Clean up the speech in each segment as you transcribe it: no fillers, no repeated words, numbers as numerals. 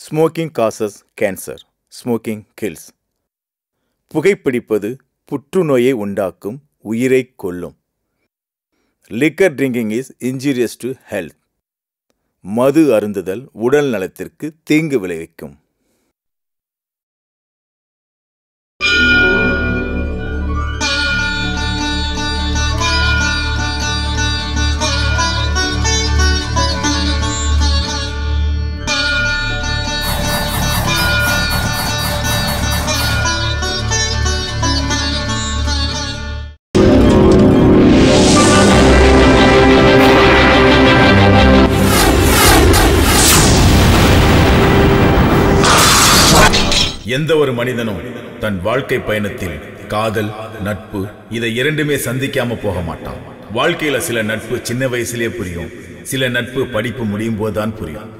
Smoking causes cancer. Smoking kills. புகைப்பிடிப்பது புற்றுநோயை உண்டாக்கும், உயிரை கொல்லும். Liquor drinking is injurious to health. மது அருந்துதல் உடல் நலத்திற்கு தீங்கு விளைவிக்கும். எந்த ஒரு மனிதனும் தன் வாழ்க்கை பயணத்தில் காதல், நட்பு இதை இரண்டுமே சந்திக்காம போக மாட்டான். வாழ்க்கையில சில நட்பு சின்ன வயசுலயே புரியும், சில நட்பு படிப்பு முடியும் போதுதான் புரியும்.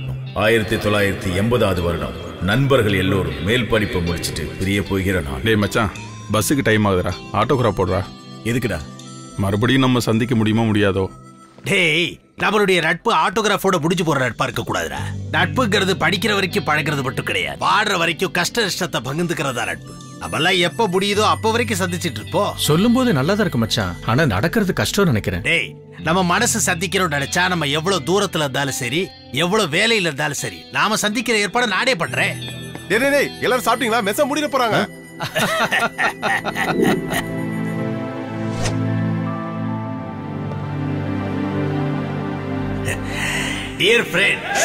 1980 வருடம் நண்பர்கள் எல்லோரும் மேல் படிப்பை முடிச்சிட்டு பிரிய போகிற நாள். டேய் மச்சான், பஸ்ஸுக்கு டைம் ஆகுதுடா, ஆட்டோகிராஃப் போடுறா. எதுக்குடா? மறுபடியும் நம்ம சந்திக்க முடியுமோ முடியாதோ? டேய், நம்மளுடைய நட்பு ஆட்டோகிராஃபோட முடிஞ்சு போற நட்பா இருக்க கூடாதுடா. நட்புங்கிறது படிக்கிற வரைக்கும் பழகிறது மட்டும் கிடையாது, பாடுற வரைக்கும் கஷ்ட நஷ்டத்தை பகிர்ந்துக்கிறதா நட்பு. நம்மெல்லாம் எப்ப முடியுதோ அப்ப வரைக்கும் சந்திச்சிட்டு இருப்போம். சொல்லும் போது நல்லதா இருக்கு மச்சான், ஆனா நடக்கிறது கஷ்டம் நினைக்கிறேன். டேய், நம்ம மனசு சந்திக்கணும்னு நினைச்சா நம்ம எவ்வளவு தூரத்துல இருந்தாலும் சரி, எவ்வளவு வேலையில இருந்தாலும் சரி, நாம சந்திக்கிற ஏற்பாடு நானே பண்றேன். டேய் எல்லாரும் சாப்பிட்டீங்களா? மெச முடிய போறாங்க. Dear friends,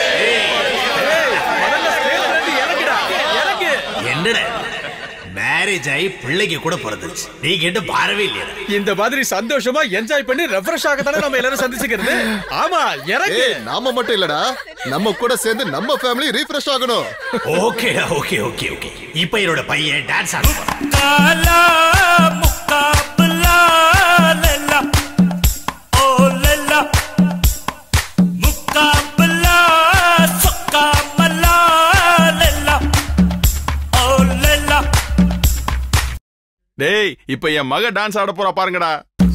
என்னடா மேரேஜ் ஆகி பிள்ளைக்கு கூட பிறந்துச்சு, நீ கேட்டு பாரவே இல்லையா? இந்த மாதிரி சந்தோஷமா என்ஜாய் பண்ணி ரெஃப்ரெஷ் ஆகத்தானே நம்ம எல்லாரும் சந்திச்சுக்கிறது. ஆமா, எனக்கு நாம மட்டும் இல்லடா, நம்ம கூட சேர்ந்து நம்ம ஃபேமிலி ரீஃப்ரெஷ் ஆகணும். Okay okay okay okay. இப்போ என்னோட பையன் டான்ஸ் ஆடுவான். டேய், இப்ப என் மக டான்ஸ் ஆட போறா பாருங்கடா.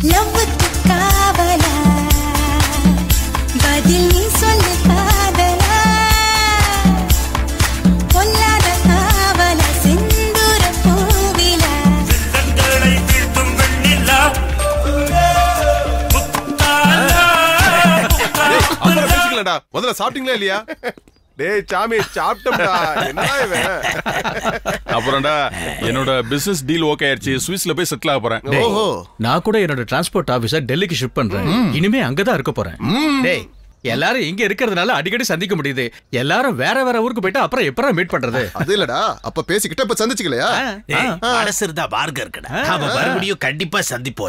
முதல்ல சாப்பிட்டீங்களா இல்லையா? டேய் சாமி, சாப்பிட்டோம்டா. என்னடா இவன்? அப்புறம்டா, என்னோட பிசினஸ் டீல் ஓகே ஆயிடுச்சு, ஸ்விஸ்ல போய் செட்டில் ஆக போறேன். ஓஹோ, நான் கூட என்னோட டிரான்ஸ்போர்ட் ஆபீஸர் டெல்லிக்கு ஷிஃப்ட் பண்றேன். இனிமே அங்கதான் இருக்க போறேன். டேய், எல்லாரும் இங்க இருக்கிறதுனால அடிக்கடி சந்திக்க முடியுது. எல்லாரும் வேற வேற ஊருக்கு போயிட்டு அப்புறம் எப்பறம் மீட் பண்றது? அது இல்லடா, அப்ப பேசிக்கிட்ட இப்ப சந்திச்சுக்கலையா? டேய், மனசு இருந்தா மார்க்கம் இருக்குடா. நாம மறுபடியும் கண்டிப்பா சந்திப்போம்.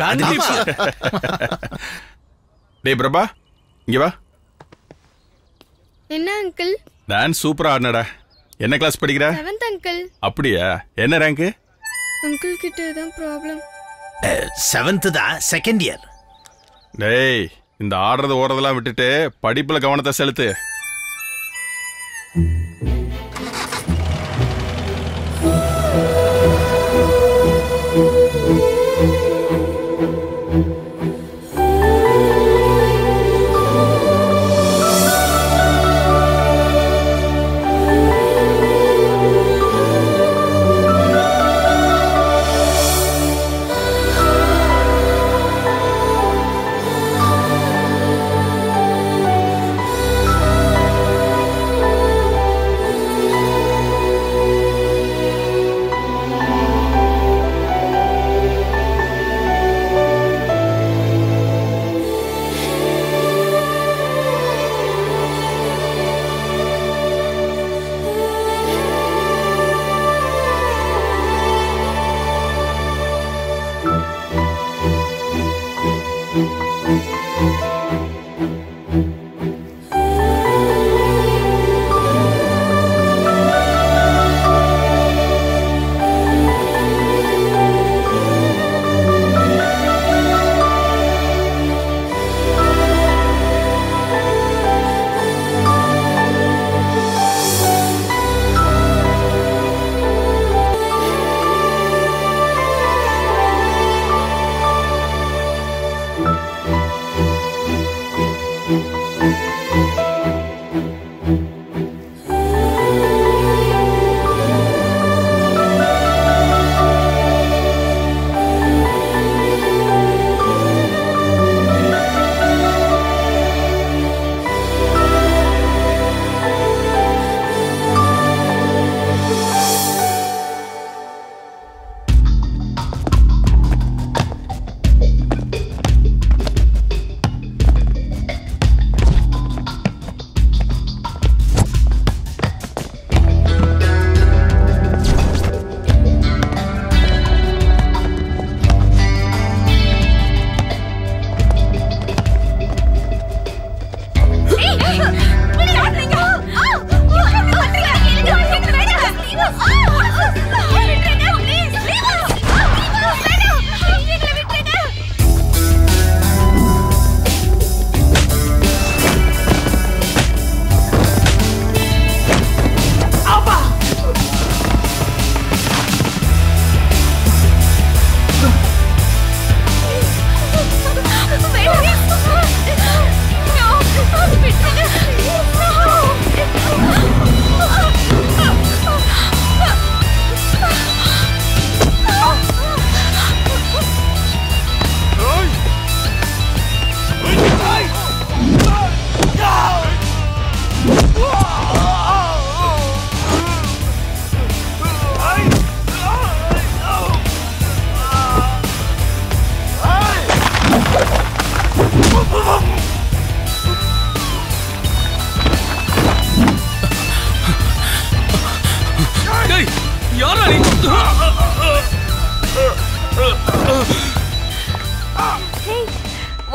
டேய் பிரபா, இங்க வா. என்ன அங்கிள்? டான்ஸ் சூப்பரா ஆடுனடா. என்ன கிளாஸ் படிக்கிற? 7th uncle. அப்படியா? என்ன ரேங்க்? அங்கிள் கிட்ட தான் ப்ராப்ளம். 7th தான், செகண்ட் இயர். டேய், இந்த ஆடுறது ஓடுறதெல்லாம் விட்டுட்டு படிப்புல கவனத்தை செலுத்து.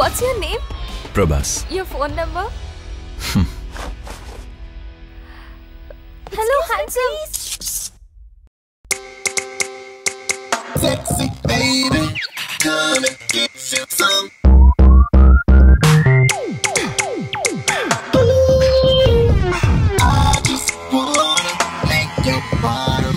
What's your name? Prabhas. Your phone number? Hello, handsome. Sexy baby, gonna get you some. I just wanna make your bottom.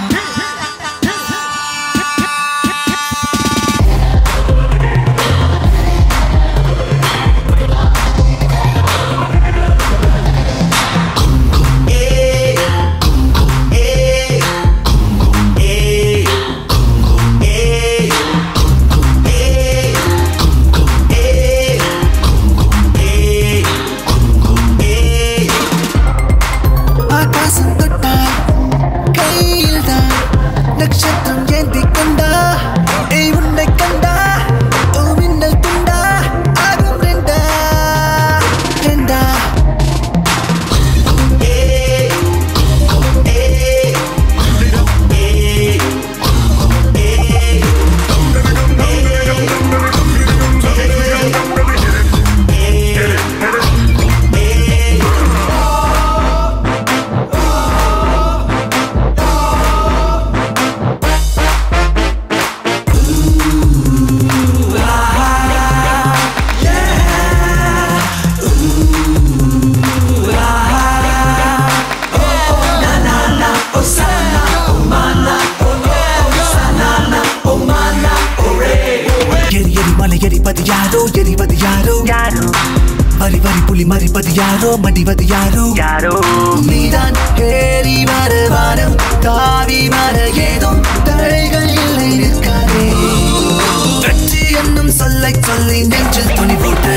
மடிவது யாரோ நீதான் ஏறி வருவானம் தாவி வர ஏதும் தடைகள் இல்லை நிற்காதே வெற்றி என்னும் சொல்லை சொல்லி நெஞ்சில் துணி போட்டு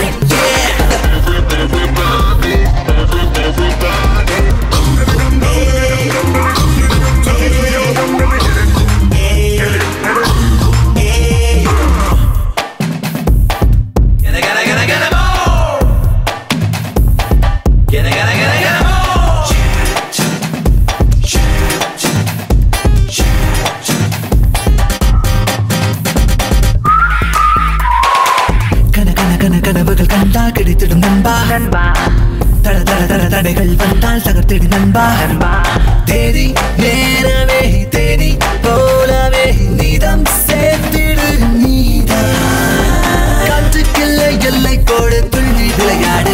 கனவுகள் கண்டால் கிடைத்திடும் நண்பா தட தட தட தடைகள் வந்தால் தகர்த்திடும் நண்பா தேடி நேரவே தேடி போலவே நீதம் சேர்த்திடு நீதான் காற்றுக்கில்லை எல்லை கோடு துள்ளி விளையாடு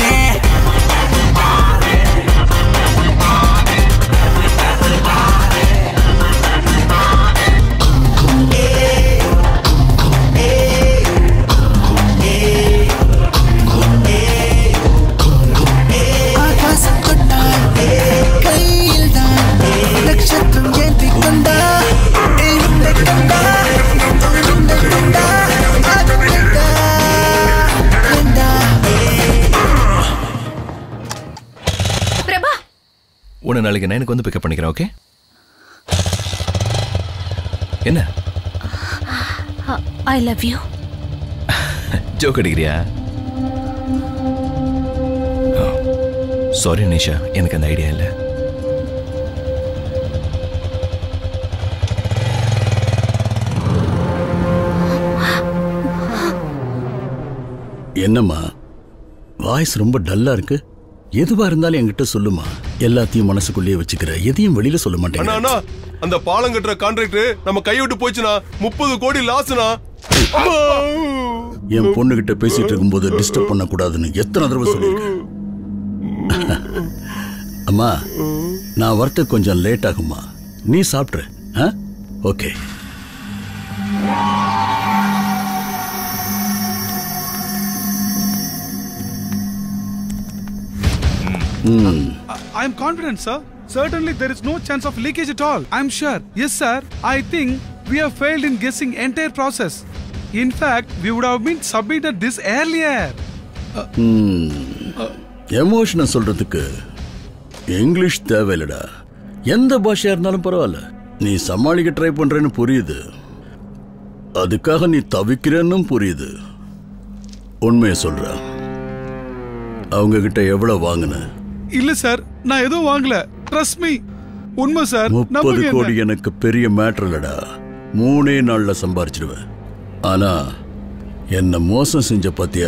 நாளைக்கு நான் எனக்கு வந்து பிக்கப் பண்ணிக்கிறேன். ஓகே? என்ன? I love you. ஜோக் அடிக்கிறியா? சாரி நிஷா, எனக்கு அந்த ஐடியா இல்லை. என்னம்மா வாய்ஸ் ரொம்ப டல்லா இருக்கு? எதுவா இருந்தாலும் என்கிட்ட சொல்லுமா, எல்லாத்தையும் மனசுக்குள்ளேயே வச்சுக்கிற, எதையும் வெளியில சொல்ல மாட்டேன். அந்த பாலம் கட்டுற கான்ட்ராக்ட் நம்ம கைவிட்டு போச்சுனா 30 கோடி லாஸ்னா. என் பொண்ணு கிட்ட பேசிட்டு இருக்கும்போது டிஸ்டர்ப் பண்ண கூடாதுன்னு எத்தனை தடவை சொல்லிருக்கேன். அம்மா நான் வரத்துக்கு கொஞ்சம் லேட் ஆகுமா, நீ சாப்பிட்ரு. Okay. I am confident, sir. Certainly there is no chance of leakage at all. I am sure. Yes, sir. I think we have failed in guessing entire process. In fact, we would have been submitted this earlier. எமோஷனை சொல்றதுக்கு English தேவையில்லடா. எந்த பாஷையா இருந்தாலும் பரவாயில்ல. நீ சமாளிக்க try பண்றேன்னு புரியுது, அதுக்காக நீ தவிக்கிறேன்னு புரியுது. உண்மையை சொல்ற, அவங்க கிட்ட எவ்வளவு வாங்கின? இல்ல சார், நான் எதுவும் வாங்கல. Trust me. உண்மை சார். 30 கோடி எனக்கு பெரிய மேட்டர் இல்லடா. 3 நாள்ல சம்பாரிச்சிடுவேன். ஆனா என்ன மோசம் செஞ்ச பாத்தியா?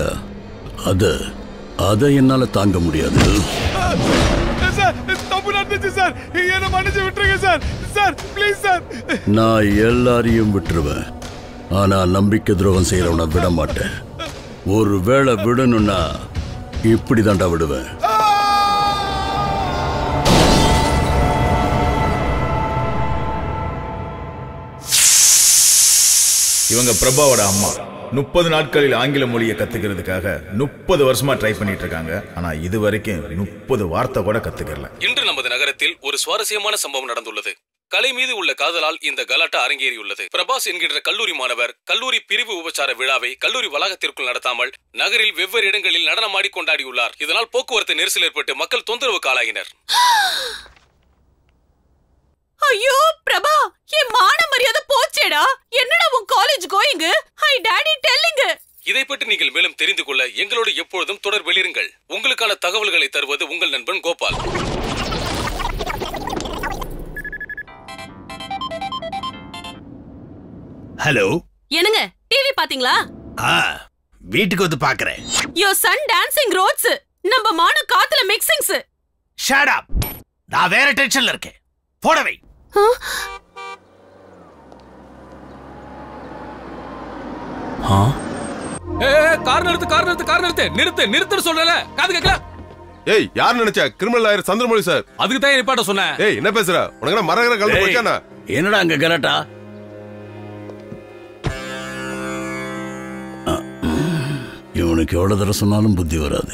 அத என்னால தாங்க முடியாது. சார் தப்பு நடந்துச்சு சார், என்ன மன்னிச்சு விட்டுருங்க சார். Sir please sir. நான் எல்லாரையும் விட்டுருவேன், ஆனா நம்பிக்கை துரோகம் செய்யறவனை விட மாட்டேன். ஒரு வேளை விடணும்னா இப்படிதான்டா விடுவேன். இவங்க பிரபாவோட அம்மா 30 நாட்களில் ஆங்கில மொழியை கத்துக்கிறதுக்காக 30 வருஷமா ட்ரை பண்ணிட்டு இருக்காங்க. ஆனா இது வரைக்கும் 30 வார்த்தை கூட கத்துக்கல. இன்று நமது நகரத்தில் ஒரு சுவாரஸ்யமான சம்பவம் நடந்துள்ளது. கலை மீது உள்ள காதலால் இந்த கலாட்டா அரங்கேறியுள்ளது. பிரபாஸ் என்கின்ற கல்லூரி மாணவர் கல்லூரி பிரிவு உபச்சார விழாவை கல்லூரி வளாகத்திற்குள் நடத்தாமல் நகரில் வெவ்வேறு இடங்களில் நடனமாடி கொண்டாடியுள்ளார். இதனால் போக்குவரத்து நெரிசல் ஏற்பட்டு மக்கள் தொந்தரவுக்கு ஆளாகினர். ஐயோ பிரபா, என் மான மரியாதை போச்சேடா. என்னடா உன் college going? Hi daddy telling. இதை பற்றி நீங்கள் மேலும் தெரிந்து கொள்ள எங்களோடு எப்பொழுதும் தொடர்பில் இருங்கள். உங்களுக்கான தகவல்களை தருவது உங்கள் நண்பன் கோபால். ஹலோ, என்னங்க டிவி பாத்தீங்களா? வீட்டுக்கு வந்து பாக்குறேன். யோர் சன் டான்சிங் ரோட்ஸ், நம்ம மான காத்துல மிக்சிங்ஸ். ஷட் அப், நான் வேற டென்ஷன்ல இருக்கேன். போடவை. நிறுத்து சொல்றல. காது கேக்கல. ஏய், யார் நினைச்ச? Criminal lawyer Chandramozhi sir. அதுக்கு தான் நிப்பாட்ட சொன்னேன். ஏய், என்ன பேசுற? உனக்கு என்ன மரகர கலந்து போச்சானா? என்னடா அங்க கலாட்டா? இவனுக்கு எவ்வளவு தடவை சொன்னாலும் புத்தி வராது.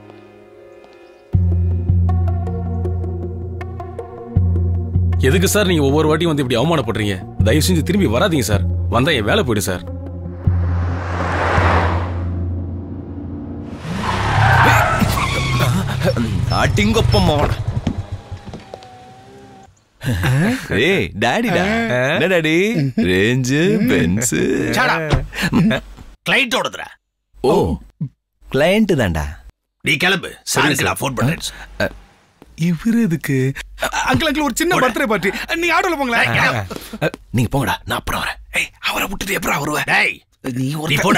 எதுக்கு சார் நீங்க ஒவ்வொரு வாட்டியும் வந்து இப்படி அவமானப்படுறீங்க? தயவு செஞ்சு திரும்பி வராதீங்க சார். வந்தா என் வேலை போயிடு சார். அட்டிங்கொப்பம். ஏய் டாடிடா. என்ன டாடி? Range Benz. கிளையண்டோடதுடா. ஓ, கிளையண்ட் தான்டா. நீ கிளம்பு, சாருக்கு நான் ஃபோன் பண்றேன். இவரு எதுக்கு? அங்கிள் ஒரு சின்ன பர்த்டே பார்ட்டி, நீ ஆட்டோல போங்களேன். நீங்க போங்கடா, நான் அப்புறம் வரேன். ஏய், அவரை விட்டுட்டு எப்பறா வருவ? டேய், நீ போட.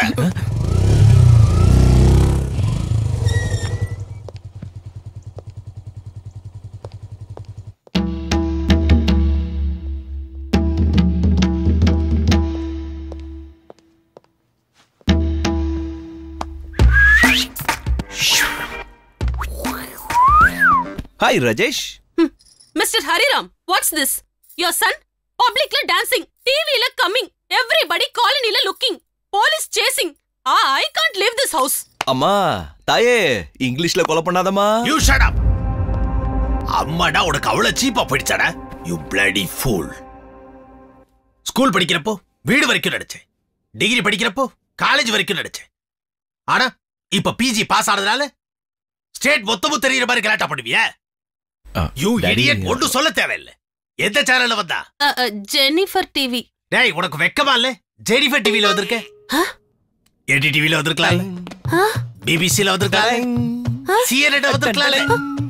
Hi Rajesh. Mr. Hariram, what's this? Your son publicly dancing, TV la coming, everybody colony la looking, police chasing. I can't leave this house. அம்மா, தாயே, இங்கிலீஷ்ல கொலை பண்ணாதம்மா. You shut up. அம்மாடா உனக்கு அவ்வளவு சீப்பா போயிடுச்சாடா? You bloody fool. ஸ்கூல் படிக்கிறப்போ வீடு வரைக்கும் நடிச்சேன். டிகிரி படிக்கிறப்போ காலேஜ் வரைக்கும் நடிச்சேன். ஆனா இப்ப பிஜி பாஸ் ஆனதுனால ஸ்டேட் மொத்தமும் தெரியுற மாதிரி கலாட்டா பண்ணுவியா? யூ இடியட், ஒன்றும் சொல்ல தேவையில்லை. எந்த சேனல்ல வந்தா? Jennifer TV. டேய், உனக்கு வெக்கமா இல்ல? ஜெனிஃபர் டிவில வந்திருக்க? எடி டிவில வந்திருக்கலாம், பிபிசில வந்திருக்கலாம், சிஎன்என் வந்திருக்கலாம்.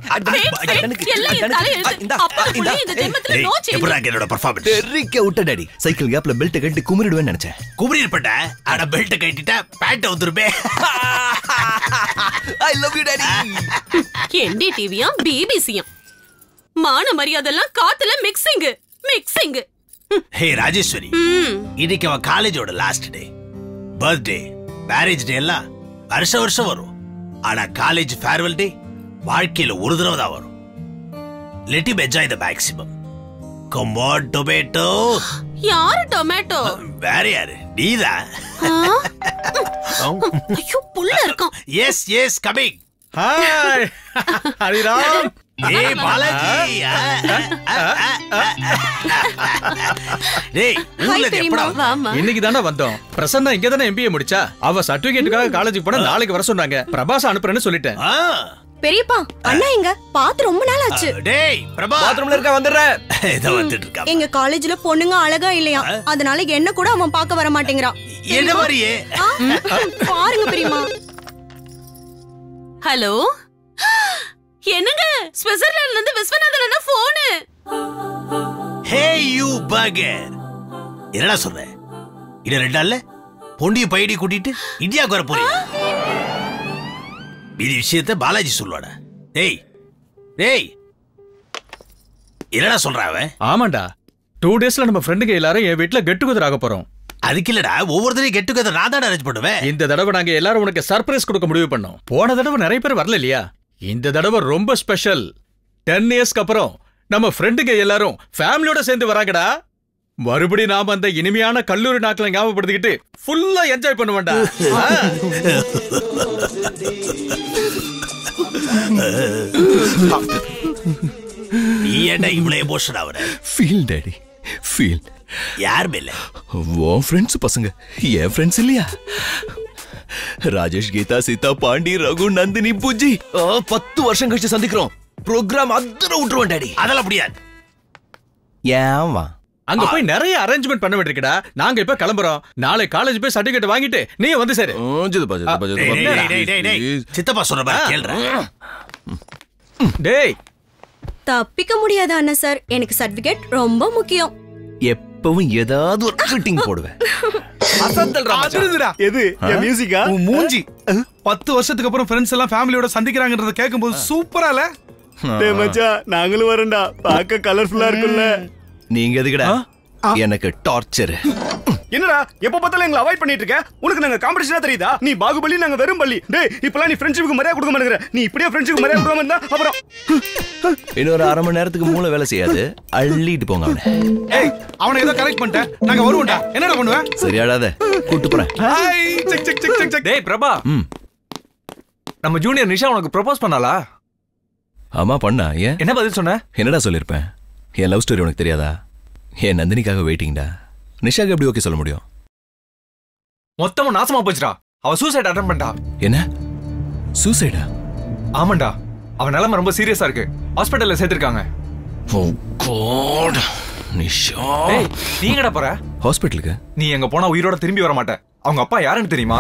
என்னோட பர்ஃபார்மன்ஸ் தெரிக்க விட்ட டாடி. சைக்கிள் கேப்ல பெல்ட் கட்டி குமிரிடுவேன்னு நினைச்சேன். குமிரி இருப்பட்ட, ஆனா பெல்ட் கட்டிட்டா பேண்ட் வந்துருமே. I love you daddy. என்டி டிவியும் பிபிசியும் மான மரியாதைலாம் காத்துல மிக்சிங். ஹே ராஜேஸ்வரி, இன்னைக்கு அவன் காலேஜோட last day. Birthday, marriage day எல்லாம் வருஷம் வரும். ஆனா காலேஜ் ஃபேர்வெல் டே வாழ்க்கையில ஒரு தடவை தான் வரும். Let him enjoy the maximum. Come on, tomato. யாரு டொமேட்டோ? வேற யாரு? நீதான். ஐயோ, புள்ள இருக்கான். Yes, coming. ஹாய் ஹரிராம். ஏய் பாலாஜி. டேய், ஊர்ல எப்படா? இன்னைக்கு தானே வந்தோம். பிரசன்னா இங்க தானே MBA முடிச்சா. அவ சர்டிபிகேட்டுக்காக காலேஜுக்கு போனா நாளைக்கு வர சொன்னாங்க. பிரபாஸ் அனுப்புறேன்னு சொல்லிட்டேன். பெரியப்பா, அண்ணா எங்க? பாத்து ரொம்ப நாள் ஆச்சு. டேய் பிரபா, பாத்ரூம்ல இருக்க, வந்துடுறேன். இதோ வந்துட்டு இருக்கா. எங்க காலேஜ்ல பொண்ணுங்க அழகா இல்லையா, அதனால என்ன கூட அவன் பார்க்க வர மாட்டேங்கிறான். என்ன மாதிரியே பாருங்க பெரியம்மா. ஹலோ, என்னங்க? ஸ்விட்சர்லாந்துல இருந்து விஸ்வநாதன் அண்ணா போன். ஹே யூ பகர், என்னடா சொல்ற? இது ரெண்டு நாள்ல பொண்டிய பைடி கூட்டிட்டு இந்தியாவுக்கு வர போறீங்க. இது விஷயத்தை பாலாஜி சொல்லுவாடா. டேய் டேய் என்னடா சொல்ற அவன்? ஆமாண்டா, 2 டேஸ்ல நம்ம ஃப்ரெண்டுங்க எல்லாரும் என் வீட்டுல கெட் டுகெதர் ஆக போறோம். அதுக்கு இல்லடா, ஒவ்வொருத்தரையும் கெட் டுகெதர் நான் தான் அரேஞ்ச் பண்ணுவேன். இந்த தடவை நாங்க எல்லாரும் உனக்கு சர்ப்ரைஸ் கொடுக்க முடிவு பண்ணோம். போன தடவை நிறைய பேர் வரல இல்லையா? இந்த தடவை ரொம்ப ஸ்பெஷல். 10 இயர்ஸ்க்கு அப்புறம் நம்ம ஃப்ரெண்டுங்க எல்லாரும் ஃபேமிலியோட சேர்ந்து வராங்கடா. மறுபடியும் நாம அந்த இனிமையான கல்லூரி நாட்களை ஞாபகப்படுத்திக்கிட்டு ஃபுல்லா என்ஜாய் பண்ணுவேன்டா. நீ ஏன்டா இவ்வளவு எமோஷன் ஆவற? Feel daddy feel. யார் மேல? உன் ஃப்ரெண்ட்ஸ் பசங்க, என் ஃப்ரெண்ட்ஸ் இல்லையா? ராஜேஷ், கீதா, சீதா, பாண்டி, ரகு, நந்தினி, பூஜி. 10 வருஷம் கழிச்சு சந்திக்கிறோம். ப்ரோக்ராம் அதர விட்டுருவோம் டாடி. அதெல்லாம் முடியாது. ஏன்வா? அங்க போய் நிறைய அரேஞ்ச்மெண்ட் பண்ண வேண்டியிருக்குடா. நாங்க இப்ப கிளம்புறோம். நாளை காலேஜ் போய் சர்டிபிகேட் வாங்கிட்டு நீ வந்து சேரு. சித்தப்பா சொல்ற மாதிரி கேளுடா. டேய், தப்பிக்க முடியாது அண்ணா சார். எனக்கு சர்டிபிகேட் ரொம்ப முக்கியம். எப்பவும் ஏதாவது ஒரு ஃபிட்டிங் போடுவேன். எது என் மியூசிக்கா? உன் மூஞ்சி 10 வருஷத்துக்கு அப்புறம் ஃப்ரெண்ட்ஸ் எல்லாம் ஃபேமிலியோட சந்திக்கிறாங்கன்றத கேட்கும்போது சூப்பரா இல்ல? டேய் மச்சான், நாங்களும் வரேன்டா. பார்க்க கலர்ஃபுல்லா இருக்குல்ல? நீங்க எதுக்குடா எனக்கு டார்ச்சர்? என்னடா எப்ப பார்த்தாலும் எங்களை அவாய்ட் பண்ணிட்டு இருக்க? உனக்கு நாங்க காம்படிஷனா தெரியுதா? நீ பாகுபலி, நாங்க வெறும் பள்ளி. டேய், இப்பலாம் நீ ஃப்ரெண்ட்ஷிப்புக்கு மரியாதை கொடுக்க மாட்டேங்கற. நீ இப்படியே ஃப்ரெண்ட்ஷிப்புக்கு மரியாதை கொடுக்காம இருந்தா அப்புறம் இன்னொரு 1/2 மணி நேரத்துக்கு மூளை வேலை செய்யாது. அள்ளிட்டு போங்க அவனை. ஏய், அவனை ஏதோ கரெக்ட் பண்ணிட்டேன். நாங்க வருவோம்டா. என்னடா பண்ணுவ? சரியாடாத, கூட்டி போறேன். Hi, check check check check. டேய் பிரபா, நம்ம ஜூனியர் நிஷா உனக்கு ப்ரோபோஸ் பண்ணாளா? ஆமா பண்ணா. ஏன்? என்ன பதில் சொன்ன? என்னடா சொல்லிருப்பேன்? என் லவ் ஸ்டோரி உனக்கு தெரியாதா? என் நந்தினிக்காக வெயிட்டிங்டா. நிஷாக்கு எப்படி ஓகே சொல்ல முடியும்? மொத்தமா நாசமா போச்சுடா. அவ சூசைட் அட்டெம்ப்ட் பண்ணிட்டா. என்ன சூசைடா? ஆமாண்டா, அவ நிலைமை ரொம்ப சீரியஸா இருக்கு. ஹாஸ்பிடல்ல சேர்த்திருக்காங்க. ஓ காட். நிஷா, ஏய் நீ எங்கடா போற? ஹாஸ்பிடலுக்கு. நீ எங்க போனா உயிரோட திரும்பி வர மாட்ட. அவங்க அப்பா யாருன்னு தெரியுமா?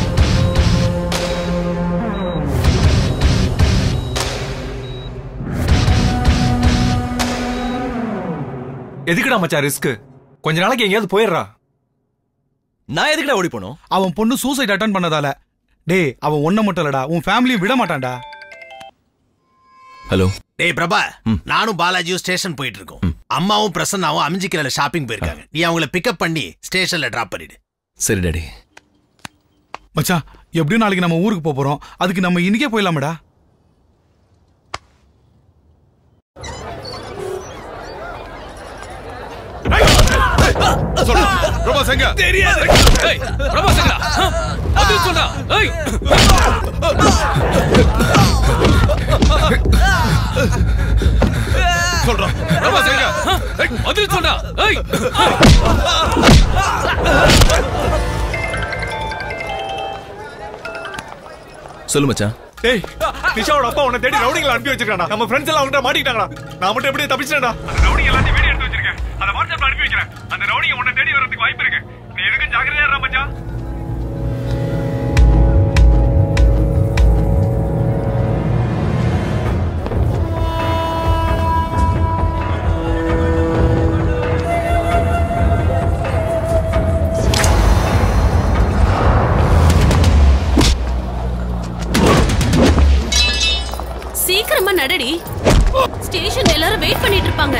எதுக்குடா மச்சான் ரிஸ்க்? கொஞ்ச நாளைக்கு எங்கேயாவது போயிடுறா. நான் எதுக்குடா ஓடி போனோம்? அவன் பொண்ணு சூசைட் அட்டன் பண்ணதால. டேய், அவன் ஒன்ன மட்டும் இல்லடா, உன் ஃபேமிலியை விட மாட்டான்டா. ஹலோ. டேய் பிரபா, நானும் பாலாஜியும் ஸ்டேஷன் போயிட்டு இருக்கோம். அம்மாவும் பிரசன்னாவும் அமிஞ்சிக்கல ஷாப்பிங் போயிருக்காங்க. நீ அவங்கள பிக்கப் பண்ணி ஸ்டேஷன்ல டிராப் பண்ணிடு. சரி டாடி. மச்சான், எப்படியும் நாளைக்கு நம்ம ஊருக்கு போறோம். அதுக்கு நம்ம இன்னைக்கே போயிடலாமடா? பிரபா செங்க தெரியாது. ஏய் பிரபா செங்கடா. அது சொன்னா. ஏய் சொல்றா. பிரபா செங்க. ஏய் அது சொன்னா. ஏய் சொல்லு மச்சான். டேய், நிஷாவோட அப்பா உன்னை தேடி ரவுடிங்களை அனுப்பி வச்சிருக்கானா? நம்ம ஃப்ரெண்ட்ஸ் எல்லாம் அவன்கிட்ட மாட்டிக்கிட்டாங்களா? நான் மட்டும் எப்படி தப்பிச்சிட்டேன்டா? அந்த ரவுடிங்க எல்லாத்தையும் வீடியோ எடுத்து வச்சிருக்கேன். அத வாட்ஸ்அப்ல அனுப்பி வைக்கிறேன். அந்த ரவுடிங்க உன்னை தேடி வரதுக்கு வாய்ப்பு இருக்கு. நீ எதுக்கும் ஜாக்கிரதையா இரு மச்சான். சீக்கிரமா நடடி. ஸ்டேஷன் எல்லாரும் வெயிட் பண்ணிட்டு இருப்பாங்க.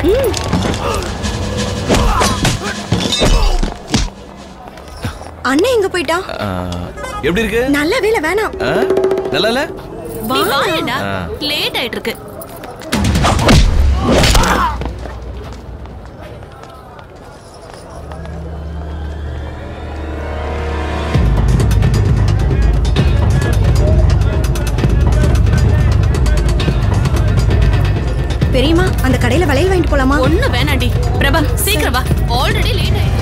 அண்ணன் எங்க போயிட்டா? எப்படி இருக்கு? நல்ல வேலை வேணாம். நல்லா இல்ல? நீ வாயேடா, லேட் ஆயிட்டு இருக்கு. பெரியம்மா, அந்த கடையில வளையல் வாங்கிட்டு போலாமா? ஒண்ணு வேணாண்டி. பிரபா சீக்கிரம் வா, ஆல்ரெடி லேட் ஆயிடுச்சு.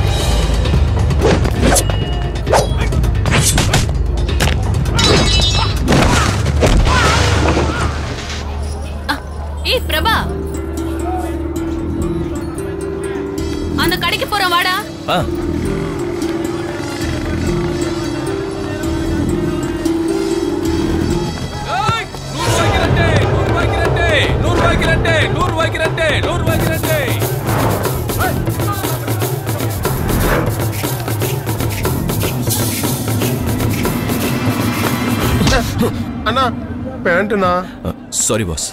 ஏய் பிரபா, அந்த கடைக்கு போறோம் வாடா. அண்ணா பேண்ட்னா. Sorry boss.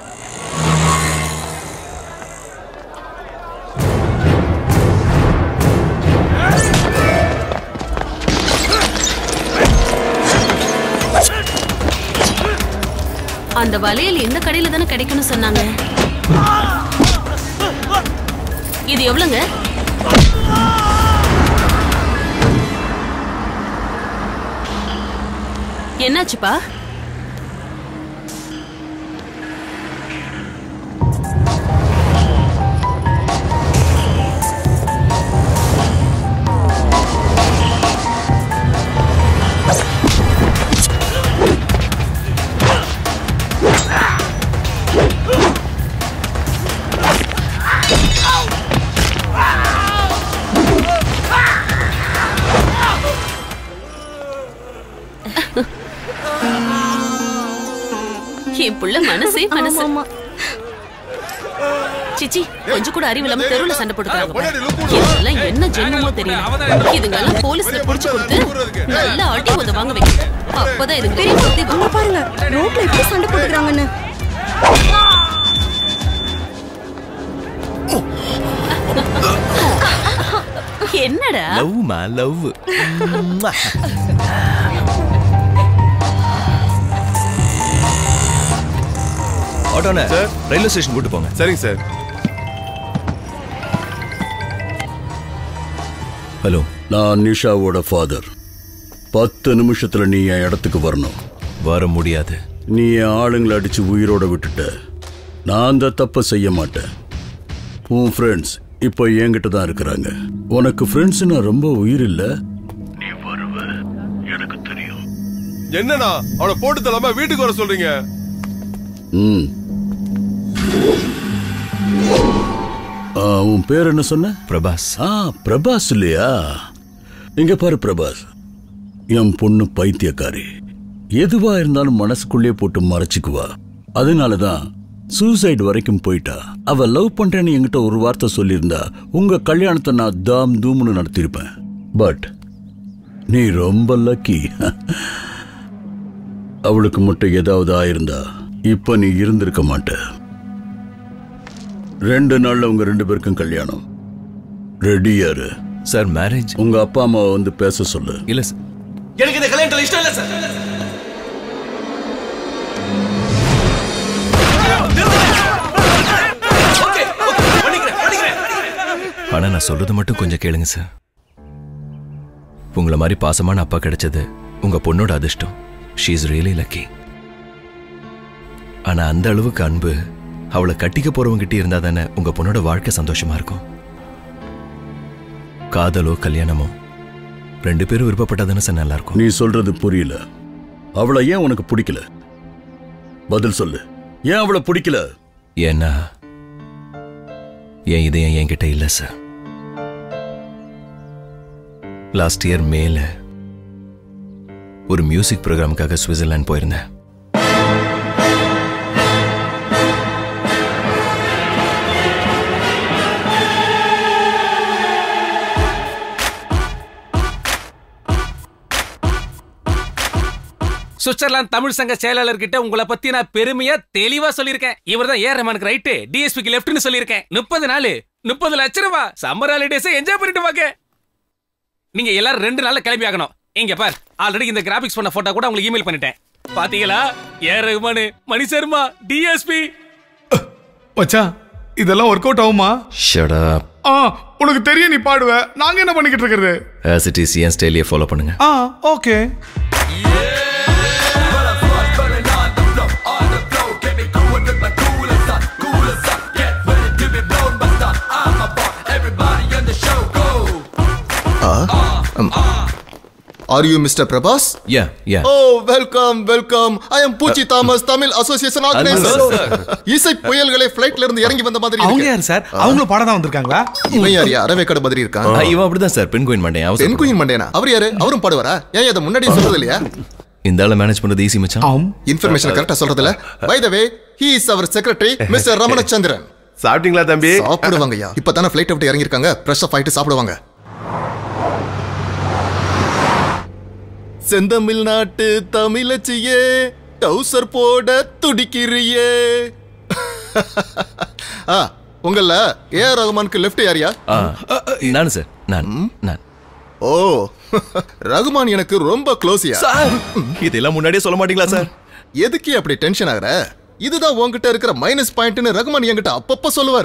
அந்த வளையல் இந்த கடையில தானே கிடைக்கும்னு சொன்னாங்க. இது எவ்வளவுங்க? என்னாச்சுப்பா? என் புள்ள மனசே மனசு. சிச்சி, கொஞ்சம் கூட அறிவில்லாம தெருவுல சண்டை போட்டுக்கிறாங்க. இதெல்லாம் என்ன ஜென்மமோ தெரியல. இதுங்கெல்லாம் போலீஸ்ல புடிச்சு கொடுத்து நல்லா அடி உத வாங்க வைக்கணும். அப்பதான் இதுங்க பெரிய புத்தி வரும். பாருங்க ரோட்ல எப்படி சண்டை போட்டுக்கிறாங்கன்னு. என்னடா? லவ்மா லவ். ஆட்டோண்ணே ரயில்வே ஸ்டேஷன் கூட்டு போங்க. சரிங்க சார். ஹலோ, நான் நிஷாவோட ஃபாதர். 10 நிமிஷத்துல நீ என் இடத்துக்கு வரணும். வர முடியாது. நீ என் ஆளுங்களை அடிச்சு உயிரோட விட்டுட்ட. நான் அந்த தப்பை செய்ய மாட்டேன். உன் ஃப்ரெண்ட்ஸ் இப்போ என்கிட்ட தான் இருக்கிறாங்க. உனக்கு ஃப்ரெண்ட்ஸ்னா ரொம்ப உயிர் இல்ல. நீ வருவ, எனக்கு தெரியும். என்னண்ணா அவனை போட்டு தள்ளாம வீட்டுக்கு வர சொல்றீங்க? உன் பேர் என்ன சொன்ன? பிரபாஸ். பிரபாஸ் இல்லையா? இங்க பாரு பிரபாஸ், என் பொண்ணு பைத்தியக்காரி. எதுவா இருந்தாலும் மனசுக்குள்ளே போட்டு மறைச்சுக்குவா. அதனாலதான் சூசைட் வரைக்கும் போயிட்டா. அவ லவ் பண்றேன்னு என்கிட்ட ஒரு வார்த்தை சொல்லியிருந்தா உங்க கல்யாணத்தை நான் தாம் தூம்னு நடத்திருப்பேன். பட் நீ ரொம்ப லக்கி. அவளுக்கு மட்டும் ஏதாவது ஆயிருந்தா இப்ப நீ இருந்திருக்க மாட்ட. 2 நாள்ல உங்க 2 பேருக்கும் கல்யாணம். ரெடியாரு சார். மேரேஜ் உங்க அப்பா அம்மாவை வந்து பேச சொல்லு. இல்ல சார், எனக்கு இந்த கல்யாணத்துல இஷ்டம் இல்ல சார். ஆனா நான் சொல்றது மட்டும் கொஞ்சம் கேளுங்க சார். உங்களை மாதிரி பாசமான அப்பா கிடைச்சது உங்க பொண்ணோட அதிர்ஷ்டம். She is really lucky. ஆனா அந்த அளவுக்கு அன்பு அவளை கட்டிக்க போறவங்க கிட்ட இருந்தா தானே உங்க பொண்ணோட வாழ்க்கை சந்தோஷமா இருக்கும். காதலோ கல்யாணமோ 2 பேரும் விருப்பப்பட்டாதானே சார் நல்லா இருக்கும். நீ சொல்றது புரியல. அவளை ஏன் உனக்கு பிடிக்கல? பதில் சொல்லு. ஏன் அவளை பிடிக்கல? ஏன்னா என் இதயம் என்கிட்ட இல்ல சார். லாஸ்ட் இயர் மேல ஒரு மியூசிக் ப்ரோக்ராமுக்காக சுவிட்சர்லாந்து போயிருந்தேன். சுவிட்சர்லாந்து தமிழ் சங்க செயலாளர் கிட்ட உங்களை பத்தி நான் பெருமையா தெளிவா சொல்லியிருக்கேன். இவர் தான் ஏஆர் ரஹ்மானுக்கு ரைட், டிஎஸ்பிக்கு லெஃப்ட்னு சொல்லியிருக்கேன். 30 நாள் 30 லட்சம் ரூபாய் சம்மர் ஹாலிடேஸ் என்ஜாய் பண்ணிட்டு வாங்க. நீங்க எல்லாரும் 2 நாள்ல கிளம்பி ஆகணும். இங்க பார், ஆல்ரெடி இந்த கிராபிக்ஸ் பண்ண போட்டோ கூட உங்களுக்கு இமெயில் பண்ணிட்டேன். பாத்தீங்களா? A R Rahman, Mani Sharma, D S P. மச்சான், இதெல்லாம் ஒர்க் அவுட் ஆகுமா? Shut up. உனக்கு தெரியும், நீ பாடுவ. நாங்க என்ன பண்ணிக்கிட்டு இருக்கிறது? as it is என் ஸ்டைலையே ஃபாலோ பண்ணுங்க. Okay. Are you Mr. Prabhas? Yeah. Oh, welcome. I am Puchi Thomas, Tamil Association organizer. இசை புயல்களை ஃளைட்ல இருந்து இறங்கி வந்த மாதிரி அவங்க யார் சார்? அவங்க பாட தான் வந்திருக்காங்களா? இவன் யார்? அரவேக்கட மாதிரி இருக்கான். இவன் அப்படிதான் சார். பென்குயின் மண்டேன். பென்குயின் மண்டேனா? அவர் யாரு? அவரும் பாடுவாரா? ஏன் இத முன்னாடியே சொல்றது இல்லையா? இந்த ஆளை மேனேஜ் பண்றது ஈஸி மச்சான். இன்ஃபர்மேஷன் கரெக்ட்டா சொல்றதுல. By the way, he is our secretary, Mr. Ramanachandran. சாப்பிட்டீங்களா தம்பி? சாப்பிடுவாங்கய்யா. இப்பதானே ஃளைட் விட்டு இறங்கி இருக்காங்க. ஃப்ரெஷ் அப் ஆயிட்டு சாப்பிடுவாங்க. செந்தமிழ் நாட்டு தமிழச்சியே டவுசர் போட துடிக்கிறியே. உங்கள ஏஆர் ரகுமானுக்கு லெஃப்ட் யாரியா? நான் சார். நான். ஓ, ரகுமான் எனக்கு ரொம்ப க்ளோஸியா. இதெல்லாம் முன்னாடியே சொல்ல மாட்டீங்களா சார்? எதுக்கு அப்படி டென்ஷன் ஆகுற? இதுதான் உன்கிட்ட இருக்கிற மைனஸ் பாயிண்ட்னு ரகுமான் என்கிட்ட அப்பப்ப சொல்லுவாரு.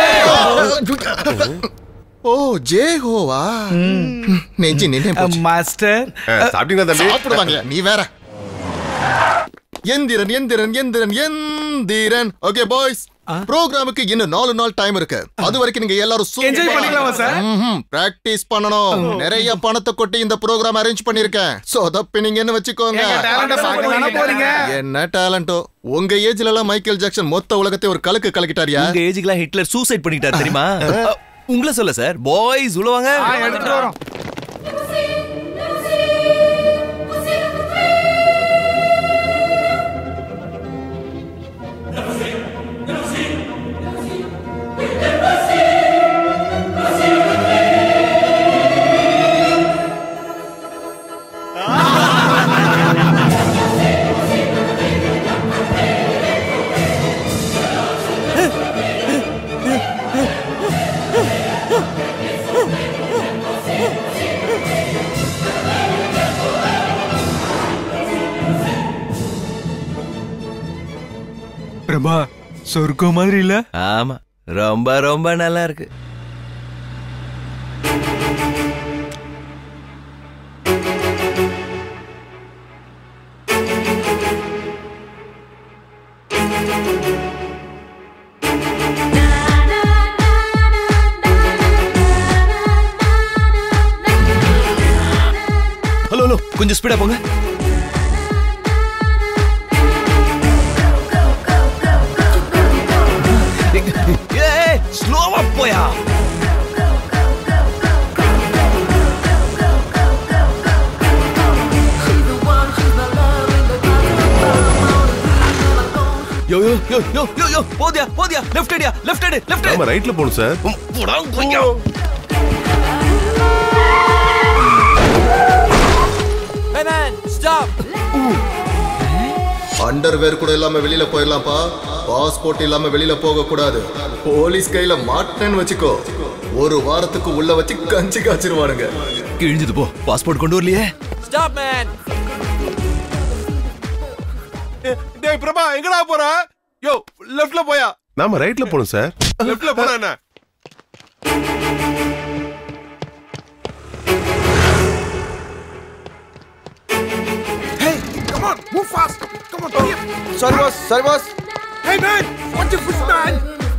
ஓ, ஜேஹோவா. நெஞ்சி நின்னு மாஸ்டர் சாப்பிட்டீங்களா தம்பி? சாப்பிடுவாங்க, நீ வேற. எந்திரன் எந்திரன் எந்திரன் எந்திரன். ஓகே பாய்ஸ், ப்ரோகிராமுக்கு இன்னும் 4 நாள் டைம் இருக்கு. அது வரைக்கும் நீங்க எல்லாரும் என்ஜாய் பண்ணிக்கலாமா சார்? பிராக்டிஸ் பண்ணணும். நிறைய பணத்தை கொட்டி இந்த ப்ரோகிராம் அரேஞ்ச் பண்ணிருக்கேன். சொதப்பினீங்கன்னு வச்சுக்கோங்க. என்ன டேலண்டோ. உங்க ஏஜ்ல எல்லாம் மைக்கேல் ஜாக்சன் மொத்த உலகத்தை ஒரு கலக்கு கலக்கிட்டாரியா? உங்க ஏஜ்ல ஹிட்லர் சூசைட் பண்ணிட்டார் தெரியுமா? உங்களை சொல்ல சார். பாய்ஸ் உள்ள வாங்க. எடுத்துட்டு வரோம். பிரபா, சொர்க்கம் மாதிரி இல்ல? ஆமா, ரொம்ப ரொம்ப நல்லா இருக்கு. ஹலோ ஹலோ, கொஞ்சம் ஸ்பீடா போங்க. ஸ்லோவா போயா. Yo yo yo yo yo yo, போதியா போதியா. Left idea, left ID, left ID. நம்ம ரைட்ல போணும் சார். போடா கொஞ்சம். Hey man, stop. அண்டர்வேர் கூட இல்லாம வெளியில போயிடலாம்ப்பா. பாஸ்போர்ட் இல்லாம வெளியில போக கூடாது. போலீஸ் கையில மாட்டேன்னு வச்சுக்கோ, 1 வாரத்துக்கு உள்ள வச்சு கஞ்சி காய்ச்சிருவானுங்க. கிழிஞ்சது போ. பாஸ்போர்ட் கொண்டு வரலையே. Stop man. டேய் பிரபா, எங்கடா போற? யோ, லெஃப்ட்ல போயா. நாம ரைட்ல போணும் சார். லெஃப்ட்ல போனா என்ன? Hey, come on, move fast. Come on, hurry up. Sorry boss, sorry boss. Hey man, watch your foot, man.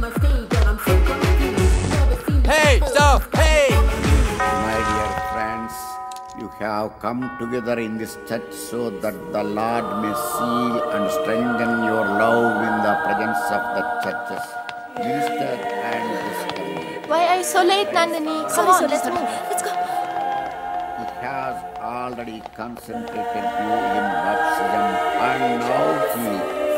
Hey, stop, hey. My dear friends, you have come together in this church so that the Lord may seal and strengthen your love in the presence of the churches. Minister and this community. Why are you so late, Nandini? Come on, let's move. Let's go. He has already concentrated you in baptism and now he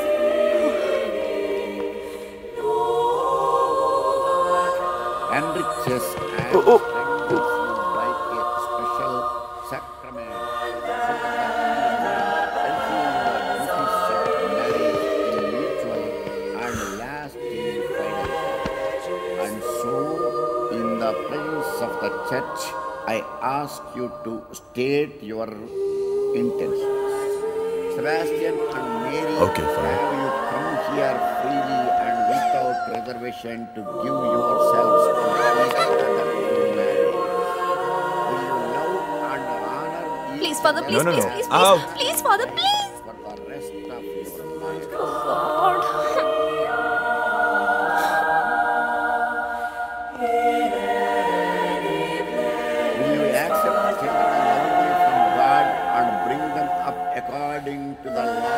enriches and strengthens you by a special sacrament so that you can receive the benefits of marriage in mutual and lasting fidelity. And so, in the presence of the church, I ask you to state your intentions. Sebastian and Mary, have you come here freely and without reservation to give yourselves to each other in marriage? Will you love and honor each Please, Father, please, other please, please, please, please, Father, please. for the rest of your life? God. Will you accept children lovingly from God and bring them up according to the law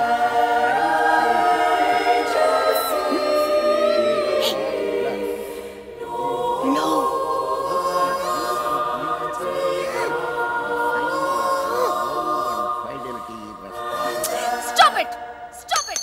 Stop it! Stop it!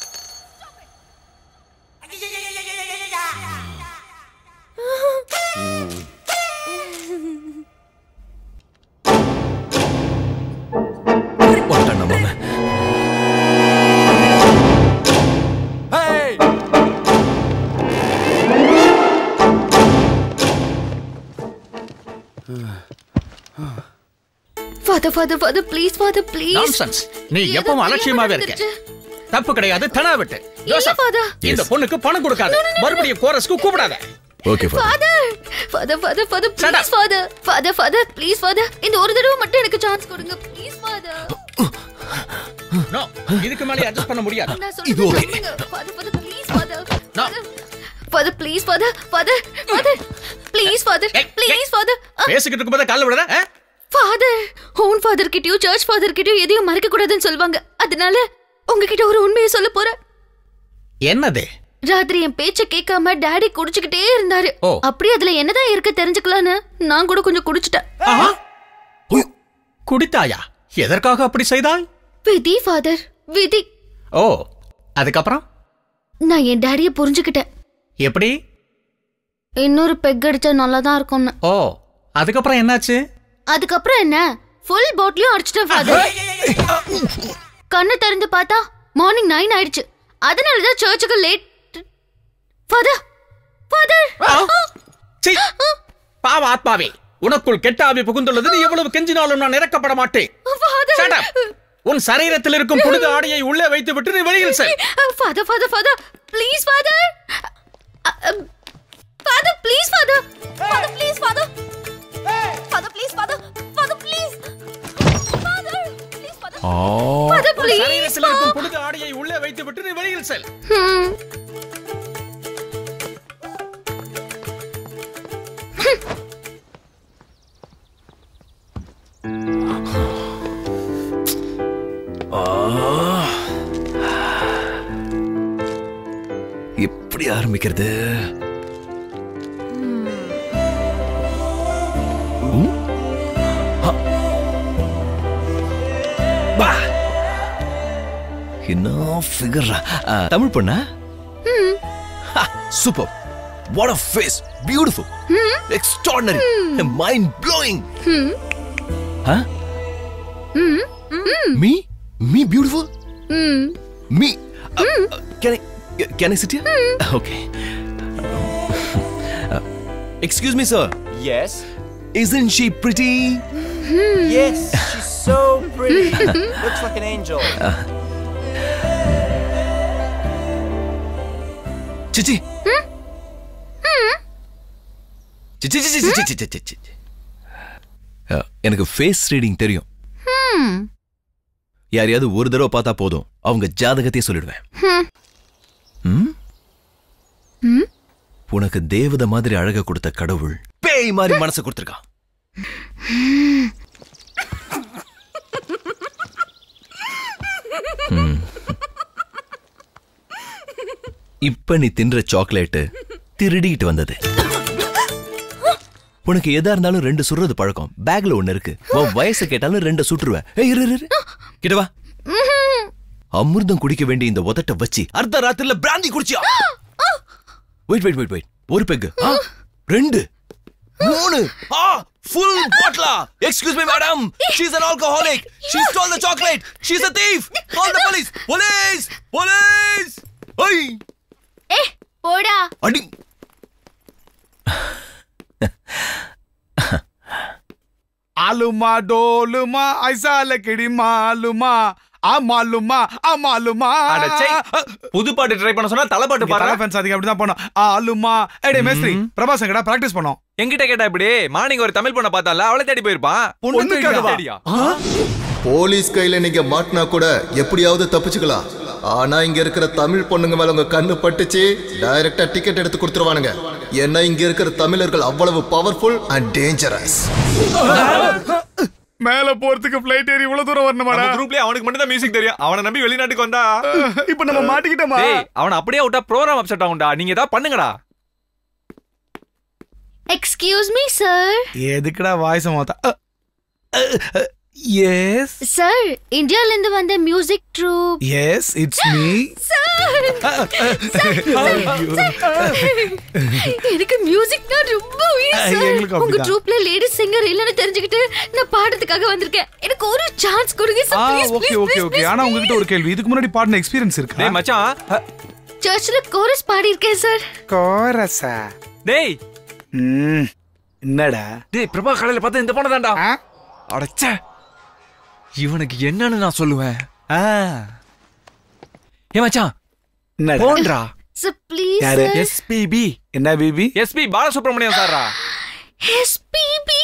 Father father father please father please. Nonsense. நீ எப்பவும் அலட்சியமாவே இருக்க. தப்பு கிடையாது, தனா விட்டு. Joseph, இந்த பொண்ணுக்கு பணம் கொடுக்காத. மறுபடியும் கோரஸ்க்கு கூப்பிடாத. Okay father father father father please father father father please father இந்த ஒரு தடவை மட்டும் எனக்கு சான்ஸ் கொடுங்க ப்ளீஸ் ஃபாதர். நோ, இதுக்கு மேல அட்ஜஸ்ட் பண்ண முடியாது. இது okay. Father father please father. Father please father father father please father please father. பேசிக்கிட்டு இருக்கும்போது கால்ல விடுற. ஃபாதர் ஹோன் ஃபாதர் கிட்டயும் சர்ச் ஃபாதர் கிட்டயும் எதையும் மறைக்க கூடாதுன்னு சொல்வாங்க. அதனால உங்ககிட்ட ஒரு உண்மையை சொல்ல போறேன். என்னது? ராத்திரி என் பேச்ச கேட்காம டாடி குடிச்சுக்கிட்டே இருந்தாரு. அப்படி அதுல என்னதான் இருக்கு தெரிஞ்சுக்கலான்னு நான் கூட கொஞ்சம் குடிச்சிட்டேன். குடித்தாயா? எதற்காக அப்படி செய்தாய்? விதி ஃபாதர், விதி. ஓ, அதுக்கப்புறம்? நான் என் டாடியை புரிஞ்சுக்கிட்டேன். எப்படி? இன்னொரு பெக் அடிச்சா நல்லா தான் இருக்கும்னு. ஓ, அதுக்கப்புறம் என்னாச்சு? அதுக்கப்புறம் என்ன, ஃபுல் பாட்டிலையும் அடிச்சிட்டேன் ஃபாதர். கண்ணு திறந்து பார்த்தா மார்னிங் 9 ஆயிடுச்சு. அதனாலதான் சர்ச்சுக்கு லேட். Father father. பாவ ஆத்மாவே, உனக்குள் கெட்ட ஆவி புகுந்துள்ளது. நீ எவ்வளவு கெஞ்சினாலும் நான் இறக்கப்பட மாட்டேன். உன் சரீரத்தில் இருக்கும் புனித ஆடையை உள்ளே வைத்து விட்டு நீ வெளியில் செல். Father father father please father. Father please father. Father please father. Father please father. Father please. Father please father. Father please. சரீரத்தில் இருக்கும் புனித ஆடையை உள்ளே வைத்து விட்டு நீ வெளியில் செல். எப்படி ஆரம்பிக்கிறது? என்ன ஃபிகர். தமிழ் பொண்ணா? Super. What a face. Beautiful. Extraordinary. Mind blowing. Huh? Me? Me beautiful? Me? Can I sit here? Okay. Excuse me, sir. Yes? Isn't she pretty? Yes, she's so pretty. Looks like an angel. Chichi. எனக்கு face reading தெரியும். யாரையாவது ஒரு தடவை பார்த்தா போதும், அவங்க ஜாதகத்தையே சொல்லிடுவேன். உனக்கு தேவத மாதிரி அழக கொடுத்த கடவுள் பேய் மாதிரி மனசு கொடுத்திருக்கான். இப்ப நீ தின்ற சாக்லேட் திருடிட்டு வந்தது. உனக்கு எதா இருந்தாலும் 2 சுடுறது பழக்கம். பேக்ல ஒண்ணு இருக்கு. உன் வயசு கேட்டாலும் 2 சுட்டுருவேன். கிட்ட வா. அமிர்தம் குடிக்க வேண்டிய இந்த உதட்ட வச்சு அர்த்த ராத்திரில பிராந்தி குடிச்சியா? வெயிட். ஒரு பெக், 2, 3, full bottle. Excuse me, madam. She's an alcoholic. She stole the chocolate. She's a thief. Call the police. Police. Hey. போடா. அடி. आलूमा डोलूमा ऐसा लकड़ी मालूमा ஆமாலுமா ஆமாலுமா. புது பாட்டு ட்ரை பண்ண சொன்னா தலை பாட்டு பாரு. ஃபேன்ஸ் அதிகம் அப்படிதான் பண்ணோம். ஆலுமா. ஏடே மேஸ்திரி பிரபாஸ் எங்கடா பிராக்டீஸ் பண்ணோம். என்கிட்ட கேட்டா இப்படி மார்னிங் ஒரு தமிழ் பொண்ண பார்த்தால அவளை தேடி போயிருப்பான். பொண்ணுக்காகவா? போலீஸ் கையில நீங்க மாட்டினா கூட எப்படியாவது தப்பிச்சுக்கலாம். ஆனா இங்க இருக்கிற தமிழ் பொண்ணுங்க மேல உங்க கண்ணு பட்டுச்சு, டைரக்டா டிக்கெட் எடுத்து கொடுத்துருவானுங்க. ஏன்னா இங்க இருக்கிற தமிழர்கள் அவ்வளவு பவர்ஃபுல் அண்ட் டேஞ்சரஸ். மேல போறதுக்கு ஃளைட் ஏறி இவ்வளவு தூரம் வரணுமாடா? நம்ம குரூப்லயே அவனுக்கு மட்டும் தான் மியூசிக் தெரியும். அவனை நம்பி வெளிநாட்டுக்கு வந்தா இப்போ நம்ம மாட்டிக்கிட்டோமா? டேய் அவனை அப்படியே விட்டா ப்ரோகிராம் அப்செட் ஆகும்டா. நீங்க ஏதா பண்ணுங்கடா. Excuse me sir. எதுக்குடா வாய்ஸ் மாத்தா? Yes. Sir, Indiaல இருந்து வந்த music troupe. Yes, it's me. எனக்கு மியூசிக்னா ரொம்ப உயிர். உங்க ட்ரூப்ல லேடி சிங்கர் இல்லன்னு தெரிஞ்சுக்கிட்டு நான் பாடுறதுக்காக வந்திருக்கேன். எனக்கு ஒரு சான்ஸ் கொடுங்க சார் ப்ளீஸ். ஓகே. ஆனா உங்ககிட்ட ஒரு கேள்வி. இதுக்கு முன்னாடி பாடின எக்ஸ்பீரியன்ஸ் இருக்கா? டேய் மச்சான், சர்ச்ல கோரஸ் பாடி இருக்கேன் சார். கோரஸா? டேய் என்னடா டேய் பிரபா காலையில பார்த்தா இந்த பொண்ணு தான்டா. அடச்சே, இவனுக்கு என்னன்னு நான் சொல்லுவேன். ஏ மச்சான், போன்றா. சார் ப்ளீஸ் யாரு? சார். எஸ்பிபி. என்ன பேபி? எஸ்பி பாலசுப்ரமணியம் சாரா? எஸ்பிபி.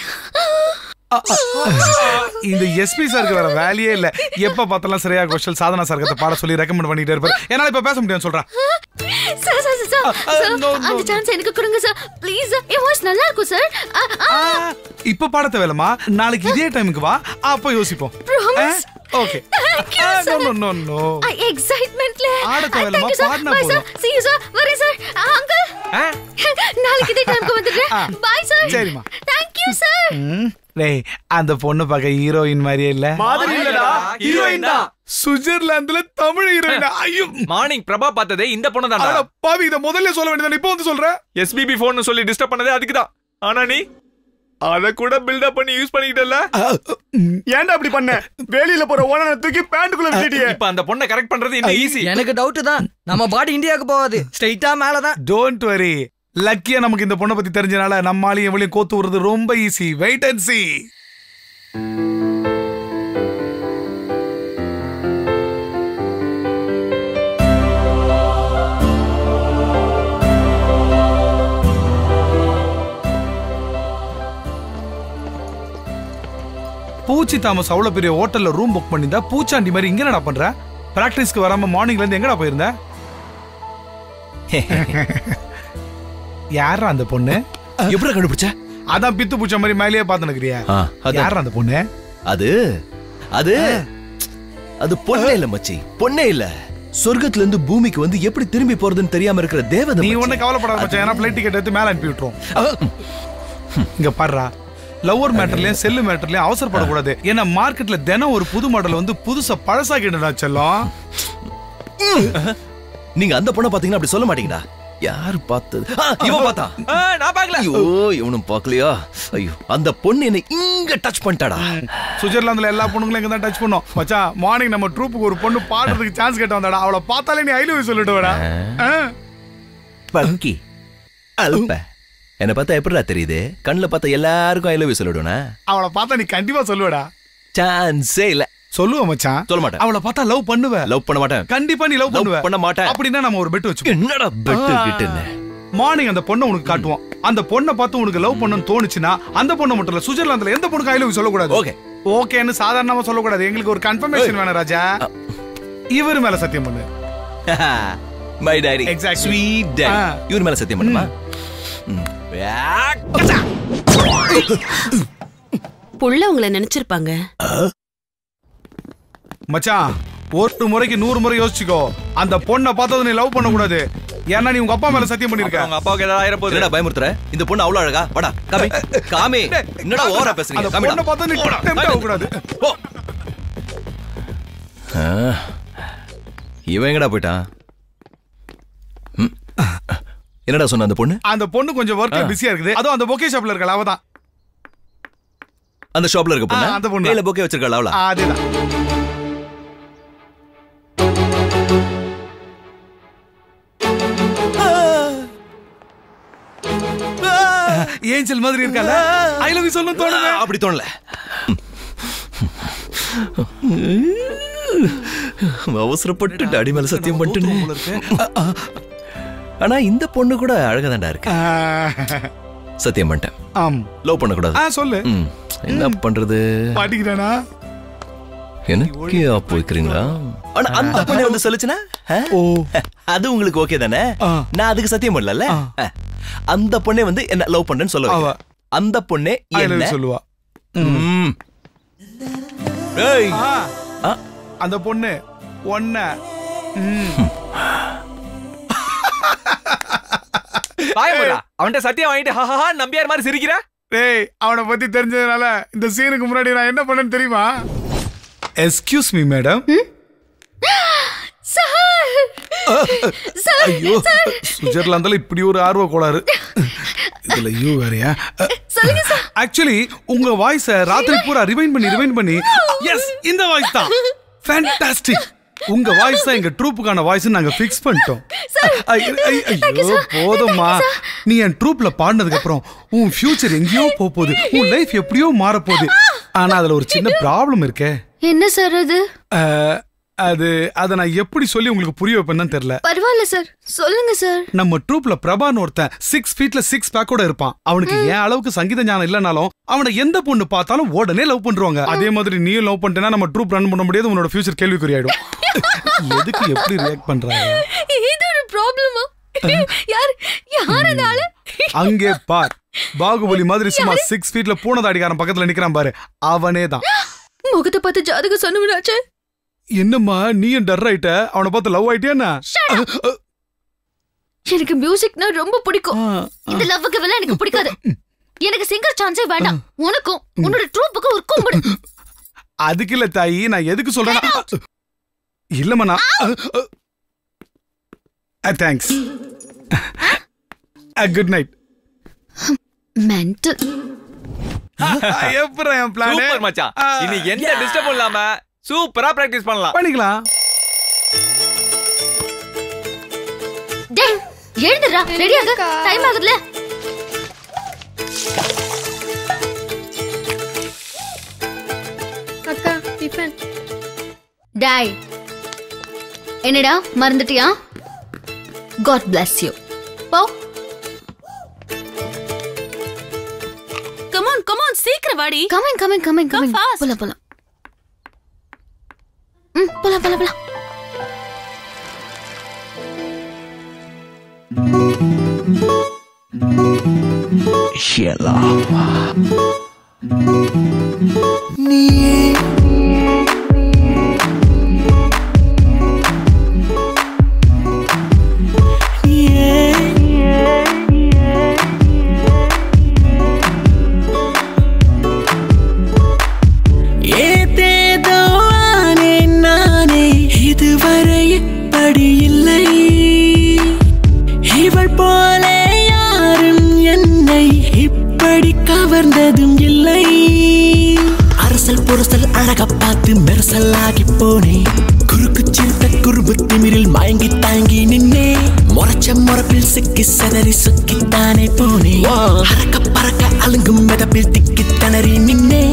இந்த எஸ்பி சாருக்கு வேற வேலையே இல்ல. எப்ப பார்த்தாலும் சரியா கோஷல் சாதனா சார்கிட்ட பாட சொல்லி ரெக்கமெண்ட் பண்ணிட்டே இருப்பாரு. என்னால இப்ப பேச முடியாது சொல்றேன். சார் அந்த சான்ஸ் எனக்கு கொடுங்க சார் ப்ளீஸ் சார். என் வாய்ஸ் நல்லா இருக்கும் சார். இப்ப பாட தேவையில்லமா, நாளைக்கு இதே டைமுக்கு வா, அப்ப யோசிப்போம். ஓகே. நோ நோ எக்ஸைட்மென்ட்ல ஆட தேவையில்லமா, பாடுனா போதும். see you sir. வரேன் சார். அங்கிள் நாளைக்கு இதே டைமுக்கு வந்துடுறேன். Bye sir. சரிமா. Thank you sir. டேய் அந்த பொண்ணு பார்க்க ஹீரோயின் மாதிரியே இல்ல. மாதிரி இல்லடா, ஹீரோயின் தான். சுவிட்சர்லாந்துல தமிழ் ஹீரோயின். ஐயோ, மார்னிங் பிரபா பார்த்ததே இந்த பொண்ணு தான்டா. அட பாவி, இத முதல்ல சொல்ல வேண்டியது, இப்போ வந்து சொல்ற. எஸ்பிபி ஃபோன் சொல்லி டிஸ்டர்ப் பண்ணதே அதுக்கு தான். ஆனா நீ அத கூட பில்ட் அப் பண்ணி யூஸ் பண்ணிட்டல. ஏன்டா அப்படி பண்ண? வேலியில போற ஓனனை தூக்கி பேண்ட்குள்ள விட்டுட்டியே. இப்ப அந்த பொண்ணை கரெக்ட் பண்றது இன்னும் ஈஸி. எனக்கு டவுட் தான், நம்ம பாடி இந்தியாவுக்கு போகாது, ஸ்ட்ரைட்டா மேல தான். டோன்ட் வரி, லக்கியா நமக்கு இந்த பொண்ணை பத்தி தெரிஞ்சனால நம்மாலையும் எவ்வளவு கோத்து விடுறது ரொம்ப ஈஸி. Wait and see. பூச்சி தாமஸ் அவ்வளவு பெரிய ஹோட்டல்ல ரூம் புக் பண்ணிருந்தா பூச்சாண்டி மாதிரி இங்க என்னடா பண்ற? பிராக்டிஸ்க்கு வராம மார்னிங்ல இருந்து எங்கடா போயிருந்த? யாரா அந்த பொண்ணு? எப்படி கண்டுபிடிச்ச? அதான் பித்து பூச்ச மாதிரி மேலேயே பார்த்து நிக்கிறியா? யாரா அந்த பொண்ணு? அது அது அது பொண்ணே இல்ல மச்சி, பொண்ணே இல்ல. சொர்க்கத்துல இருந்து பூமிக்கு வந்து எப்படி திரும்பி போறதுன்னு தெரியாம இருக்கிற தேவதை. நீ ஒண்ணு கவலைப்படாத மச்சான், ஏன்னா ஃளைட் டிக்கெட் எடுத்து மேல அனுப்பி விட்டுறோம். இங்க பாருடா, லவ்வர் மேட்டர்லயும் செல்லு மேட்டர்லயும் அவசரப்படக்கூடாது. ஏன்னா மார்க்கெட்ல தினம் ஒரு புது மாடல் வந்து புதுசா பழசாக்கிடுடா செல்லம். நீங்க அந்த பொண்ணை பாத்தீங்கன்னா அப்படி சொல்ல மாட்டீங்கடா. யாரு பார்த்தது? இவன் பார்த்தா? நான் பார்க்கல. ஐயோ, இவனும் பார்க்கலையா? ஐயோ, அந்த பொண்ணு என்ன இங்க டச் பண்ணிட்டாடா. சுவிட்சர்லாந்துல எல்லா பொண்ணுங்களும் இங்க தான் டச் பண்ணோம். மச்சான், மார்னிங் நம்ம ட்ரூப்புக்கு ஒரு பொண்ணு பாடுறதுக்கு சான்ஸ் கேட்ட வந்தாடா. அவளை பார்த்தாலே நீ ஐ லவ் யூ சொல்லிடுவடா. பக்கி அல்ப என்ன பார்த்தா எப்படிடா தெரியுது? கண்ணுல பார்த்தா எல்லாருக்கும் ஐ லவ் யூ சொல்லிடுவேனா? அவளை பார்த்தா நீ கண்டிப்பா சொல்லுவடா. சான்ஸே இல்ல. சொல்லுவ மச்சான். சொல்ல மாட்டேன். அவளை பார்த்தா லவ் பண்ணுவ? லவ் பண்ண மாட்டேன். கண்டிப்பா நீ லவ் பண்ணுவ? பண்ண மாட்டேன். அப்படின்னா நம்ம ஒரு பெட் வச்சுப்போம். என்னடா பெட் கிட்டன்னு? மார்னிங் அந்த பொண்ணை உனக்கு காட்டுவோம். அந்த பொண்ணை பார்த்து உனக்கு லவ் பண்ணணும்னு தோணுச்சுன்னா அந்த பொண்ணை மட்டும் இல்ல, சுவிட்சர்லாந்துல எந்த பொண்ணுக்கு ஐ லவ் யூ சொல்லக்கூடாது. ஓகே ஓகேன்னு சாதாரணமா சொல்லக்கூடாது. எங்களுக்கு ஒரு கன்ஃபர்மேஷன் வேணும் ராஜா. இவர் மேல சத்தியம் பண்ணு. My daddy, exactly, sweet daddy. இவர் மேல சத்தியம் பண்ணுமா? புள்ள உங்களை நினைச்சிருப்பாங்க. மச்சான், ஒரு முறைக்கு 100 முறை யோசிச்சுக்கோ. அந்த பொண்ணை பார்த்தது நீ லவ் பண்ண கூடாது. ஏன்னா நீ உங்க அப்பா மேல சத்தியம் பண்ணிருக்க. உங்க அப்பாவுக்கு ஏதாவது ஆயிர போகுது. என்னடா பயமுறுத்துற? இந்த பொண்ணு அவ்வளவு அழகா? வாடா காமி காமி. என்னடா ஓவரா பேசுறீங்க? அந்த பொண்ணை பார்த்தா நீ டெம்ப்ட் ஆக கூடாது. இவன் எங்கடா போயிட்டான்? என்னடா சொன்ன அந்த பொண்ணு? அந்த பொண்ணு கொஞ்சம் ஒர்க்ல பிஸியா இருக்குது. அதுவும் அந்த பொக்கே ஷாப்ல இருக்கல, அவதான். அந்த ஷாப்ல இருக்க பொண்ணு? அந்த பொண்ணு கையில பொக்கே வச்சிருக்காளா அவளா? அதேதான். ஏஞ்சல் மாதிரி இருக்கால. ஐ லவ் யூ சொல்ல தோணல. அப்படி தோணல. அவசரப்பட்டு டாடி மேல சத்தியம் பண்ணிட்டு. ஆனா இந்த பொண்ணு கூட அழகாதான்டா இருக்கு. சத்தியம் பண்ணிட்டேன். ஆம், லவ் பண்ண கூடாது. சொல்லு. என்ன பண்றது? பாட்டிக்கிறானா? எனக்கு அப்போ வைக்கிறீங்களா? ஆனா அந்த பொண்ணு வந்து சொல்லுச்சுனா அது உங்களுக்கு ஓகே தானே? நான் அதுக்கு சத்தியம் பண்ணல. அந்த பொண்ணே வந்து என்ன லவ் பண்றேன்னு சொல்லுவா. அந்த பொண்ணே என்ன சொல்லுவா? அந்த பொண்ணு ஒன்ன அவன்கிட்ட சத்தியம் வாங்கிட்டு ஹஹா நம்பியார் மாதிரி சிரிக்கிற. டேய், அவனை பத்தி தெரிஞ்சதுனால இந்த சீனுக்கு முன்னாடி நான் என்ன பண்ணேன்னு தெரியுமா? Excuse me madam. ஐயோ, சுவிட்சர்லாந்துல இப்படி ஒரு ஆர்வ கோளாறு. இதுல யூ வேறயா? ஆக்சுவலி உங்க வாய்ஸ ராத்திரி பூரா ரிவைண்ட் பண்ணி எஸ் இந்த வாய்ஸ் தான். ஃபேண்டாஸ்டிக். உங்க வாய்ஸ் தான் எங்க ட்ரூப்புக்கான வாய்ஸ் நாங்க ஃபிக்ஸ் பண்ணிட்டோம். ஐயோ போதும்மா, நீ என் ட்ரூப்ல பாடினதுக்கு அப்புறம் உன் ஃபியூச்சர் எங்கேயோ போகுது, உன் லைஃப் எப்படியோ மாற போகுது. ஆனா அதுல ஒரு சின்ன ப்ராப்ளம் இருக்கே. என்ன சார் அது? அதை நான் எப்படி சொல்லி உங்களுக்கு புரிய வைப்பேன்னு தெரியல. பரவாயில்ல சார், சொல்லுங்க சார். நம்ம ட்ரூப்ல பிரபான்னு ஒருத்தன் 6 feet 6 பேக்கோட இருப்பான். அவனுக்கு ஏன் அளவுக்கு சங்கீத ஞானம் இல்லனாலும் அவனை எந்த பொண்ணு பார்த்தாலும் உடனே லவ் பண்றாங்க. அதே மாதிரி நீயும் லவ் பண்ணிட்டேன்னா நம்ம ட்ரூப் ரன் பண்ண முடியாது, உன்னோட ஃபியூச்சர் கேள்விக்குறி ஆயிடும். எதுக்கு எப்படி ரியாக்ட் பண்றாங்க? இது ஒரு ப்ராப்ளமா? யாரனால? அங்கே பார், பாகுபலி மாதிரி சும்மா 6 feet பூனதாடிக்காரன் பக்கத்துல நிக்கிறான் பாரு, அவனே தான். முகத்தை பார்த்து ஜாதகம் சொன்னவனாச்சே. என்னம்மா நீ டர் ஆயிட்ட? அவனை பார்த்து லவ் ஆயிட்டியா? எனக்கு மியூசிக்னா ரொம்ப பிடிக்கும். இந்த லவ்வுக்கு வேலை எனக்கு பிடிக்காது. எனக்கு சிங்கர் சான்ஸே வேண்டாம். உனக்கும் உன்னோட ட்ரூப்புக்கு ஒரு கும்பிடு. அதுக்கு இல்ல தாயி, நான் எதுக்கு சொல்றேன்னா, இல்லம்மா நான் தேங்க்ஸ். Good night. மென்டல். எப்பறம் என் பிளான்? சூப்பர் மச்சான். இனி எந்த டிஸ்டர்ப் இல்லாம சூப்பரா பிராக்டீஸ் பண்ணலாம். பண்ணிக்கலாம். டேய் எழுந்துடா, ரெடி ஆகு, டைம் ஆகுதுல. அக்கா டிஃபன். டேய் என்னடா மறந்துட்டியா? God bless you. போ. Come on, சீக்கிரம் வாடி. Coming. போலாம். போலாம். Sheila. அழக பார்த்து மெரசலாகி போனே, குறுக்கு சிறுத்த குறும்பு திமிரில் மயங்கி தாங்கி நின்னே, முறைச்ச முறப்பில் சிக்கி சதறி சுக்கித்தானே போனே, அறக்க பறக்க அழுங்கும் மிதப்பில் திக்கி தணறி நின்னே.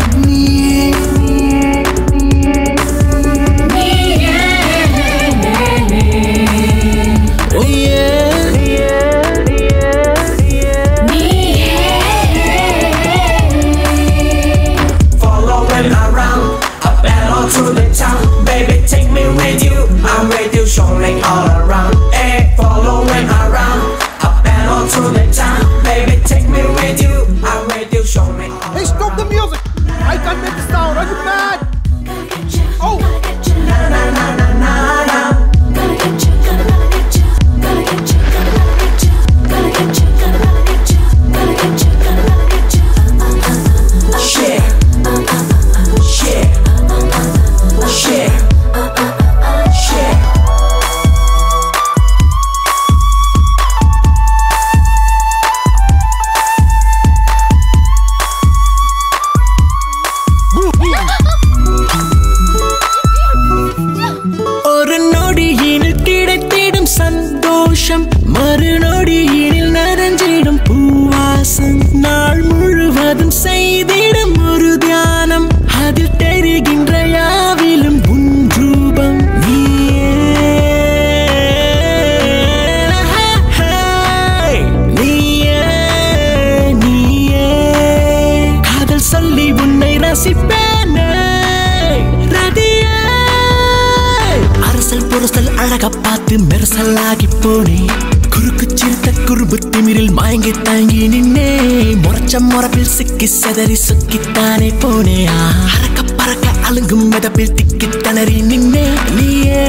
Through the town, baby, take me with you. I'm with you, showing all around. Hey, following around, up and all through the town, baby, take me with you. I'm with you, showing. Hey, stop the music! I can't make the sound. Are you mad? Oh! Na na na na na na. Gotta get you, gotta get you, gotta get you, gotta get you, gotta get you, gotta get you, gotta get you, gotta get you. Shit. Shit. Shit. Shit. ஒரு நொடியினில் கிடைத்திடும் சந்தோஷம், மறுநொடியினில் நனைஞ்சிடும் பூவாசம், நாள் முழுவதும் செய்திடும் ஒரு தியானம், அதில் தெரிகின்ற யாவிலும் உன் ரூபம் நீயே. காதல் சொல்லி உன்னை ரசிப்பேனே ரதியே. அரசல் புரசல் அழக பார்த்து மெரசலாகி போனே, குறுக்கு சிறுத்த குறும்பு திமிரில் மயங்கி தாங்கி நின்னே, முறைச்ச முறப்பில் சிக்கி சதறி சுக்கித்தானே போனே, அறக்க பறக்க அழுங்கும் மிதப்பில் திக்கி தணறி நின்னே. நீயே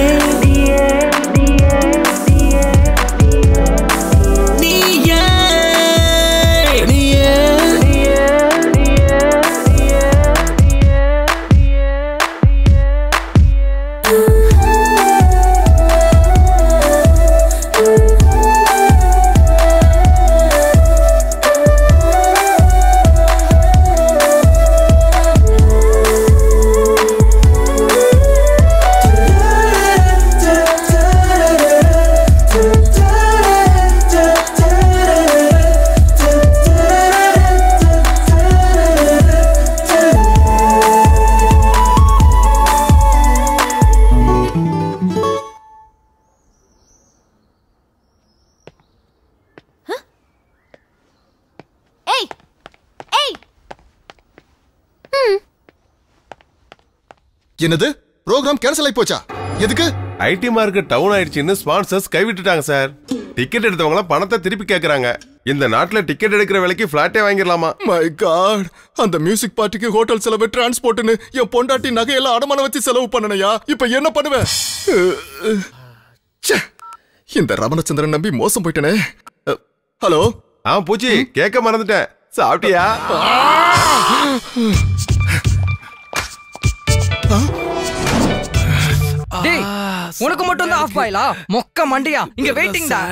என்னது ப்ரோக்ராம் கேன்சல் ஆயி போச்சா? எதுக்கு? ஐடி மார்க்கெட் டவுன் ஆயிடுச்சுன்னு ஸ்பான்சர்ஸ் கைவிட்டுட்டாங்க சார். டிக்கெட் எடுத்தவங்க பணத்தை திருப்பி கேக்குறாங்க. இந்த நாட்டுல டிக்கெட் எடுக்கிற விலைக்கு பிளாட்டே வாங்கிடலாமா? மை காட், அந்த மியூசிக் பார்ட்டிக்கு ஹோட்டல் செலவு, டிரான்ஸ்போர்ட்னு என் பொண்டாட்டி நகையெல்லாம் அடமானம் வச்சு செலவு பண்ணனையா? இப்ப என்ன பண்ணுவேன்? இந்த ரமணச்சந்திரன் நம்பி மோசம் போயிட்டனே. ஹலோ. பூச்சி கேட்க மறந்துட்டேன். சாப்பிட்டியா? டேய், உனக்கு மட்டும் தான் ஆஃப் பாயிலா? மொக்க மண்டியா, இங்க வெயிட்டிங் டா.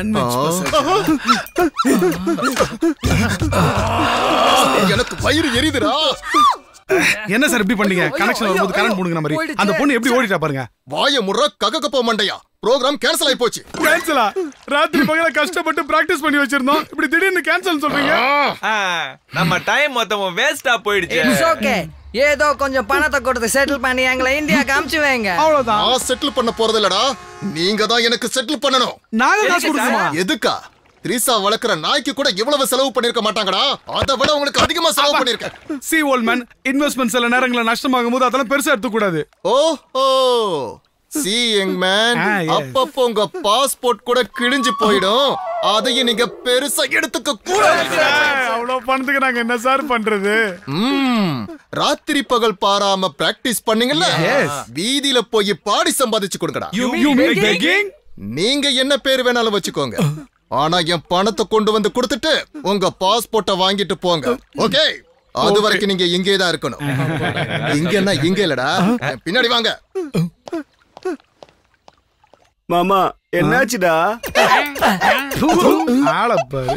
எனக்கு வயிறு எரியுதுடா. என்ன சார் இப்படி பண்ணீங்க? கனெக்ஷன் வரும்போது கரண்ட் போடுங்க மாதிரி. அந்த பொண்ணு எப்படி ஓடிட்டா பாருங்க. வாய முற கககப்ப மண்டையா. ப்ரோகிராம் கேன்சல் ஆயி போச்சு. கேன்சலா? ராத்திரி பகல கஷ்டப்பட்டு பிராக்டீஸ் பண்ணி வச்சிருந்தோம். இப்படி திடீர்னு கேன்சல் சொல்றீங்க? நம்ம டைம் மொத்தம் வேஸ்டா போயிடுச்சு. It's okay. ஏதோ கொஞ்சம் பணத்தை கொடுத்து செட்டில் பண்ணி எங்களை இந்தியாக்கு அனுப்பிச்சு வைங்க. அவ்வளவுதான். நான் செட்டில் பண்ண போறது இல்லடா. நீங்க தான் எனக்கு செட்டில் பண்ணணும். நாங்க காசு கொடுக்கணுமா? எதுக்கா? த்ரீசா வளர்க்குற நாய்க்கு கூட இவ்வளவு செலவு பண்ணிருக்க மாட்டாங்கடா. அதை விட உங்களுக்கு அதிகமா செலவு பண்ணிருக்கேன். சி ஓல்மேன், இன்வெஸ்ட்மென்ட் சில நேரங்களில் நஷ்டமாகும் போது அதெல்லாம் பெருசா எடுத்துக்க கூடாது. ஓஹோ, சி யங் மேன், அப்பப்போ உங்க பாஸ்போர்ட் கூட கிழிஞ்சு போயிடும். அதையும் நீங்க பெருசா எடுத்துக்க கூடாது. அவ்வளவு பணத்துக்கு நாங்க என்ன சார் பண்றது? ராத்திரி பகல் பாராம பிராக்டிஸ் பண்ணீங்கல்ல, வீதியில போய் பாடி சம்பாதிச்சு கொடுங்கடா. நீங்க என்ன பேர் வேணாலும் வச்சுக்கோங்க. ஆனா என் பணத்தை கொண்டு வந்து கொடுத்துட்டு உங்க பாஸ்போர்ட்டை வாங்கிட்டு போங்க. ஓகே? அது வரைக்கும் நீங்க இங்கே தான் இருக்கணும். இங்கன்னா இங்க இல்லடா, பின்னாடி வாங்க. மாமா என்னாச்சுடா? ஆளப்பாரு.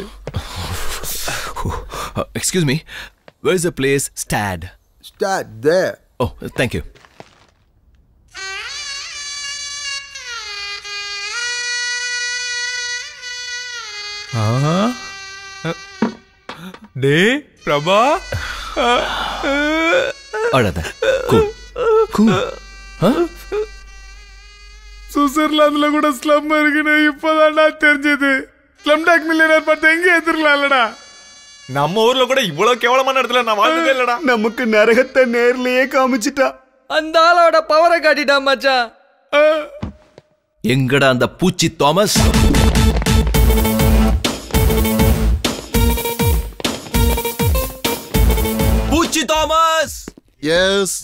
Excuse me, where is the place Stad? Stad there. Oh, thank you. டே பிரபா, அழாத. Cool. Cool. சுவிட்சர்லாந்துல கூட ஸ்லம் இருக்குன்னு இப்பதான்டா தெரிஞ்சது. ஸ்லம் டாக் மில்லியனர் பார்த்து எங்க எதிர்க்கலாம்லடா. நம்ம ஊர்ல கூட இவ்வளவு கேவலமான இடத்துல நான் வாழ்ந்ததே இல்லடா. நமக்கு நரகத்தை நேர்லயே காமிச்சிட்டா. அந்த ஆளோட பவரை காட்டிட்டா மச்சான். எங்கடா அந்த பூச்சி தாமஸ்? பூச்சி தாமஸ். எஸ்.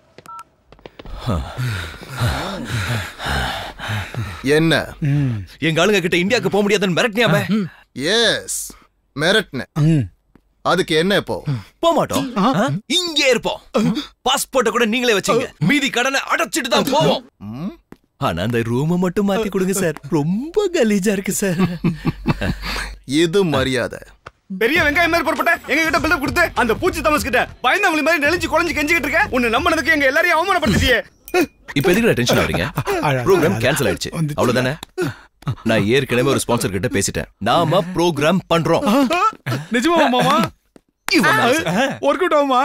என்ன? எங்க ஆளுங்க கிட்ட இந்தியாவுக்கு போக முடியாதுன்னு மிரட்டியாமே. எஸ், மிரட்ன. அதுக்கு என்ன இப்போ? போக மாட்டோம், இங்கே இருப்போம். பாஸ்போர்ட்டை கூட நீங்களே வச்சீங்க, மீதி கடனை அடைச்சிட்டு தான் போவோம். ஆனா அந்த ரூமை மட்டும் மாத்தி கொடுங்க சார், ரொம்ப கலீஜா இருக்கு சார். இது மரியாதை. பெரிய வெங்காயம் மாதிரி பொறுப்பட்ட எங்க கிட்ட பில்டப் கொடுத்து அந்த பூச்சி தாமஸ் கிட்ட பயந்தவங்க மாதிரி நெளிஞ்சு குழஞ்சு கெஞ்சிக்கிட்டு இருக்க. உன்னை நம்பினதுக்கு எங்க எல்லாரையும் அவமானப்படுத்திட்டியே. இப்ப எதுக்கு டென்ஷன் ஆவறீங்க? ப்ரோகிராம் கேன்சல் ஆயிடுச்சு, அவ்வளவுதானே. நான் ஏற்கனவே ஒரு ஸ்பான்சர் கிட்ட பேசிட்டேன். நாம ப்ரோகிராம் பண்றோம். நிஜமா மாமா? ஒர்க் அவுட் ஆகுமா?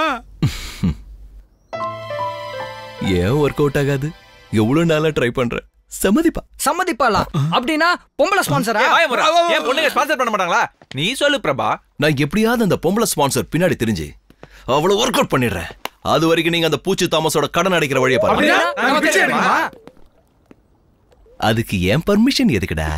ஏன் ஒர்க் அவுட் ஆகாது? எவ்வளவு நாளா ட்ரை பண்றேன். சம்மதிப்பாளா? அப்படின்னா பொம்பளை ஸ்பான்சரா? ஏன் பொண்ணுங்க ஸ்பான்சர் பண்ண மாட்டாங்களா? நீ சொல்லு பிரபா. நான் எப்படியாவது அந்த பொம்பளை ஸ்பான்சர் பின்னாடி தெரிஞ்சு அவ்வளவு ஒர்க் அவுட் பண்ணிடுறேன். அது வரைக்கும் நீங்க அந்த பூச்சி தாமஸோட கடன் அடைக்கிற வழியை பாருங்க. அதுக்கு ஏன் பர்மிஷன் எதுக்குடா?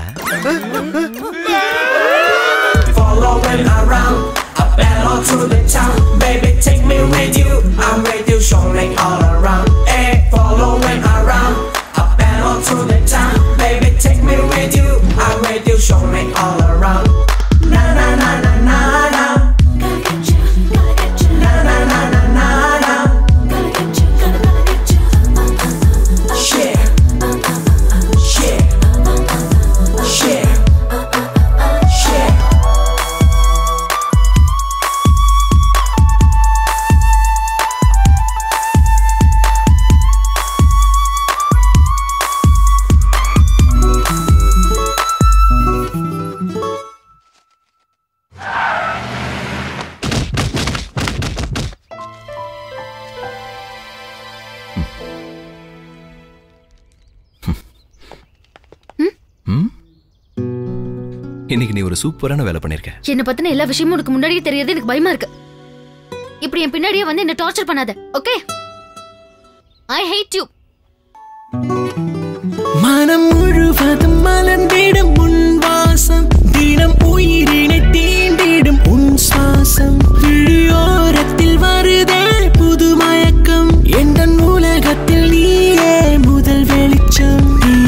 Following around, up and all through the town. Baby, take me with you. I'm with you, showing all around. Hey, following around, up and all through the town. Baby, take me with you. I'm with you, showing all around. Na na na na na na. Gotta get you, gotta get you. Na na na na na na. Gotta get you, gotta get you. Share, share, share, share. இன்னைக்கு நீ ஒரு சூப்பரான வேலை பண்ணிருக்க. என்ன பத்தின எல்லா விஷயமும் உனக்கு முன்னாடியே தெரியாது. எனக்கு பயமா இருக்கு. இப்படி என் பின்னாடியே வந்து என்ன டார்ச்சர் பண்ணாத. ஓகே? I hate you. மனம் முழுவதும் மலர்ந்திடும் உன் வாசம் தினம் உயிரினை தீண்டிடும் உன் சுவாசம் விழியோரத்தில் வருதே புது மயக்கம் எந்த உலகத்தில் நீயே முதல் வெளிச்சம்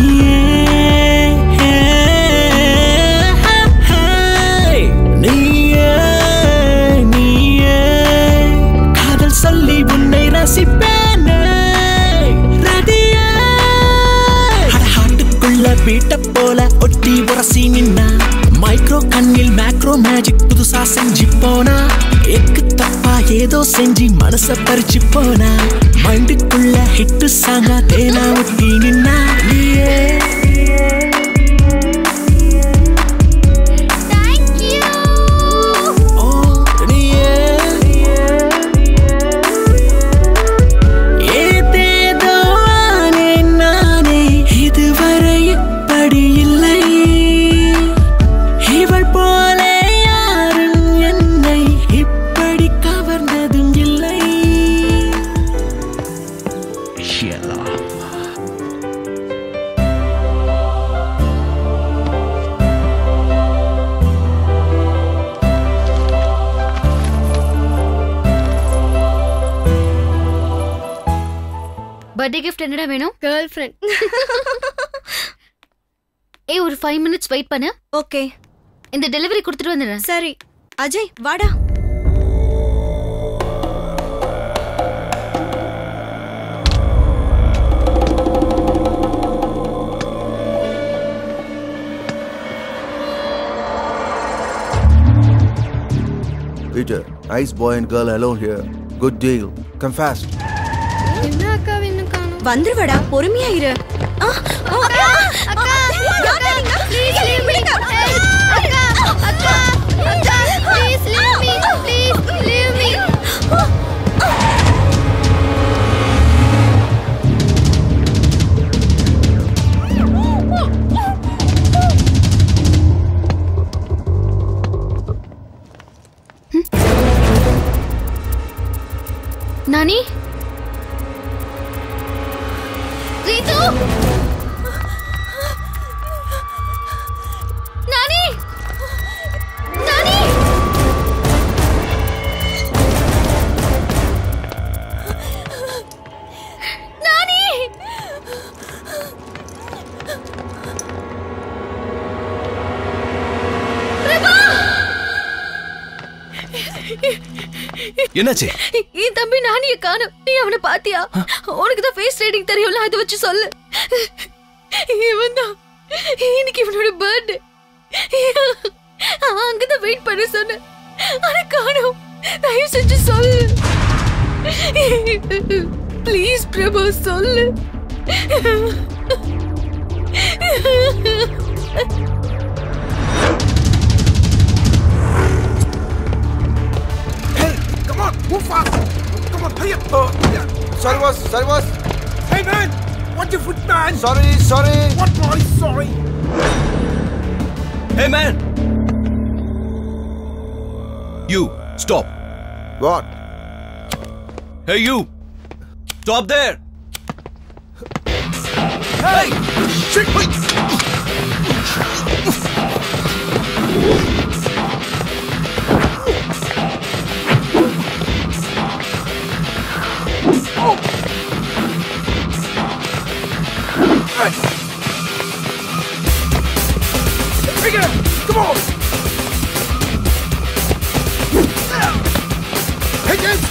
சொல்லி உன்னை ரசிப்பேனே ரதியே ஹாட்டுக்குள்ள வீட்ட போல ஒட்டி உரசி நின்னா மைக்ரோ கண்ணில் மேக்ரோ மேஜிக் புதுசா செஞ்சு போனா எக்கு தப்பா ஏதோ செஞ்சு மனச பறிச்சு போனா மைண்டுக்குள்ள ஹிட்டு சாங்கா தேனா ஒட்டி நின்னா நீயே பர்த்டே கிஃப்ட் என்னடா வேணும்? Girl friend. ஏய் ஒரு 5 minutes வெயிட் பண்ணு. ஓகே. இந்த டெலிவரி கொடுத்துட்டு வந்துடுறேன். சரி. அஜய் வாடா. Peter, nice boy and girl alone here. Good deal. Come fast. என்ன அக்கா இன்னும் காணோம். வந்துருவடா பொறுமையா இரு. அக்கா ப்ளீஸ் லீவ் மீ. அக்கா please leave me. Please leave me. நானி रीतू नानी नानी नानी என்னாச்சு? என் தம்பி நானிய காணோம். நீ அவனை பாத்தியா? உனக்கு தான் ஃபேஸ் ரீடிங் தெரியும்ல, அதை வச்சு சொல்லு. இவன் தான் இன்னைக்கு இவனோட பர்த்டே. அங்கதான் வெயிட் பண்ண சொன்னேன், ஆனா காணோம். தயவு செஞ்சு சொல்லு ப்ளீஸ் பிரபு, சொல்லு. Come on, move fast. Come on, hurry up. Sorry, boss. Sorry, boss. Hey, man. Watch your foot, man. Sorry, sorry. What, boy? Sorry. Hey, man. You, stop. What? Hey, you. Stop there. Hey! Shit! Wait! Pick it up! Come on! Take it!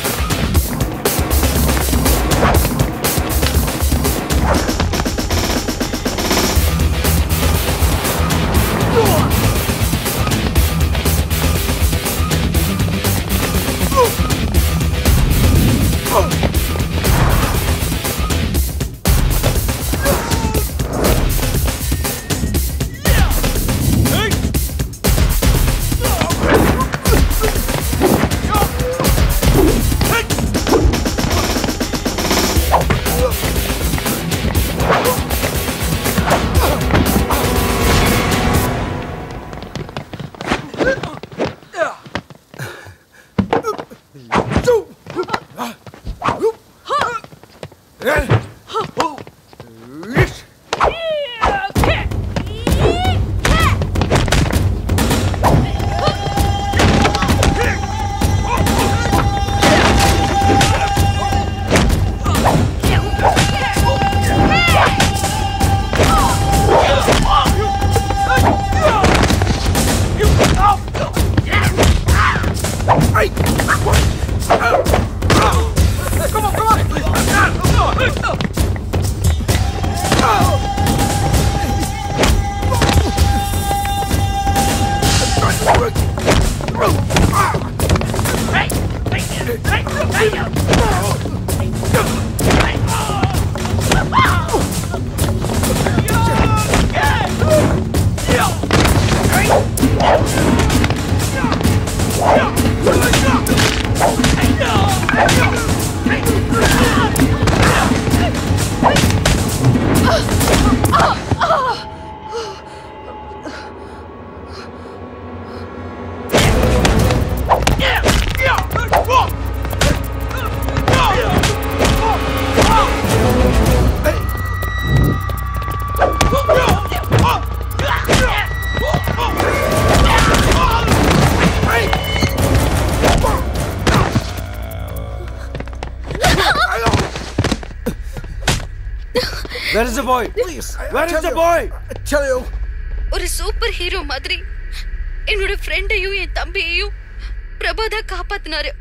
Where is the boy? Please. Where is the boy? Tell you. ஒரு super hero மாதிரி என்னோட ஃப்ரெண்டையும் என் தம்பியையும் பிரபாதா காப்பாத்தினாரு.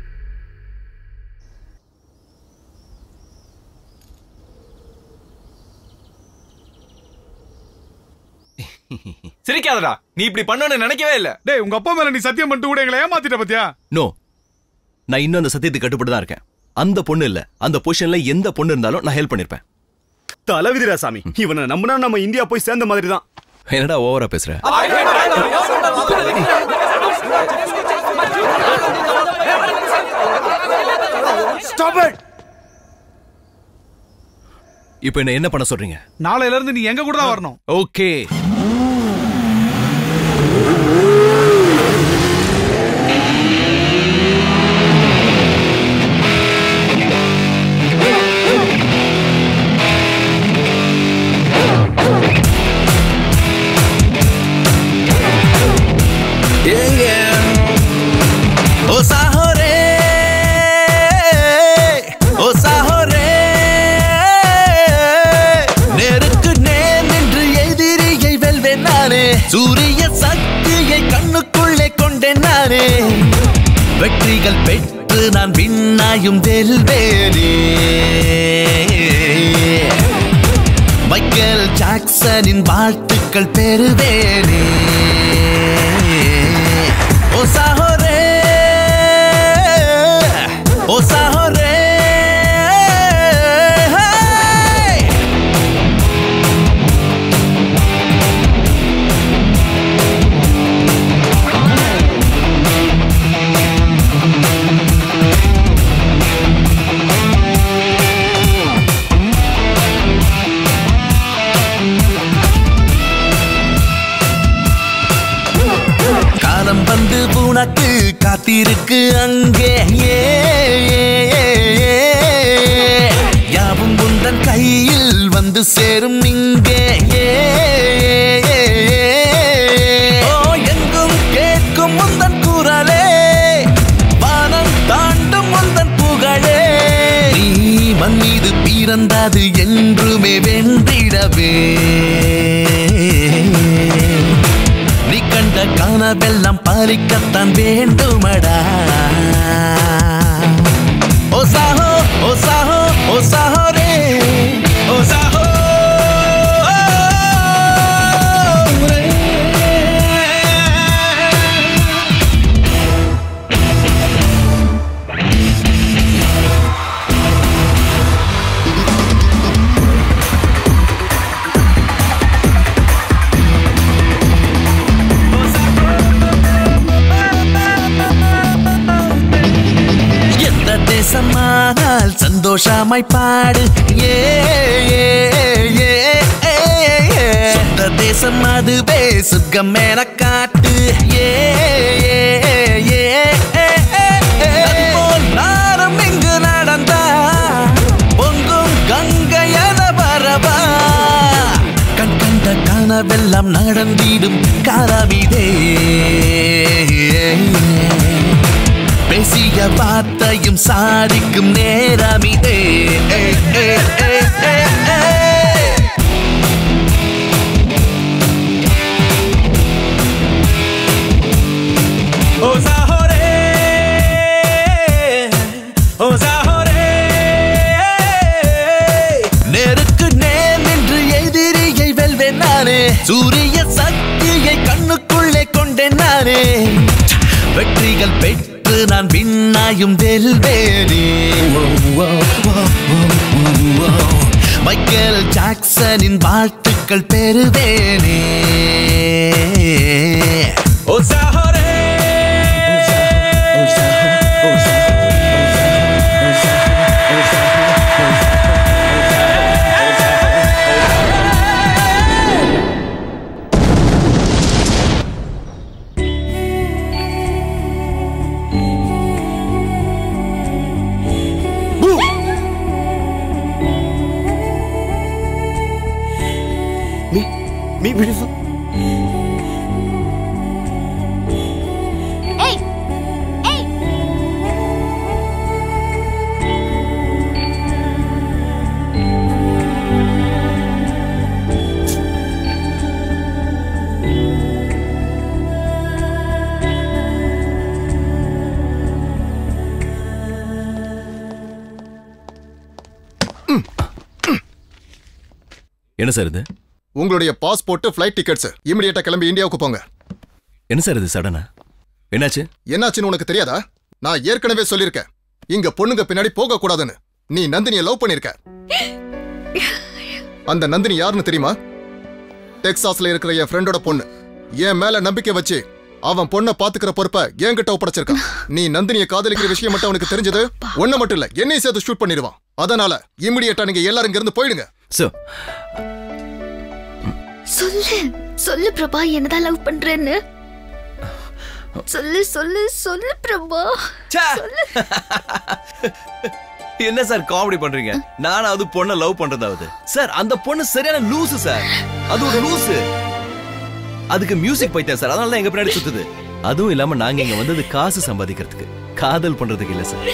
சிரிக்காதடா, நீ இப்படி பண்ணணும்னு நினைக்கவே இல்ல. டேய், உங்க அப்பா மேல நீ சத்தியம் பண்ணிட்டு கூட எங்களை ஏமாத்திட்ட பாத்தியா? நோ, நான் இன்னும் அந்த சத்தியத்துக்கு கட்டுப்பட்டு தான் இருக்கேன். அந்த பொண்ணு இல்ல, அந்த பொசிஷன்ல எந்த பொண்ணு இருந்தாலும் நான் ஹெல்ப் பண்ணிருப்பேன். தலைவிதிரா சாமி, இவனை நம்பினா நம்ம இந்தியா போய் சேர்ந்த மாதிரி தான். என்னடா ஓவரா பேசுற? Stop it. இப்போ என்ன பண்ண சொல்றீங்க? நாளையில இருந்து நீ எங்க கூட தான் வரணும். ஓகே. சூரிய சக்தியை கண்ணுக்குள்ளே கொண்டேன் நானே, வெற்றிகள் பெற்று நான் விண்ணாயும் வெல்வேனே. மைக்கேல் ஜாக்சனின் வாழ்த்துக்கள் பெறுவேனே. ஓ சாஹோரே, ஓ சாஹோரே. காலம் வந்து உனக்கு காத்திருக்கு அங்கே, யாவும் உந்தன் கையில் வந்து சேரும் இங்கே. ஓ, எங்கும் கேட்கும் உந்தன் குரலே, வானம் தாண்டும் உந்தன் புகழே. நீ மண் மீது பிறந்தது என்றுமே வென்றிடவே. நீ கண்ட கனவெல்லாம் பறிக்கத்தான் வேண்டுமடா. ஓ சாஹோ, ஓ சாஹோ, ஓ சாஹோரே, ஓ சாஹோ. தேசமானால் சந்தோஷமாய் பாடு, சொந்த தேசம் அதுவே சுகம் என காட்டு. நாரம் இங்கு நடந்தா பொங்கும் கங்கையன வரவா. கண் கண்ட கனவெல்லாம் நடந்திடும் காலமிதே. பேசிய வார்த்தையும் சாதிக்கும் நேரமிதே. ஓ சாஹோரே, ஓ சாஹோரே. நேருக்கு நேர் நின்று எதிரியை வெல்வேன் நானே, சூரிய சக்தியை கண்ணுக்குள்ளே கொண்டேன் நானே. வெற்றிகள் பெற்று நான் விண்ணாயும் வெல்வேனே. மைக்கேல் ஜாக்சனின் வாழ்த்துக்கள் பெறுவேனே. ஓ சாஹோரே, Me beautiful. Hey! Hey! என்ன சார் இது? உங்களுடைய பாஸ்போர்ட், ஃளைட் டிக்கெட்ஸ். இமிடியேட்டா கிளம்பி இந்தியாவுக்கு போங்க. என்ன சார் இது சடனா? என்னாச்சு? என்னாச்சுன்னு உனக்கு தெரியாதா? நான் ஏற்கனவே சொல்லியிருக்கேன், இங்க பொண்ணுங்க பின்னாடி போக கூடாதுன்னு. நீ நந்தினியை லவ் பண்ணிருக்க. அந்த நந்தினி யாருன்னு தெரியுமா? டெக்சாஸ்ல இருக்கிற என் ஃப்ரெண்டோட பொண்ணு. என் மேல நம்பிக்கை வச்சு அவன் பொண்ணை பாத்துக்கிற பொறுப்பை என்கிட்ட ஒப்படைச்சிருக்கான். நீ நந்தினியை காதலிக்கிற விஷயம் மட்டும் அவனுக்கு தெரிஞ்சது, ஒன்ன மட்டும் இல்ல என்னையும் சேர்த்து ஷூட் பண்ணிடுவான். அதனால இமிடியேட்டா நீங்க எல்லாரும் இங்க இருந்து போயிடுங்க. சொல்லு சொல்லு பிரபா, என்னதான் லவ் பண்றேன்னு சொல்லு சொல்லு சொல்லு பிரபா. என்ன சார் காமெடி பண்றீங்க? நானாவது பொண்ணை லவ் பண்றதாவது? சார் அந்த பொண்ணு சரியான லூசு சார். அது ஒரு லூசு. அதுக்கு மியூசிக் பைத்தியம் சார். அதனால தான் எங்க பின்னாடி சுத்துது. அதுவும் இல்லாம நாங்க இங்க வந்தது காசு சம்பாதிக்கிறதுக்கு, காதல் பண்றதுக்கு இல்ல சார்.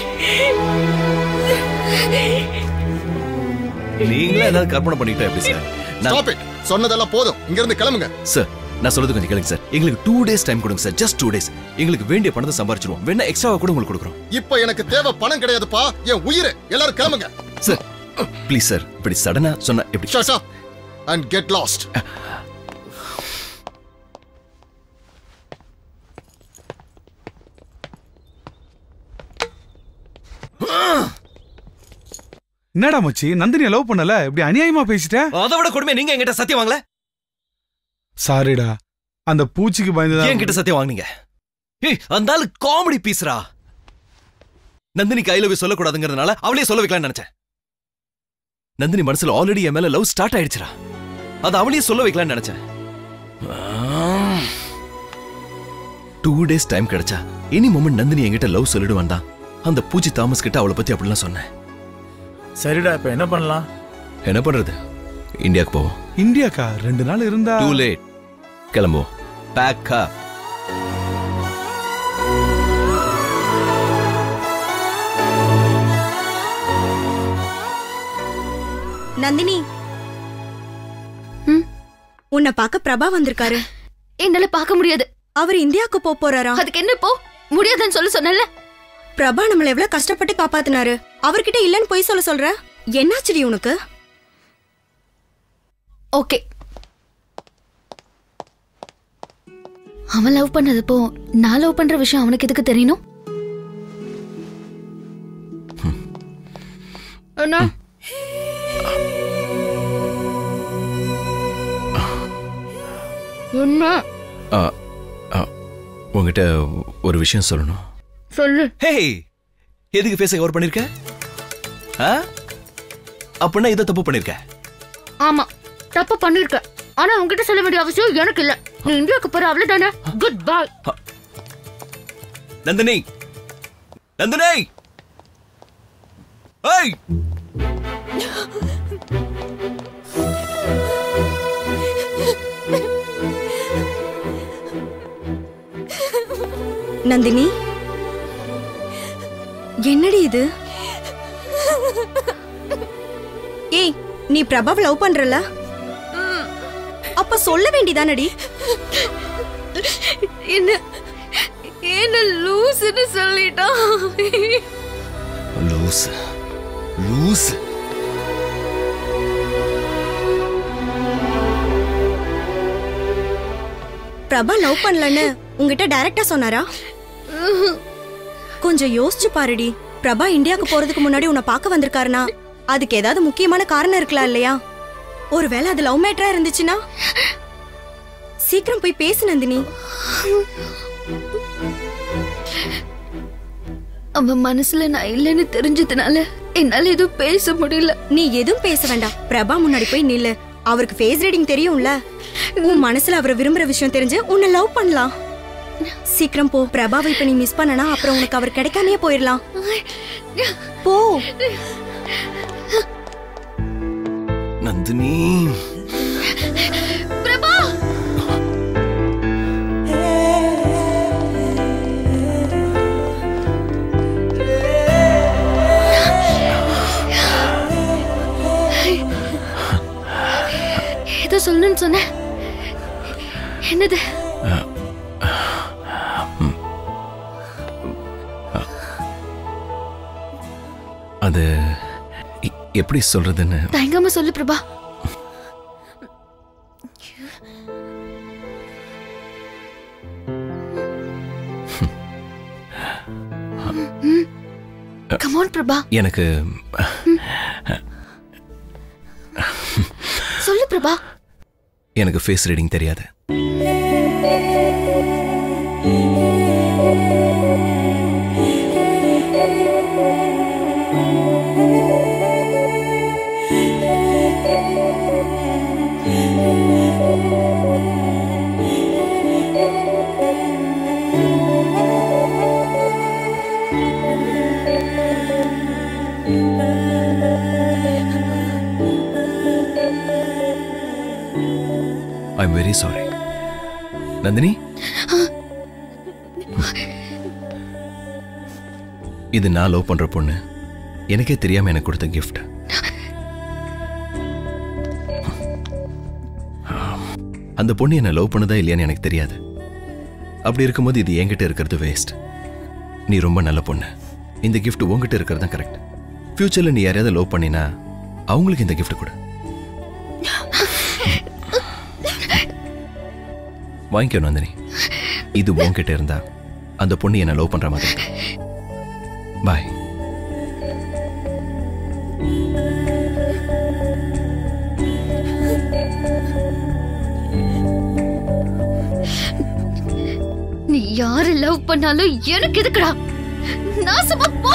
நீங்களே ஏதாவது கற்பனை பண்ணிக்கிட்டா எப்படி சார்? Stop it. சொன்னதெல்லாம் போதும், இங்க இருந்து கிளம்புங்க. சார் நான் சொல்றது கொஞ்சம் கேளுங்க சார். எங்களுக்கு 2 days டைம் கொடுங்க சார். Just 2 days. எங்களுக்கு வேண்டிய பணத்தை சம்பாரிச்சிருவோம். வேணா எக்ஸ்ட்ராவா கூட உங்களுக்கு கொடுக்குறோம். இப்போ எனக்கு தேவை பணம் கிடையாதுப்பா, என் உயிர். எல்லாரும் கிளம்புங்க சார். ப்ளீஸ் சார், இப்படி சடனா சொன்னா எப்படி? Shut up and get lost. என்னடா மச்சி, நந்தினியை லவ் பண்ணல, இப்படி அநியாயமா பேசிட்ட? அதை விட கொடுமை நீங்க என்கிட்ட சத்தியம் வாங்கல. சாரிடா, அந்த பூச்சிக்கு பயந்துதான் என்கிட்ட சத்தியம் வாங்குனீங்க. ஏய் அந்த ஆளு காமெடி பீஸ்ரா. நந்தினி கையில சொல்லக்கூடாதுங்கிறதுனால அவளே சொல்ல வைக்கலாம்னு நினைச்சேன். நந்தினி மனசுல ஆல்ரெடி என் மேல லவ் ஸ்டார்ட் ஆயிடுச்சுடா. அது அவளையே சொல்ல வைக்கலாம்னு நினைச்சேன். 2 days டைம் கிடைச்சா எனி மொமெண்ட் நந்தினி என்கிட்ட லவ் சொல்லிடுவான் தான் அந்த பூச்சி தாமஸ் கிட்ட அவளை பத்தி அப்படிலாம் சொன்னேன். சரிடா, இப்ப என்ன பண்ணலாம்? என்ன பண்றது? இந்தியாவுக்கு போவோம். இந்தியாக்கா? 2 நாள் இருந்தா டூ லேட். கிளம்புவோம். Pack up. நந்தினி, உன்னை பார்க்க பிரபா வந்திருக்காரு. என்னால பார்க்க முடியாது. அவர் இந்தியாவுக்கு போறாரா? அதுக்கு என்ன போ முடியாதுன்னு சொல்லி சொன்னல. பிரபா நம்மள எவ்வளவு கஷ்டப்பட்டு காப்பாத்தினாரு. அவர்கிட்ட இல்லன்னு போய் சொல்ற. என்னாச்சுடி உனக்கு? ஓகே, அவன் லவ் பண்ணதப்போ நான் லவ் பண்ற விஷயம் அவனுக்கு எதுக்கு தெரியணும்? என்ன என்ன? உங்ககிட்ட ஒரு விஷயம் சொல்லணும். சொல்லு. ஹே, எதுக்கு ஃபேஸை கவர் பண்ணிருக்க? அப்படின்னா இதை தப்பு பண்ணிருக்க. ஆமா, தப்பு பண்ணிருக்க. ஆனா உன்கிட்ட சொல்ல வேண்டிய அவசியம் எனக்கு இல்ல. நீ இந்தியாவுக்கு போற அவ்வளவுதானே. Good bye. நந்தினி, நந்தினி, ஏய் நந்தினி, என்னடி இது? ஏய், நீ பிரபாவை லவ் பண்றல? அப்ப சொல்ல வேண்டியதானடி. என்ன லூசுன்னு சொல்லிட்டான். Loose loose. பிரபா லவ் பண்ணலன்னு உங்ககிட்ட டைரக்டா சொன்னாரா? கொஞ்சம் யோசிச்சு பாருடி. பிரபா இந்தியாவுக்கு போறதுக்கு முன்னாடி உன்னை பார்க்க வந்திருக்காருனா அதுக்கு ஏதாவது முக்கியமான காரணம் இருக்கலாம் இல்லையா? ஒருவேளை அது லவ் மேட்டரா இருந்துச்சுன்னா சீக்கிரம் போய் பேசு நந்தினி. அவன் மனசுல நான் இல்லைன்னு தெரிஞ்சதுனால என்னால எதுவும் பேச முடியல. நீ எதுவும் பேச வேண்டாம். பிரபா முன்னாடி போய் நில்லு. அவருக்கு ஃபேஸ் ரீடிங் தெரியும்ல. உன் மனசுல அவரை விரும்புற விஷயம் தெரிஞ்சு உன்னை லவ் பண்ணலாம். சீக்கிரம் போ. பிரபாவை இப்ப நீ மிஸ் பண்ணனா அப்புறம் உனக்கு அவர் கிடைக்காமயே போயிடலாம். போ நந்தினி. பிரபா, ஏதோ சொல்லணும்னு சொன்ன. என்னது? அது எப்படி சொல்றதுன்னு தயங்காம சொல்லு பிரபா. Come on Prabha. எனக்கு சொல்லு பிரபா. எனக்கு ஃபேஸ் ரீடிங் தெரியாது. I'm very sorry. நந்தினி, இது நான் லவ் பண்ற பொண்ணு. எனக்கே தெரியாம எனக்கு கொடுத்த கிஃப்ட். அந்த பொண்ணு என்ன லவ் பண்ணதா இல்லையான்னு எனக்கு தெரியாது. அப்படி இருக்கும்போது இது என்கிட்ட இருக்கிறது வேஸ்ட். நீ ரொம்ப நல்ல பொண்ணு. இந்த கிஃப்ட் உங்ககிட்ட இருக்கிறது தான் கரெக்ட். ஃபியூச்சர்ல நீ யாரையாவது லவ் பண்ணினா அவங்களுக்கு இந்த கிஃப்ட் கொடு. வாங்கிக்கோ நந்தினி. இது உன்கிட்ட இருந்தா அந்த பொண்ணு என்ன லவ் பண்ற மாதிரி. பாய். நீ யாரை லவ் பண்ணாலும் எனக்கு எதுக்குடா? நாசமா போ.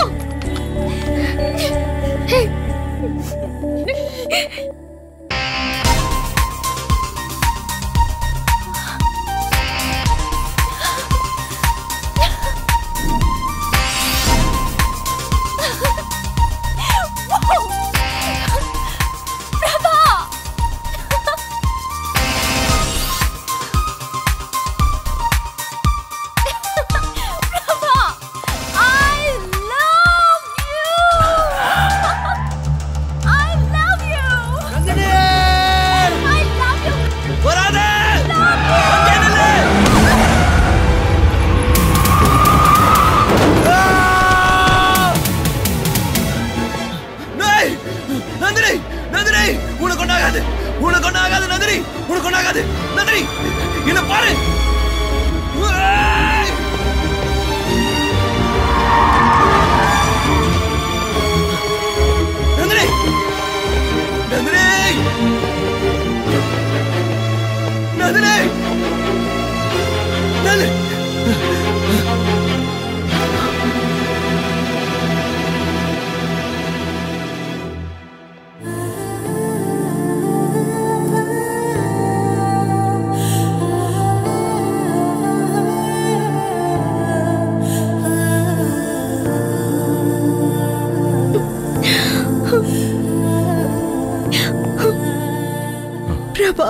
பிரபா,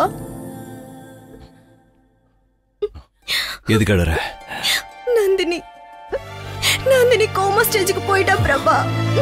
எதுக்கு அழற? நந்தினி கோமா ஸ்டேஜுக்கு போயிட்டா பிரபா.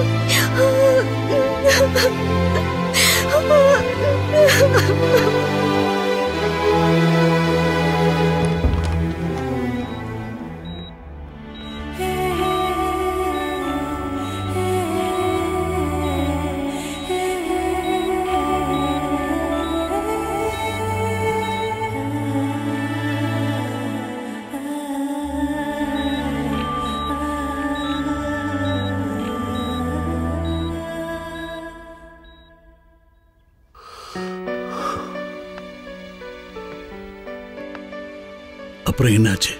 அப்புறம் என்னாச்சு?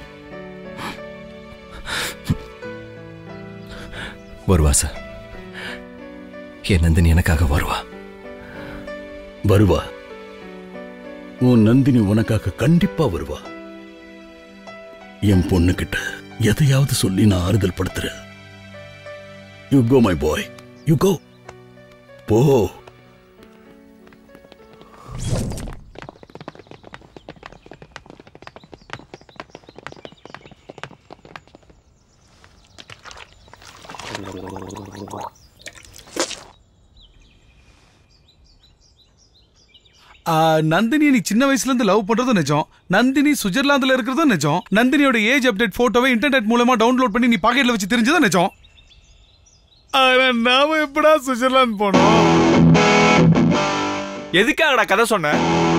வருவா சார். என் நந்தினி எனக்காக வருவா. வருவா. உன் நந்தினி உனக்காக கண்டிப்பா வருவா. என் பொண்ணு கிட்ட எதையாவது சொல்லி நான் ஆறுதல் படுத்துறேன். You go my boy, you go. போ. நந்தினி நீ சின்ன வயசுல இருந்து லவ் பண்றதும் நிஜம். நந்தினி சுவிட்சர்லாந்துல இருக்கிறதும் நிஜம். நந்தினியோட ஏஜ் அப்டேட் போட்டோவை இன்டர்நெட் மூலமா டவுன்லோட் பண்ணி நீ பாக்கெட்ல வச்சு தெரிஞ்சதும் நிஜம். நாம எப்படா சுவிட்சர்லாந்து போனோம்? எதுக்காகடா கதை சொன்ன?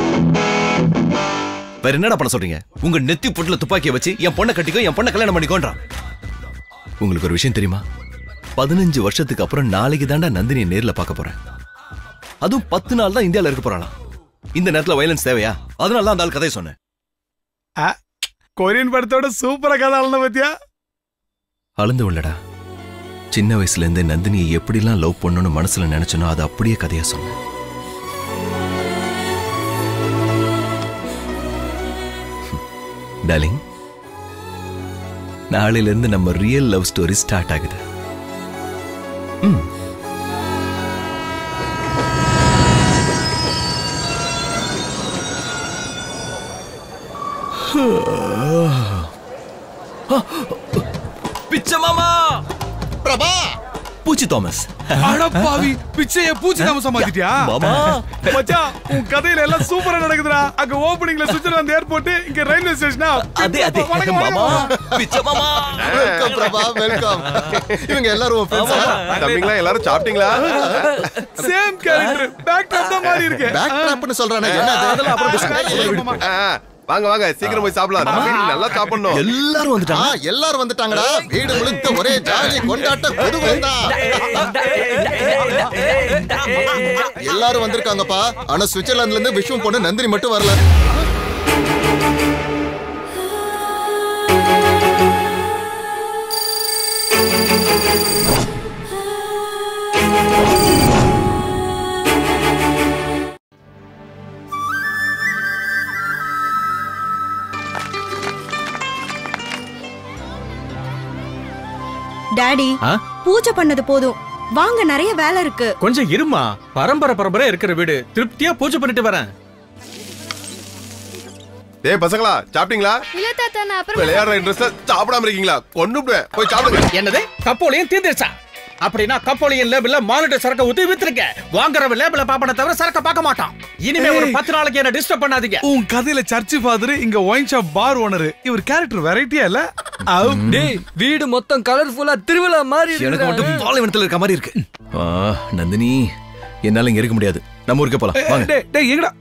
வேற என்னடா பண்ண சொல்றீங்க? உங்க நெத்தி பொட்டுல துப்பாக்கியை வச்சு என் பொண்ணை கட்டிக்கோ, என் பொண்ணை கல்யாணம் பண்ணிக்கோன்றான். உங்களுக்கு ஒரு விஷயம் தெரியுமா? 15 வருஷத்துக்கு அப்புறம் நாளைக்கு தாண்டா நந்தினியை நேர்ல பார்க்க போறேன். அதுவும் 10 நாள் தான் இந்தியால இருக்க போறாளாம். இந்த நேரத்துல வயலன்ஸ் தேவையா? அதனால தான் அந்த ஆள் கதையை சொன்னேன். கொரியன் படத்தோட சூப்பரா கதை அழுந்த பத்தியா? அழுந்து உள்ளடா. சின்ன வயசுல இருந்தே நந்தினியை எப்படிலாம் லவ் பண்ணணும்னு மனசுல நினைச்சனோ அதை அப்படியே கதையா சொன்னேன். டார்லிங், நாளையில இருந்து நம்ம ரியல் லவ் ஸ்டோரி ஸ்டார்ட் ஆகுது. பிச்சை மாமா, பிரபா, பூச்சி தாமஸ். அடப்பாவி, பிச்சைய பூச்சி தாமஸா மாத்திட்டியா? மாமா மச்சான், உன் கதையில எல்லாம் சூப்பரா நடக்குதுடா. அங்க ஓபனிங்ல சுவிட்சர்லாந்து ஏர்போர்ட், இங்க ரயில்வே ஸ்டேஷனா? அதே அதே மாமா. பிச்சை மாமா, வெல்கம் பிரபா, வெல்கம். இவங்க எல்லாரும் ஃப்ரெண்ட்ஸா? தம்பிங்களா எல்லாரும் சாப்பிட்டீங்களா? சேம் கேரக்டர், பேக் ட்ராப் தான் மாறி இருக்கு. பேக் ட்ராப்னு சொல்றானே, என்ன அதெல்லாம் அப்புறம் வாங்க வாங்க, சீக்கிரம் போய் சாப்பிடலாம். நல்லா சாப்பிடணும். எல்லாரும் வந்துட்டாங்க. எல்லாரும் வந்துட்டாங்கடா. வீடு முழுக்க ஒரே ஜாலி கொண்டாட்ட குதூகலம் தான். எல்லாரும் வந்திருக்காங்கப்பா. ஆனா சுவிட்சர்லாந்துல இருந்து விஷ்வம் பொண்ணு நந்தினி மட்டும் வரல. டாடி, பூஜை பண்ணது போதும், வாங்க, நிறைய வேலை இருக்கு. கொஞ்சம் இருமா, பரம்பரை இருக்கிற வீடு, திருப்தியா பூஜை பண்ணிட்டு வரேன். டேய் பசங்களா, சாப்பிட்டீங்களா? இல்ல தாத்தா, நான் அப்புறம் விளையாடுற இன்ட்ரெஸ்ட்ல சாப்பிடாம இருக்கீங்களா? கொன்னுடுவேன், போய் சாப்பிடுங்க. என்னது, கப்போலியும் தீர்ந்துச்சா? அப்படின்னா கப்போலியன் லேபிள்ல மானிட்டர் சரக்க ஊத்தி வித்துருக்க. வாங்குறவ லேபிள பாப்பன தவிர சரக்க பார்க்க மாட்டான். இனிமே ஒரு 10 நாளைக்கு என்ன டிஸ்டர்ப் பண்ணாதீங்க. உன் கதையில சர்ச் ஃபாதர், இங்க ஒயின் ஷாப் பார் ஓனர். இவர் கேரக்டர் வெரைட்டியா இல்ல? டேய், வீடு மொத்தம் கலர்ஃபுல்லா திருவிழா மாதிரி இருக்கு. எனக்கு மட்டும் பாலைவனத்துல இருக்க மாதிரி இருக்கு. நந்தினி, என்னால இங்க இருக்க முடியாது. நம்ம ஊருக்கு போலாம் வாங்க. டேய் எங்கடா?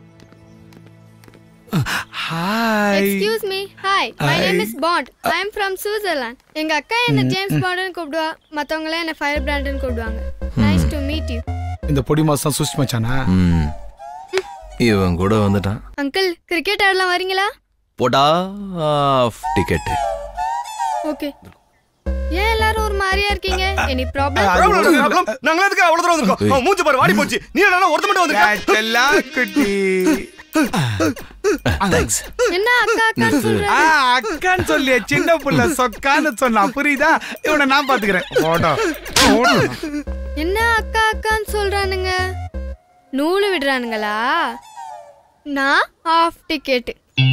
Hi. Excuse me. Hi. My name is Bond. I am from Switzerland. எங்க அக்கா என்ன ஜேம்ஸ் பாண்ட்னு கூப்பிடுவா. மத்தவங்க என்ன ஃபயர் பிராண்ட்னு கூப்பிடுவாங்க. Nice to meet you. இந்த பொடி மாசம் சுஷ் மச்சானா? இவன் கூட வந்துட்டான். அங்கிள், கிரிக்கெட் ஆடலாம் வரீங்களா? போடா டிக்கெட். ஓகே. ஏன் எல்லாரும் ஒரு மாதிரியா இருக்கீங்க? Any problem? நாங்க எதுக்கு அவ்வளவு தூரம் வந்திருக்கோம்? மூஞ்சி பாரு வாடி போச்சு. நீ என்னடா ஒருத்த மட்டும் வந்திருக்க? எல்லாம் குட்டி. என்ன அக்கா அக்கான்னு சொல்ற? அக்கான்னு சொல்லி சின்ன புள்ள சொக்கான்னு சொன்னா புரியுதா? இவனை நான் பாத்துக்கிறேன். என்ன அக்கா அக்கான்னு சொல்றானுங்க? நூலு விடுறானுங்களா? நான் ஆஃப் டிக்கெட்.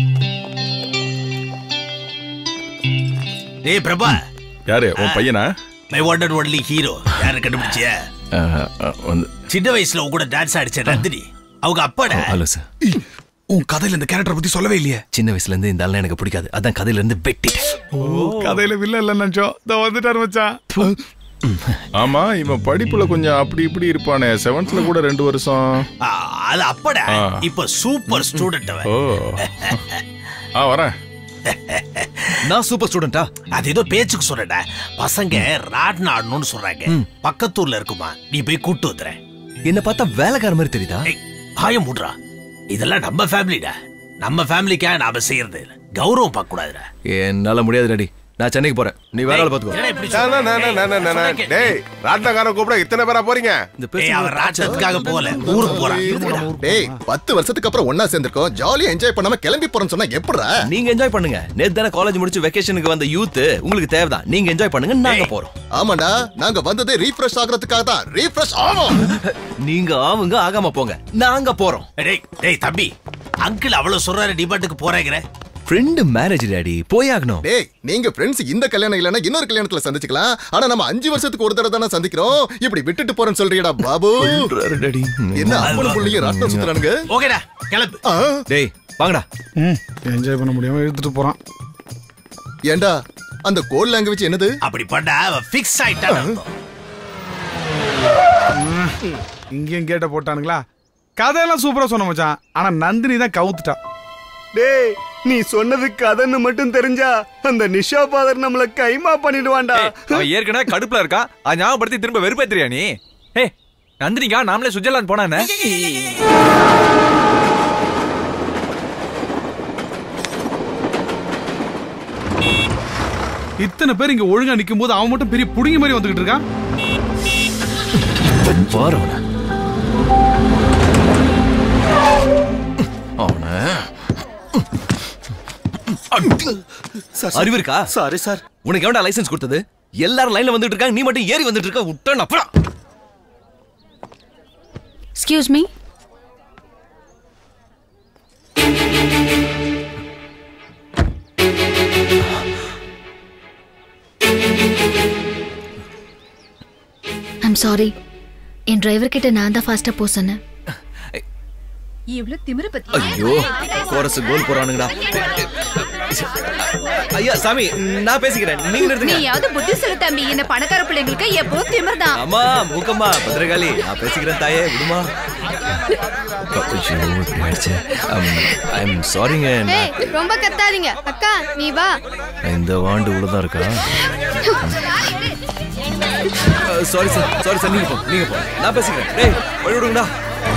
டேய் பிரபா. யாரு உன் பையனா? My one and only hero. யாரை கண்டுபிடிச்சியா? சின்ன வயசுல உன் கூட டான்ஸ் ஆடிச்ச நந்தினி, அவங்க அப்பாடா. Hello sir. உன் கதையில இந்த கேரக்டர் பத்தி சொல்லவே இல்லையே. சின்ன வயசுல இருந்து இந்த ஆளு எனக்கு பிடிக்காது. அதான் கதையில இருந்து வெட்டிட்டேன். கதையில வில்ல இல்ல நினைச்சோம். இதோ வந்துட்டாரு மச்சான். ஆமா, இவன் படிப்புல கொஞ்சம் அப்படி இப்படி இருப்பானே. 7th கூட 2 வருஷம். அது அப்படா. இப்ப சூப்பர் ஸ்டூடண்ட் அவன். ஓ. வரேன். நான் சூப்பர் ஸ்டூடெண்டா? அது ஏதோ பேச்சுக்கு சொல்றடா. பசங்க ராட்னா ஆடணும்னு சொல்றாங்க. பக்கத்தூர்ல இருக்குமா, நீ போய் கூட்டு வந்துற. என்ன பார்த்தா வேலைக்கார மாதிரி தெரியுதா? ஹாயம் மூடுறா. இதெல்லாம் நம்ம ஃபேமிலிடா. நம்ம ஃபேமிலிக்கா நாம செய்யறது கௌரவம் பார்க்க கூடாதுடா. என்னால முடியாது டாடி. நான் சென்னைக்கு போறேன். நீ வேற ஆள் பாத்துக்கோ. டேய், ராட்னக்காரன் கூப்பிட இத்தனை பேரா போறீங்க? அவன் ராட்சத்துக்காக போல, ஊருக்கு போறான். டேய், 10 வருஷத்துக்கு அப்புறம் ஒண்ணா சேர்ந்திருக்கோம். ஜாலியா என்ஜாய் பண்ணாம கிளம்பி போறேன்னு சொன்னா எப்படிடா? நீங்க என்ஜாய் பண்ணுங்க. நேத்து தானே காலேஜ் முடிச்சு வெக்கேஷனுக்கு வந்த யூத் உங்களுக்கு தேவைதான். நீங்க என்ஜாய் பண்ணுங்க, நாங்க போறோம். ஆமாடா, நாங்க வந்ததே ரீஃப்ரெஷ் ஆகிறதுக்காக தான். ரீஃப்ரெஷ் ஆகும். நீங்க ஆவுங்க, ஆகாம போங்க. நாங்க போறோம். டேய் டேய் தம்பி, அங்கிள் அவ்வளவு சொல்றாரு, டிபாட்டுக்கு போறேங்கற. ஃப்ரெண்ட் மேரேஜ் டாடி, போய் ஆகணும். டேய், நீங்க ஃப்ரெண்ட்ஸ் இந்த கல்யாணம் இல்லனா இன்னொரு கல்யாணத்துல சந்திச்சுக்கலாம். ஆனா நம்ம 5 வருஷத்துக்கு ஒரு தடவை தான சந்திக்கிறோம். இப்படி விட்டுட்டு போறேன்னு சொல்றியடா பாபு? டாடி என்ன அப்பன புள்ளிங்க ராட்னம் சுத்துறானுங்க? ஓகேடா, கிளம்பு. டேய் வாங்கடா. என்ஜாய் பண்ண முடியாம எடுத்துட்டு போறான். ஏண்டா, அந்த கோட் லாங்குவேஜ் என்னது? அப்படி பண்ணா ஃபிக்ஸ் ஆயிட்டான். இங்கேயும் கேட்ட போட்டானுங்களா? கதையெல்லாம் சூப்பரா சொன்ன மச்சான். ஆனா நந்தினி தான் கவுத்துட்டா. டேய், நீ சொன்னது கதைன்னு மட்டும் தெரிஞ்சா அந்த நிஷா ஃபாதர் நம்மள கைமா பண்ணிடுவான்டா. அவன் ஏற்கனவே கடுப்புல இருக்கா, அது ஞாபகப்படுத்தி திரும்ப வெறுப்பேத்துறியா நீ? ஏய் நந்தினிக்கா நாமளே சுவிட்சர்லாந்து போனா இத்தனை பேர் இங்க ஒழுங்கா நிக்கும் போது அவன் மட்டும் பெரிய புடிங்க மாதிரி வந்துகிட்டு இருக்கான். அறிவு இருக்கா? Sorry sir. உனக்கு எவன்டா லைசென்ஸ் கொடுத்தது? எல்லாரும் லைன்ல வந்துட்டு இருக்காங்க, நீ மட்டும் ஏறி வந்துட்டு இருக்க. விட்டா அப்புறம். Excuse me. I'm sorry. என் டிரைவர் கிட்ட நான் தான் ஃபாஸ்டா போ சொன்னேன். இவ்ளோ திமிர பத்தி. ஐயோ கோரஸ் கோல் போறானுங்கடா. ஐயா சாமி நான் பேசிக்கிறேன், நீங்க நிறுத்துங்க. நீயாவது புத்தி சொல்லு தம்பி, இந்த பணக்கார பிள்ளைங்களுக்கு எப்பவும் திமிர்தான். அம்மா மூக்கம்மா பத்ரகாளி நான் பேசிக்கிறேன் தாயே, விடுமா. ஐ எம் சாரிங்க. ஏய் ரொம்ப கத்தாதீங்க. அக்கா நீ வா. இந்த வாண்டு உள்ளதா இருக்கா? சாரி சார், சாரி சார், நீங்க போ நான் பேசிக்கிறேன். டேய் வழி விடுங்கடா.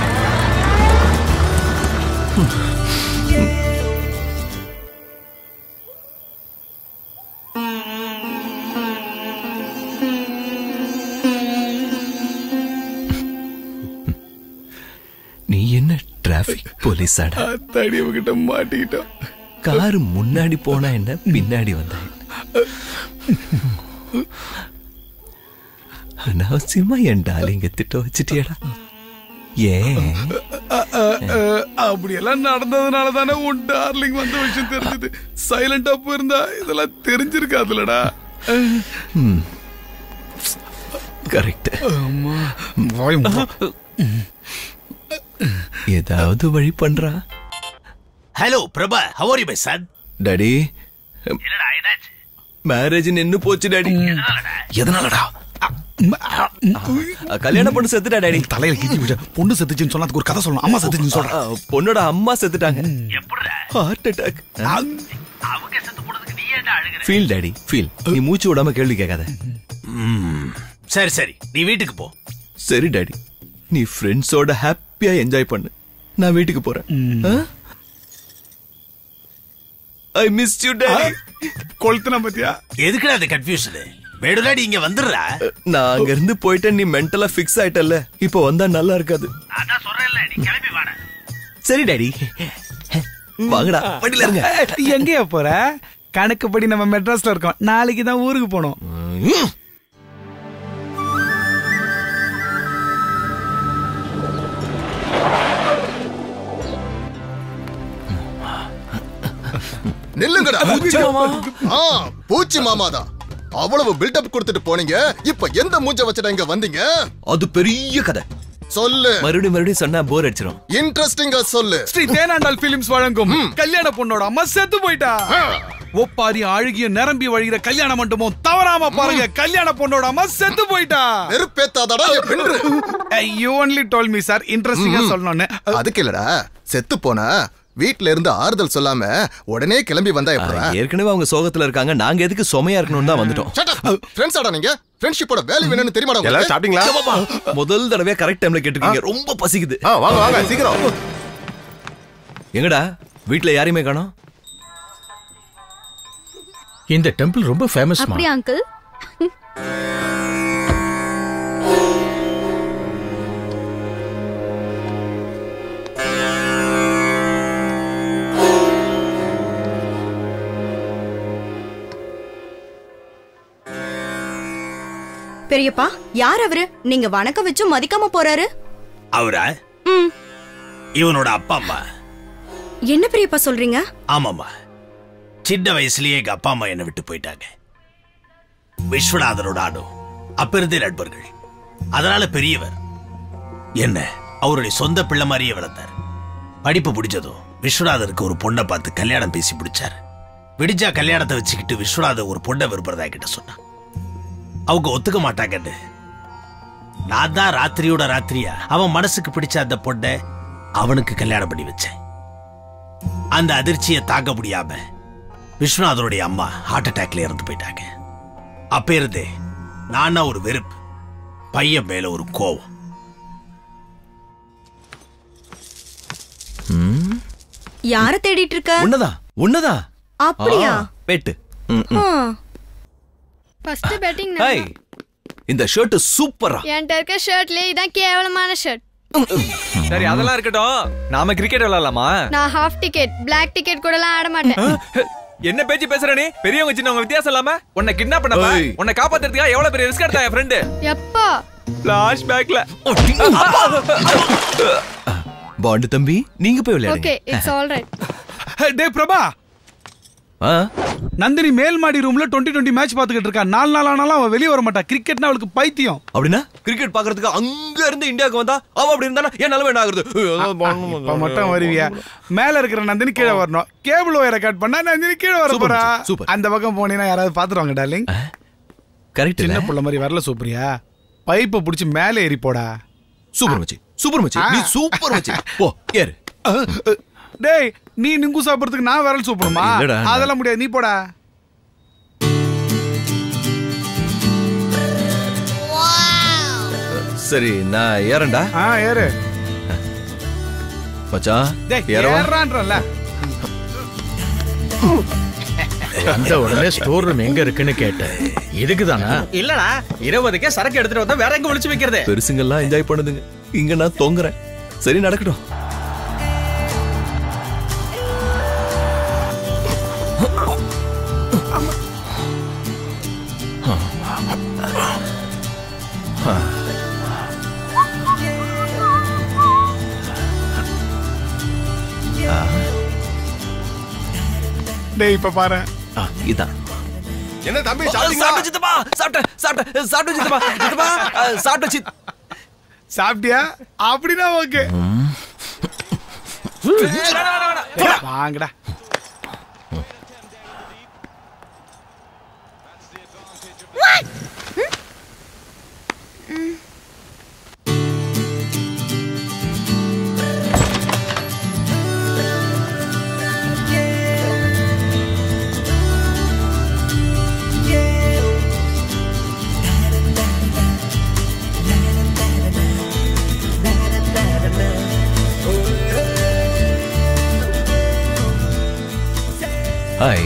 நீ என்ன டிராபிக் போலீஸாடா? தடியவகிட்ட மாட்டிக்கிட்டோம். கார் முன்னாடி போனா என்ன, பின்னாடி வந்தா அனாவசியமா என் டாலிங்க திட்ட வச்சுட்டியடா. ஏன் அப்படியெல்லாம் நடந்ததுனால தானே உன் டார்லிங் வந்த விஷயம் தெரிஞ்சது. சைலண்டா போயிருந்தா இதெல்லாம் தெரிஞ்சிருக்காதுலடா. கரெக்ட். ஏதாவது வழி பண்றா. Hello Prabha, how are you my son? Daddy marriage நின்னு போச்சு டாடி. எதனாலடா? கல்யாண பொண்ணு செத்துட்டா டாடி. தலையில கிட்டி விட பொண்ணு செத்துச்சுன்னு சொன்னதுக்கு ஒரு கதை சொல்லணும். அம்மா செத்துச்சுன்னு சொல்றேன். பொண்ணோட அம்மா செத்துட்டாங்க. Heart attack. Feel daddy feel. நீ மூச்சு விடாம கேள்வி கேட்காத. சரி சரி, நீ வீட்டுக்கு போ. சரி டாடி, நீ ஃப்ரெண்ட்ஸோட ஹாப்பியா என்ஜாய் பண்ணு. நான் வீட்டுக்கு போறேன். I miss you daddy. கொளுத்துனா பத்தியா? எதுக்குடா அந்த கன்ஃபியூஷன்? வேடுலாடி இங்க வந்துடுறா. நான் அங்க இருந்து போயிட்டேன், நீ மென்டலா ஃபிக்ஸ் ஆயிட்டல்ல. இப்போ வந்தா நல்லா இருக்காது. அதான் சொல்றேன்ல, நீ கிளம்பி வாடா. சரி டாடி வாங்கடா, வண்டில இருங்க. எங்கயா போற? கணக்குப்படி நம்ம மெட்ராஸ்ல இருக்கோம், நாளைக்கு தான் ஊருக்கு போனோம். நில்லுங்கடா. பூச்சி மாமாதான். அவ்வளவு பில்டப் கொடுத்துட்டு போனீங்க, இப்ப எந்த மூஞ்ச வச்சுட்டு இங்க வந்தீங்க? அது பெரிய கதை. சொல்லு. மறுபடியும் சொன்னா போர் அடிச்சிரும். இன்ட்ரெஸ்டிங்கா சொல்லு. ஸ்ரீ தேனாண்டால் பிலிம்ஸ் வழங்கும் கல்யாண பொண்ணோட அம்மா செத்து போயிட்டா. ஒப்பாரி அழுகிய நிரம்பி வழிகிற கல்யாண மண்டபம் தவறாம பாருங்க. கல்யாண பொண்ணோட அம்மா செத்து போயிட்டா. நெருப்பேத்தாதடா பெண்ணு. You only told me sir, இன்ட்ரெஸ்டிங்கா சொல்லணும்னு. அதுக்கு இல்லடா, செத்து போனா வீட்ல இருந்து ஆறுதல் சொல்லாம உடனே கிளம்பி வந்தா எப்படா? ஏற்கனவே அவங்க சோகத்துல இருக்காங்க, நாங்க எதுக்கு சுமையா இருக்கணும்னு தான் வந்துட்டோம். ஃப்ரெண்ட்ஸாடா நீங்க? ஃப்ரெண்ட்ஷிப்போட வேல்யூ என்னன்னு தெரியுமாடா? எல்லாம் சாப்பிட்டீங்களா? முதல் தடவையா கரெக்ட் டைம்ல கேட்டிருக்கீங்க. ரொம்ப பசிக்குது. வாங்க வாங்க சீக்கிரம். எங்கடா வீட்ல யாரையுமே காணோம்? இந்த டெம்பிள் ரொம்ப ஃபேமஸ். அப்படியே அங்கிள். பெரியப்பா யார் அவரு? நீங்க வணக்கம் வச்சு மதிக்காம போறாரு. அவரா? இவனோட அப்பா அம்மா. என்ன பெரியப்பா சொல்றீங்க? ஆமாமா, சின்ன வயசுலயே எங்க அப்பா அம்மா என்ன விட்டு போயிட்டாங்க. விஸ்வநாதனோட ஆடு அப்ப இருந்தே நண்பர்கள். அதனால பெரியவர் என்ன அவருடைய சொந்த பிள்ளை மாதிரியே வளர்த்தார். படிப்பு முடிஞ்சதும் விஸ்வநாதனுக்கு ஒரு பொண்ணை பார்த்து கல்யாணம் பேசி பிடிச்சாரு. விடிஞ்சா கல்யாணத்தை வச்சுக்கிட்டு விஸ்வநாதன் ஒரு பொண்ணை விரும்புறதா கிட்ட சொன்னான். அவங்க ஒத்துக்க மாட்டாங்கன்னு நான் தான் ராத்திரியோட ராத்திரியா அவன் மனசுக்கு பிடிச்ச அந்த பொண்ணை அவனுக்கு கல்யாணம் பண்ணி வச்சேன். அந்த அதிர்ச்சியை தாங்க முடியாம விஸ்வநாதருடைய அம்மா ஹார்ட் அட்டாக்ல இறந்து போயிட்டாங்க. அப்ப இருந்தே நானா ஒரு வெறுப்பு, பையன் மேல ஒரு கோவம். யார தேடிட்டு இருக்க? உன்னதா அப்படியா? பெட்டு. ஃபர்ஸ்ட் பெட்டிங் ஹாய், இந்த ஷர்ட் சூப்பரா. என்கிட்ட இருக்க ஷர்ட்லயே இதான் கேவலமான ஷர்ட். சரி அதெல்லாம் இருக்கட்டும், நாம கிரிக்கெட் விளையாடலாமா? நான் ஹாஃப் டிக்கெட், பிளாக் டிக்கெட் கூடலாம் ஆட மாட்டேன். என்ன பேச்சு பேசுற நீ? பெரியவங்க சின்னவங்க வித்தியாசம் இல்லாம உன்னை கிட்னாப் பண்ணப்ப உன்னை காப்பாத்துறதுக்கு எவ்வளவு பெரிய ரிஸ்க் எடுத்தான் என் ஃப்ரெண்ட். எப்போ? ஃபிளாஷ்பேக்ல. பாண்டு தம்பி, நீங்க போய் விளையாடுங்க. Okay, it's all right. டேய் பிரபா, நந்தினி மேல் மாடி ரூம்ல 2020 மேட்ச் பாத்துக்கிட்டு இருக்கா. 4 நாள் ஆனாலும் அவ வெளிய வர மாட்டா. கிரிக்கெட்னா அவளுக்கு பைத்தியம். அப்படினா கிரிக்கெட் பாக்குறதுக்கு அங்க இருந்து இந்தியாவுக்கு வந்தா அவ அப்படி இருந்தானா ஏன் நிலைமை என்ன ஆகுறது? இப்ப மட்டும் வருவியா? மேல இருக்கிற நந்தினி கீழே வரணும். கேபிள் ஒயரை கட் பண்ணா நந்தினி கீழே வர போறா. அந்த பக்கம் போனீனா யாராவது பாத்துருவாங்க டார்லிங். கரெக்ட். சின்ன புள்ள மாதிரி வரல சூப்பரியா. பைப்பை புடிச்சு மேலே ஏறி போடா. சூப்பர் மச்சி, சூப்பர் மச்சி, நீ சூப்பர் மச்சி. போ ஏறு. டேய், நீ நிங்கு சாப்பிடுறதுக்கு நான் விரல் சூப்பருமா? அதெல்லாம் முடியாது, நீ போடா. சரி நான் ஏறேன்டா. ஏறு மச்சான். ஏறறான்றல. அந்த உடனே ஸ்டோர் ரூம் எங்க இருக்குன்னு கேட்டேன். இதுக்குதானா? இல்லடா, 20க்கே சரக்கு எடுத்துட்டு வந்தா வேற எங்க ஒளிச்சு வைக்கிறது? பெருசுங்கெல்லாம் என்ஜாய் பண்ணுதுங்க, இங்க நான் தொங்குறேன். சரி நடக்கட்டும். டேய் இப்ப பாரு. இதான். என்ன தம்பி சாப்பிட்டு சித்தப்பா? சாப்பிட்டு சித்தப்பா. சாப்பிட்டு சாப்பிட்டியா? அப்படினா ஓகே. வாங்கடா. ஹாய்.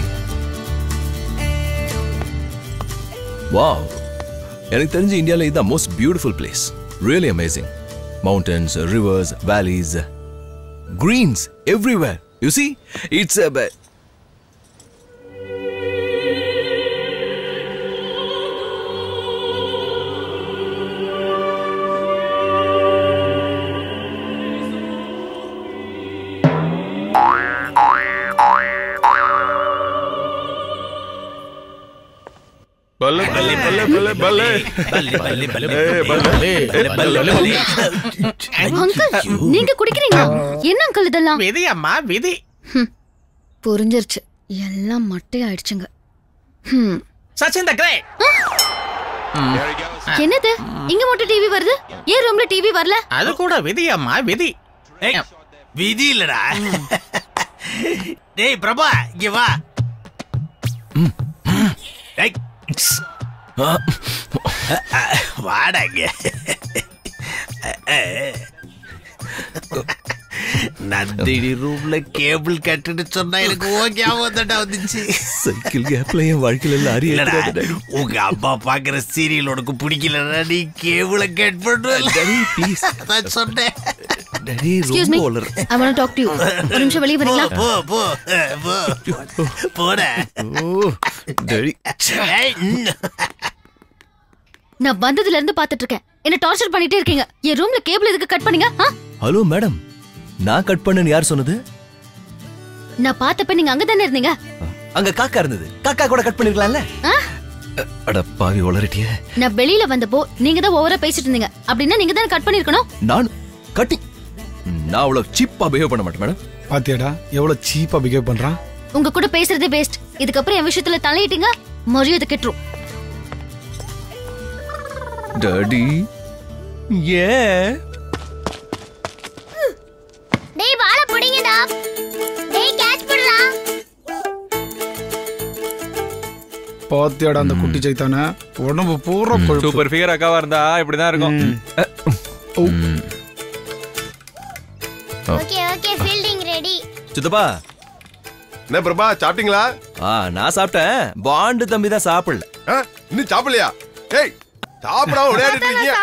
வாவ், எனக்கு தெரிஞ்சு இந்தியாவில் இதுதான் most beautiful place. Really amazing. Mountains, rivers, valleys, greens everywhere. You see, it's a பல்லே பல்லே பல்லே பல்லே பல்லே பல்லே பல்லே பல்லே. அங்கிள், நீங்க குடிக்கிறீங்க? என்ன அங்கிள் இதெல்லாம்? விதி அம்மா, விதி. புரிஞ்சிருச்சு, எல்லாம் மட்டை ஆயிடுச்சுங்க. Sachin the great. என்னது இங்க மட்டும் டிவி வருது? ஏன் ரூம்ல டிவி வரல? அது கூட விதி அம்மா, விதி. விதி இல்லடா. டேய் பிரபா, இங்க வா. டேய் வாடாங்க. நந்தினி ரூம்ல கேபிள் கட்டுன்னு சொன்னா எனக்கு ஓகே வந்துச்சு. சைக்கிள் கேப்ல என் வாழ்க்கையில எல்லாம் இல்லடா, உங்க அம்மா பாக்குற சீரியல் உனக்கு பிடிக்கலன்னா நீ கேபிள கட் பண்ணுவ சொன்னேன். Excuse me, I want to talk to you. ஒரு நிமிஷம் வெளிய வரீங்களா? போ போ போ போடா. நான் வந்ததுல இருந்து பாத்துட்டு இருக்கேன். என்ன டார்ச்சர் பண்ணிட்டே இருக்கீங்க. என் ரூம்ல கேபிள் எதுக்கு கட் பண்ணீங்க? ஹலோ மேடம், நான் கட் பண்ணேன்னு யார் சொன்னது? நான் பார்த்தப்ப நீங்க அங்க தானே இருந்தீங்க. அங்க காக்கா இருந்தது, காக்கா கூட கட் பண்ணிருக்கலாம்ல. அட பாவி உளறிட்டியே. நான் வெளியில வந்தப்போ நீங்க தான் ஓவரா பேசிட்டு இருந்தீங்க. அப்படின்னா நீங்க தான் கட் பண்ணிருக்கணும். நான் கட்டி நான் அவ்வளவு சீப்பா பிஹேவ் பண்ண மாட்டேன் மேடம். பாத்தியாடா எவ்வளவு சீப்பா பிஹேவ் பண்றான். உங்க கூட பேசுறதே வேஸ்ட். இதுக்கப்புறம் என் விஷயத்துல தலையிட்டீங்க, மரியாதை கெட்டுரும். டாடி ஏ டேய் வாள புடிங்கடா. டேய் கேட்ச் பாத்தியாடா அந்த குட்டி சைத்தானே உடம்பு பூரா கொழுப்பு. சூப்பர் ஃபிகர் அக்காவா இருந்தா இப்படிதான் இருக்கும். Okay okay fielding ready. சித்தப்பா என்ன பிரபா சாப்பிட்டீங்களா? நான் சாப்பிட்டேன். பாண்டு தம்பி தான் சாப்பிடல. இன்னும் சாப்பிடலையா? ஏய் சாப்பிடாம விளையாடிட்டு இருக்கீங்க.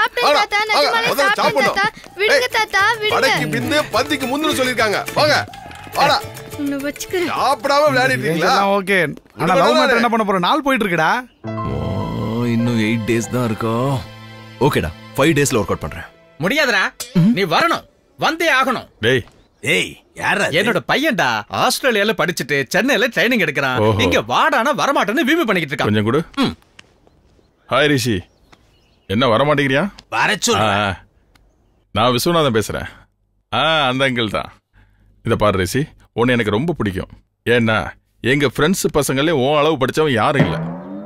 விடுங்க தாத்தா விடுங்க. படைக்கு பிந்து பந்திக்கு முந்துன்னு சொல்லிருக்காங்க. வாங்க வாடா. சாப்பிடாம விளையாடிட்டு இருக்கீங்களா? ஓகே. ஆனா லவ் மேட்டர் என்ன பண்ண போற? நாள் போயிட்டு இருக்குடா. இன்னும் 8 days தான் இருக்கும். ஓகேடா 5 daysல வொர்க் அவுட் பண்றேன். முடியாதுடா, நீ வரணும், வந்தே ஆகணும். டேய் ஏய் யாரா? என்னோட பையன்டா, ஆஸ்திரேலியால படிச்சுட்டு சென்னையில ட்ரைனிங் எடுக்கிறான். இங்க வாடானா வரமாட்டேன்னு விவி பண்ணிக்கிட்டு இருக்கான். கொஞ்சம் கொடு. ஹாய் ரிஷி, என்ன வர மாட்டேங்கிறியா? வர சொல்லு. நான் விஸ்வநாதன் பேசுறேன். அந்த அங்கிள் தான். இத பாரு ரிஷி, உன்னை எனக்கு ரொம்ப பிடிக்கும். ஏன்னா எங்க ஃப்ரெண்ட்ஸ் பசங்களே உன் அளவு படிச்சவன் யாரும் இல்ல.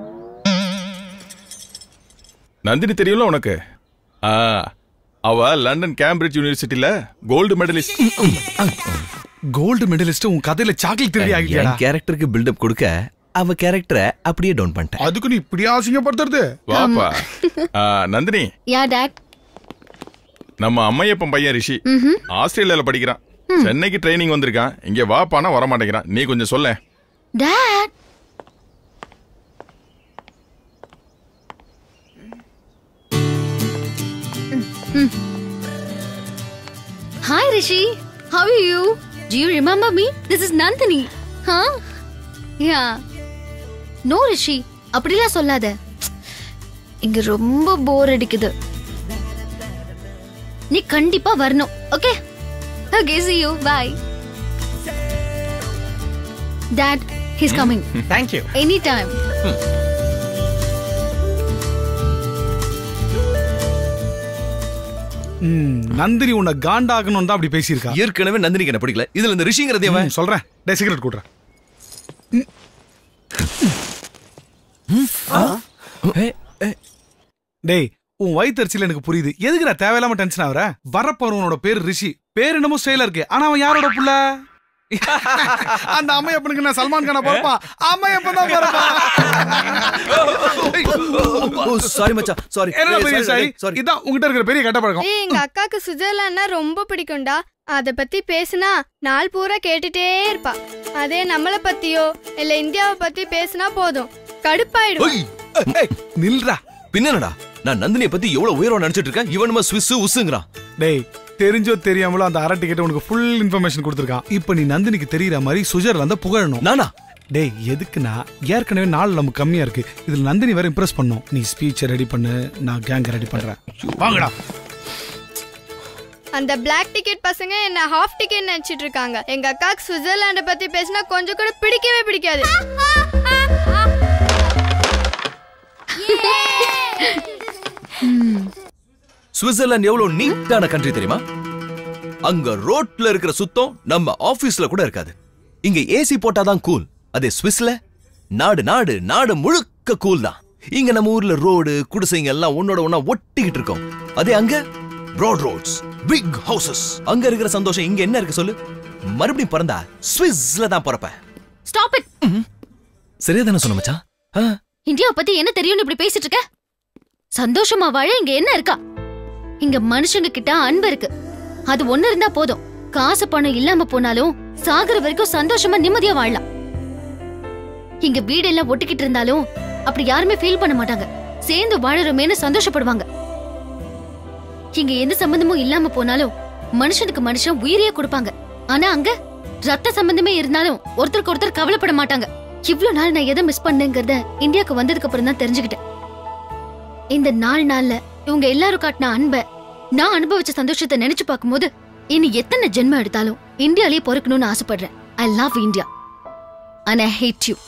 நந்தினி தெரியும்ல உனக்கு? அவ லண்டன் கேம்பிரிட்ஜ் யூனிவர்சிட்டில கோல்டு மெடலிஸ்ட். கோல்டு மெடலிஸ்ட் உன் கதையில சாக்லேட் திருடி ஆகிட்டியாடா. என் கேரக்டருக்கு பில்ட் அப் கொடுக்க அவ கேரக்டரை அப்படியே டவுன் பண்ணிட்டேன். அதுக்கு நீ இப்படி அசிங்கப்படுத்துறது? வாப்பா. நந்தினி. Yeah dad. நம்ம அம்மையப்பன் பையன் ரிஷி ஆஸ்திரேலியால படிக்கிறான். சென்னைக்கு ட்ரைனிங் வந்திருக்கான். இங்க வாப்பானா வர மாட்டேங்கிறான். நீ கொஞ்சம் சொல்ல. Dad. Hi Rishi, how are you? Do you remember me? This is Nandini. Huh? Yeah. No Rishi, அப்படிலாம் சொல்லாத. இங்க ரொம்ப போர் அடிக்குது. நீ கண்டிப்பா வரணும். Okay? Okay, see you. Bye. Dad, he's coming. Thank you. Anytime. Nandhini உன்னை காண்டாகணும் தான் அப்படி பேசியிருக்கா. ஏற்கனவே நந்தினிக்கு என்ன பிடிக்கல. இதுல இந்த ரிஷிங்கிறது அவன் சொல்றேன். டே சிகரெட் கூடுறேன். டேய் உன் வயிற்றுல எனக்கு புரியுது. எதுக்கு நான் தேவையில்லாம டென்ஷன் ஆகுற? வரப்போறவனோட பேரு ரிஷி. பேர் என்னமோ ஸ்டைலா இருக்கு. ஆனா அவன் யாரோட புள்ள? அந்த அம்மையப்பனுக்கு நான் சல்மான் கானா பொறுப்பா? அம்மையப்பன் தான் பொறுப்பா. சாரி மச்சான், சாரி. என்ன பெரிய சாரி? இதான் உன்கிட்ட இருக்கிற பெரிய கெட்ட பழக்கம். எங்க அக்காக்கு சுவிட்சர்லாண்ட்னா ரொம்ப பிடிக்கும்டா. அத பத்தி பேசினா நாள் பூரா கேட்டுட்டே இருப்பா. அதே நம்மள பத்தியோ இல்ல இந்தியாவை பத்தி பேசினா போதும் கடுப்பாயிடும். நில்றா. பின்னடா நான் நந்தினியை பத்தி எவ்வளவு உயரம் நினைச்சிட்டு இருக்கேன். இவனுமா ஸ்விஸ் உசுங்கறான். டேய் தெரிஞ்சோ தெரியாமலோ அந்த அரை டிக்கெட் உனக்கு ஃபுல் இன்ஃபர்மேஷன் கொடுத்துருக்கான். இப்போ நீ நந்தினிக்கு தெரியற மாதிரி சுவிட்சர்லாந்த புகழணும். நானா? டேய் எதுக்குன்னா ஏற்கனவே நாள் நமக்கு கம்மியா இருக்கு. இதுல நந்தினி வேற இம்ப்ரெஸ் பண்ணும். நீ ஸ்பீச்சை ரெடி பண்ணு, நான் கேங்க ரெடி பண்றேன். வாங்கடா. அந்த பிளாக் டிக்கெட் பசங்க என்ன ஹாஃப் டிக்கெட் நினைச்சிட்டு இருக்காங்க. எங்க அக்காக்கு சுவிட்சர்லாண்ட பத்தி பேசினா கொஞ்சம் கூட பிடிக்கவே பிடிக்காது. சுவிட்சர்லாந்து எவ்வளவு நீட்டான கண்ட்ரி தெரியுமா? அங்க ரோட்ல இருக்கிற சுத்தம் நம்ம ஆபீஸ்ல கூட இருக்காது. இங்க ஏசி போட்டாதான் கூல். அதே ஸ்விஸ்ல நாடு நாடு நாடு முழுக்க கூல் தான். இங்க நம்ம ஊர்ல ரோடு குடிசைங்க எல்லாம் ஒன்னோட ஒன்னா ஒட்டிக்கிட்டு இருக்கோம். அதே அங்க broad roads, big houses. அங்க இருக்கிற சந்தோஷம் இங்க என்ன இருக்கு சொல்லு? மறுபடியும் பிறந்தா ஸ்விஸ்ல தான் பிறப்பேன். Stop it. சரியா தானே சொன்ன மச்சான்? இந்தியாவை பத்தி என்ன தெரியும்னு இப்படி பேசிட்டு இருக்க? சந்தோஷமா வாழ இங்க என்ன இருக்கா? இங்க மனுஷங்க கிட்ட அன்பு இருக்கு. அது ஒண்ணு இருந்தா போதும். காசு பணம் இல்லாம போனாலும் சாகுற வரைக்கும் சந்தோஷமா நிம்மதியா வாழலாம். இங்க வீடெல்லாம் ஒட்டிக்கிட்டு இருந்தாலும் அப்படி யாருமே ஃபீல் பண்ண மாட்டாங்க. சேர்ந்து வாழறோமேன்னு சந்தோஷப்படுவாங்க. இங்க எந்த சம்பந்தமும் இல்லாம போனாலும் மனுஷனுக்கு மனுஷன் உயிரையே கொடுப்பாங்க. ஆனா அங்க ரத்த சம்பந்தமே இருந்தாலும் ஒருத்தருக்கு ஒருத்தர் கவலைப்பட மாட்டாங்க. இவ்வளவு நாள் நான் எதை மிஸ் பண்ணேங்கிறத இந்தியாவுக்கு வந்ததுக்கு அப்புறம் தான் தெரிஞ்சுக்கிட்டேன். இந்த நாள்ல இவங்க எல்லாரும் காட்டின அன்பை நான் அனுபவிச்ச சந்தோஷத்தை நினைச்சு பார்க்கும்போது இனி எத்தனை ஜென்மம் எடுத்தாலும் இந்தியாலயே பொறுக்கணும்னு ஆசைப்படுறேன். I love India and I hate you.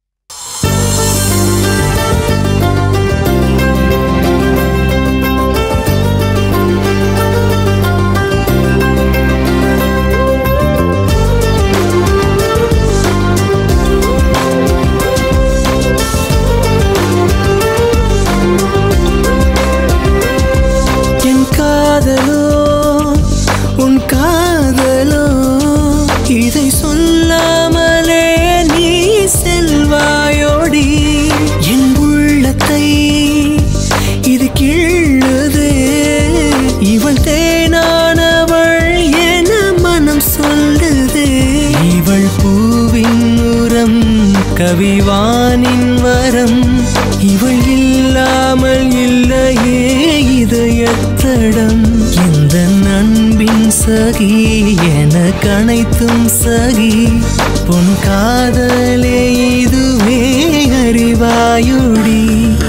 உன் காதலோ இதை சொல்லாமலே நீ செல் கவிவானின் வரம் இவள் இல்லாமல் இல்லையே இதயத்தடம் இந்த அன்பின் சகி என கனைத்தும் சகி பொன் காதலே இதுவே அறிவாயுடி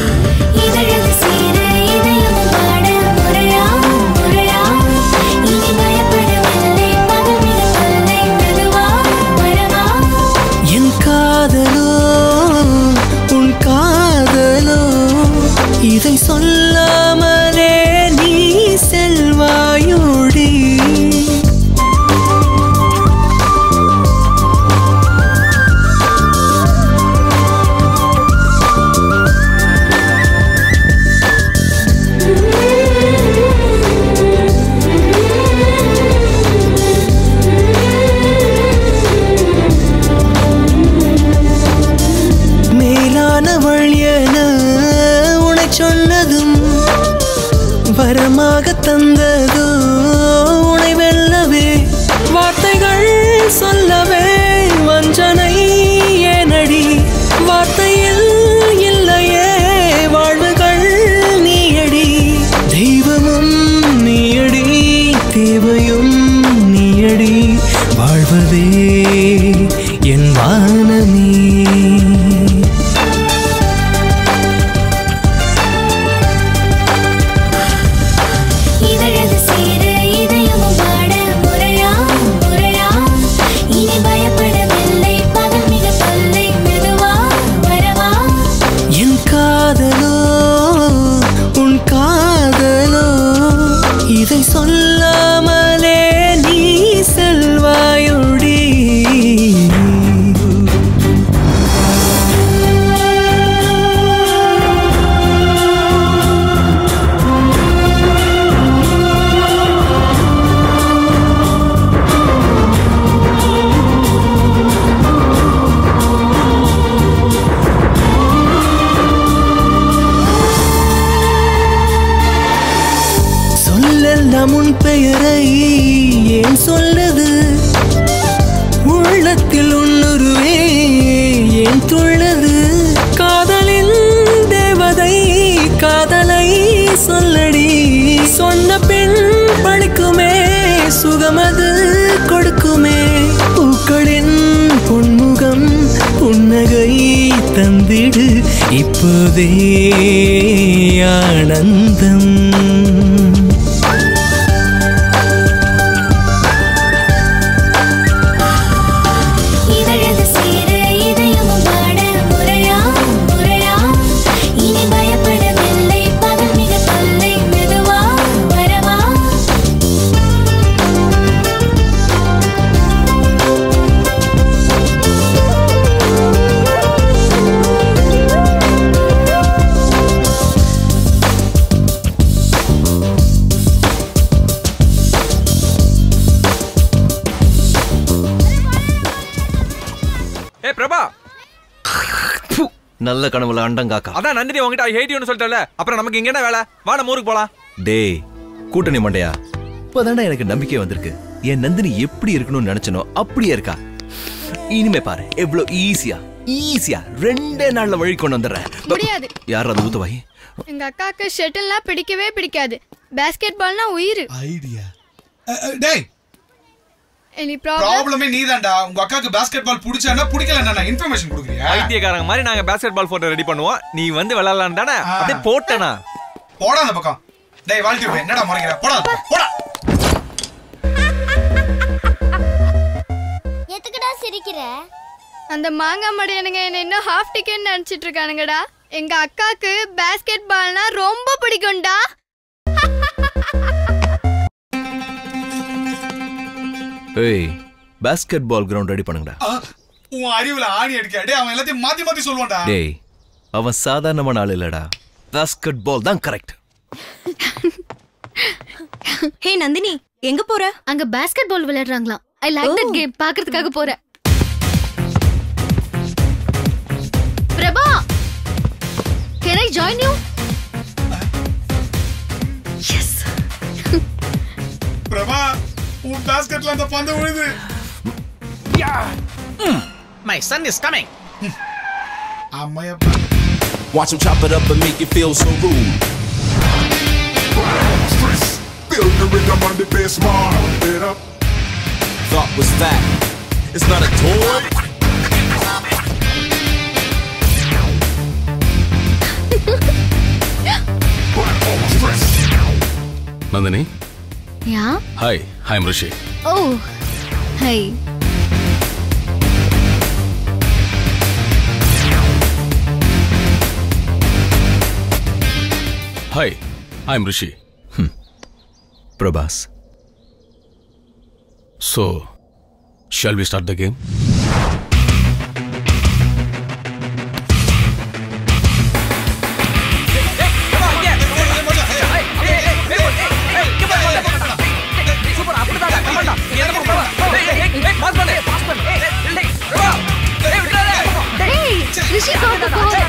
என் காதலோ உன் காதலோ இதை சொல்லாமலே நீ செல்வாயோடி மேலானவள் என உனை சொன்னதும் வரமாக தந்ததோ உனை வெல்லவே வார்த்தைகள் சொல்லவே வஞ்சனை ஏனடி வார்த்தையில் இல்லையே வாழ்வுகள் நீயடி தெய்வமும் நீயடி தேவையும் நீயடி வாழ்வதே என் வானமே இதை சொல்லாமலே நீ செல்வாயுடி சொல்லெல்லாம் உன் பெயரை ஏன் சொல்லது உள்ளத்தில் உன்னுருவே ஏன் துள்ளது காதலின் தேவதை காதலை சொல்லடி சொன்ன பெண் பழிக்குமே சுகமது கொடுக்குமே பூக்களின் பொன்முகம் புன்னகை தந்திடு இப்போதே ஆனந்தம் பிரபா நல்ல கனவுல அண்டங்காக்கா. அதான் நந்தினி உங்ககிட்ட ஐ ஹேட் யூன்னு சொல்லிட்டல. அப்புறம் நமக்கு இங்க என்ன வேலை? வா நம்ம ஊருக்கு போலாம். டேய் கூட்டணி மண்டையா, இப்பதானே எனக்கு நம்பிக்கை வந்திருக்கு. என் நந்தினி எப்படி இருக்கணும்னு நினைச்சனோ அப்படியே இருக்கா. இனிமே பாரு எவ்வளவு ஈஸியா 2 நாள்ல வழி கொண்டு வந்துடுறேன். முடியாது. யார் அது ஊத்துவாய்? எங்க அக்காக்கு ஷட்டில்னா பிடிக்கவே பிடிக்காது. பாஸ்கெட் பால்னா உயிர். ஐடியா. டேய் எனி ப்ராப்ளம்? ப்ராப்ளமே நீதான்டா. உங்க அக்காக்கு பாஸ்கெட் பால் பிடிச்சானா பிடிக்கலன்னா நான் இன்ஃபர்மேஷன் கொடுக்குறியா? ஐடியாக்காரங்க மாதிரி நாங்க பாஸ்கெட் பால் போட்டோ ரெடி பண்ணுவோம். நீ வந்து விளையாடலாம் தானே? அப்படியே போட்டனா. போடா அந்த பக்கம். டேய் வாழ்த்தி விடு. என்னடா முறைக்கிற? போடா போடா. எதுக்குடா சிரிக்கிற? அந்த மாங்கா மடையனுங்க என்ன இன்னும் ஹாஃப் டிக்கெட் நினைச்சிட்டு இருக்கானுங்கடா. எங்க அக்காக்கு பாஸ்கெட் பால்னா ரொம்ப பிடிக்கும்டா. ஏய் பாஸ்கெட் பால் கிரவுண்ட் ரெடி பண்ணுங்கடா. உன் அறிவுல ஆணி அடிக்க. டேய் அவன் எல்லாத்தையும் மாத்தி மாத்தி சொல்வான்டா. டேய் அவன் சாதாரணமான ஆள் இல்லடா. பாஸ்கெட் பால் தான் கரெக்ட். ஹே நந்தினி எங்க போற? அங்க பாஸ்கெட் பால் விளையாடுறாங்களா? I like that game. பார்க்கிறதுக்காக போறேன். Prabha, can I join you? Yes. Prabha, உன் பாஸ்கெட்ல அந்த பந்து விழுது. My son is coming. Watch him chop it up and make you feel so rude. Feel the rhythm on the bass, mark it up. Thought was that? It's not a toy. Nandini? Yeah? Hi, I'm Rishi. Oh, hi. Hi, I'm Rishi. Prabhas. So, shall we start the game? Rishi got the ball.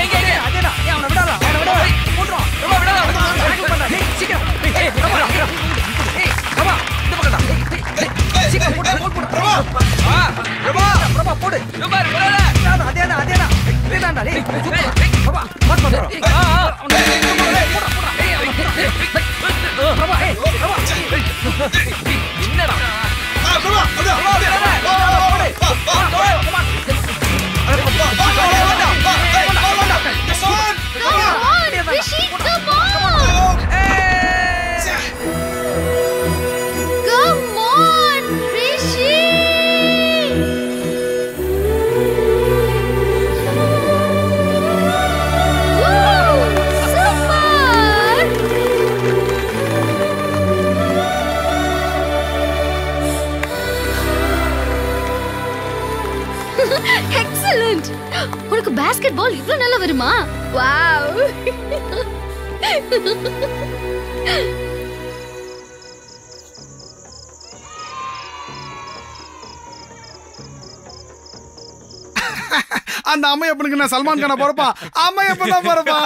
Excellent! உனக்கு basketball இவ்வளவு நல்லா வருமா? Wow! அந்த அம்மையப்பனுக்கு நான் சல்மான் கான போறப்பா அம்மையப்பன் தான் போறப்பா.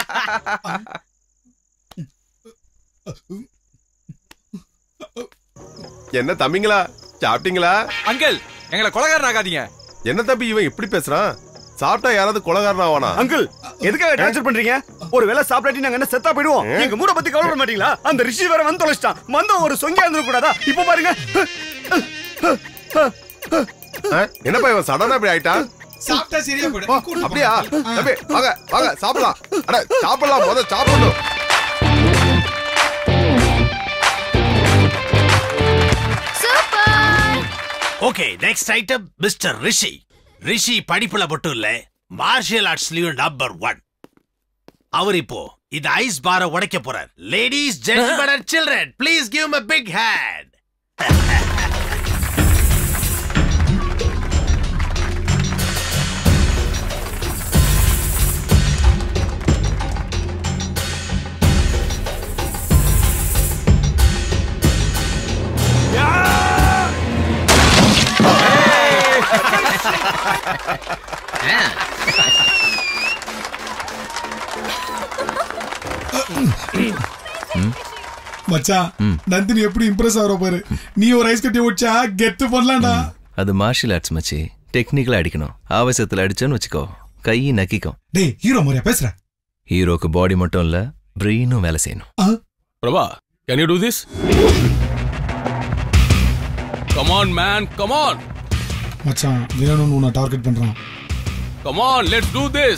என்ன தம்பிங்களா சாப்பிட்டீங்களா? அங்கிள் எங்களை கொலைகாரன் ஆகாதீங்க. என்ன தம்பி இவன் இப்படி பேசுறான்? சாப்பிட்டா யாராவது கொலைகாரன் ஆவானா? அங்கிள் எதுக்காக டார்ச்சர் பண்றீங்க? ஒரு வேளை சாப்பிடாட்டி நாங்க என்ன செத்தா போயிடுவோம். எங்க மூட பத்தி கவலைப்பட மாட்டீங்களா? அந்த ரிஷி வேற வந்து தொலைச்சிட்டான். மந்த ஒரு சொங்கியா இருந்துட கூடாதா? இப்ப பாருங்க. என்னப்பா இவன் சடனா இப்படி ஆயிட்டான்? சாப்பிட்டா சரியா போயிடும். அப்படியா? தம்பி வாங்க வாங்க சாப்பிடலாம். அட சாப்பிடலாம், முதல்ல சாப்பிடணும். Okay, next item mister Rishi. Rishi படிப்புல மட்டும் இல்ல, மார்ஷியல் ஆர்ட்ஸ்லயும் நம்பர் 1. அவர் இப்போ இந்த ஐஸ் பாரை உடைக்க போறார். Ladies, gentlemen and children, please give him a big hand. மச்சான், நந்தினி எப்படி இம்ப்ரெஸ் ஆகுற பாரு. நீ ஒரு ஐஸ் கட்டி உச்சா கெத்து பண்ணலாம்டா. அது மார்ஷியல் ஆர்ட்ஸ் மச்சி. டெக்னிக்கலா அடிக்கணும். ஆவேசத்துல அடிச்சேன்னு வச்சுக்கோ, கை நக்கிக்கும். டேய், ஹீரோ மாதிரியா பேசுற? ஹீரோக்கு பாடி மட்டும் இல்ல, பிரெயினும் வேலை செய்யணும். Prabha, can you do this? Come on man, come on. மச்சான், வினோன்னு உன்னை டார்கெட் பண்றான். Come on, let's do this.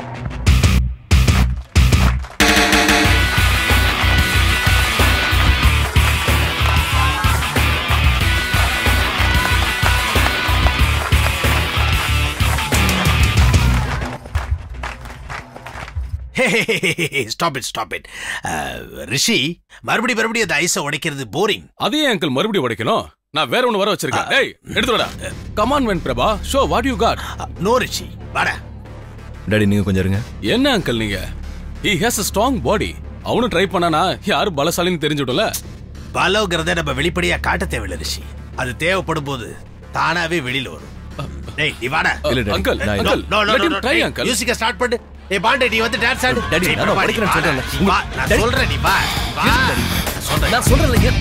Stop it. Rishi, மறுபடியும் அந்த ஐஸை உடைக்கிறது போரிங். அதே அங்கிள் மறுபடியும் உடைக்கணும். நான் வேற ஒன்னு வர வச்சிருக்கேன். டேய், எடுத்துடா. Come on when Prabha, show what you got. No Rishi, வாடா. டாடி நீங்க கொஞ்சம் இருங்க. என்ன அங்கிள் நீங்க? he has a strong body. அவனு ட்ரை பண்ணானா யாரு பலசாலின்னு தெரிஞ்சுடல. பலோங்கிறத நம்ம வெளிப்படையா காட்ட தேவையில்ல ரிஷி. அது தேவைப்படும் போது தானாவே வெளியில வரும். டேய், நீ வாடா. Uncle, let him try uncle. மியூசிக்க ஸ்டார்ட் பண்ணு. ஏய் பாண்டே, நீ வந்து டான்ஸ் ஆடு. டாடி நான் படிக்கிறேன்னு சொல்றேன். நான் சொல்றேன், நீ வா. நான் சொல்றேன்ல.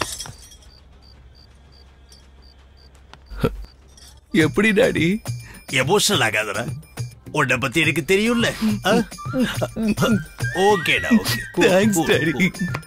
எப்படி டாடி எமோஷனல் ஆகாதடா. உன்னை பத்தி எனக்கு தெரியும்ல. ஓகேடா, ஓகே. Thanks daddy.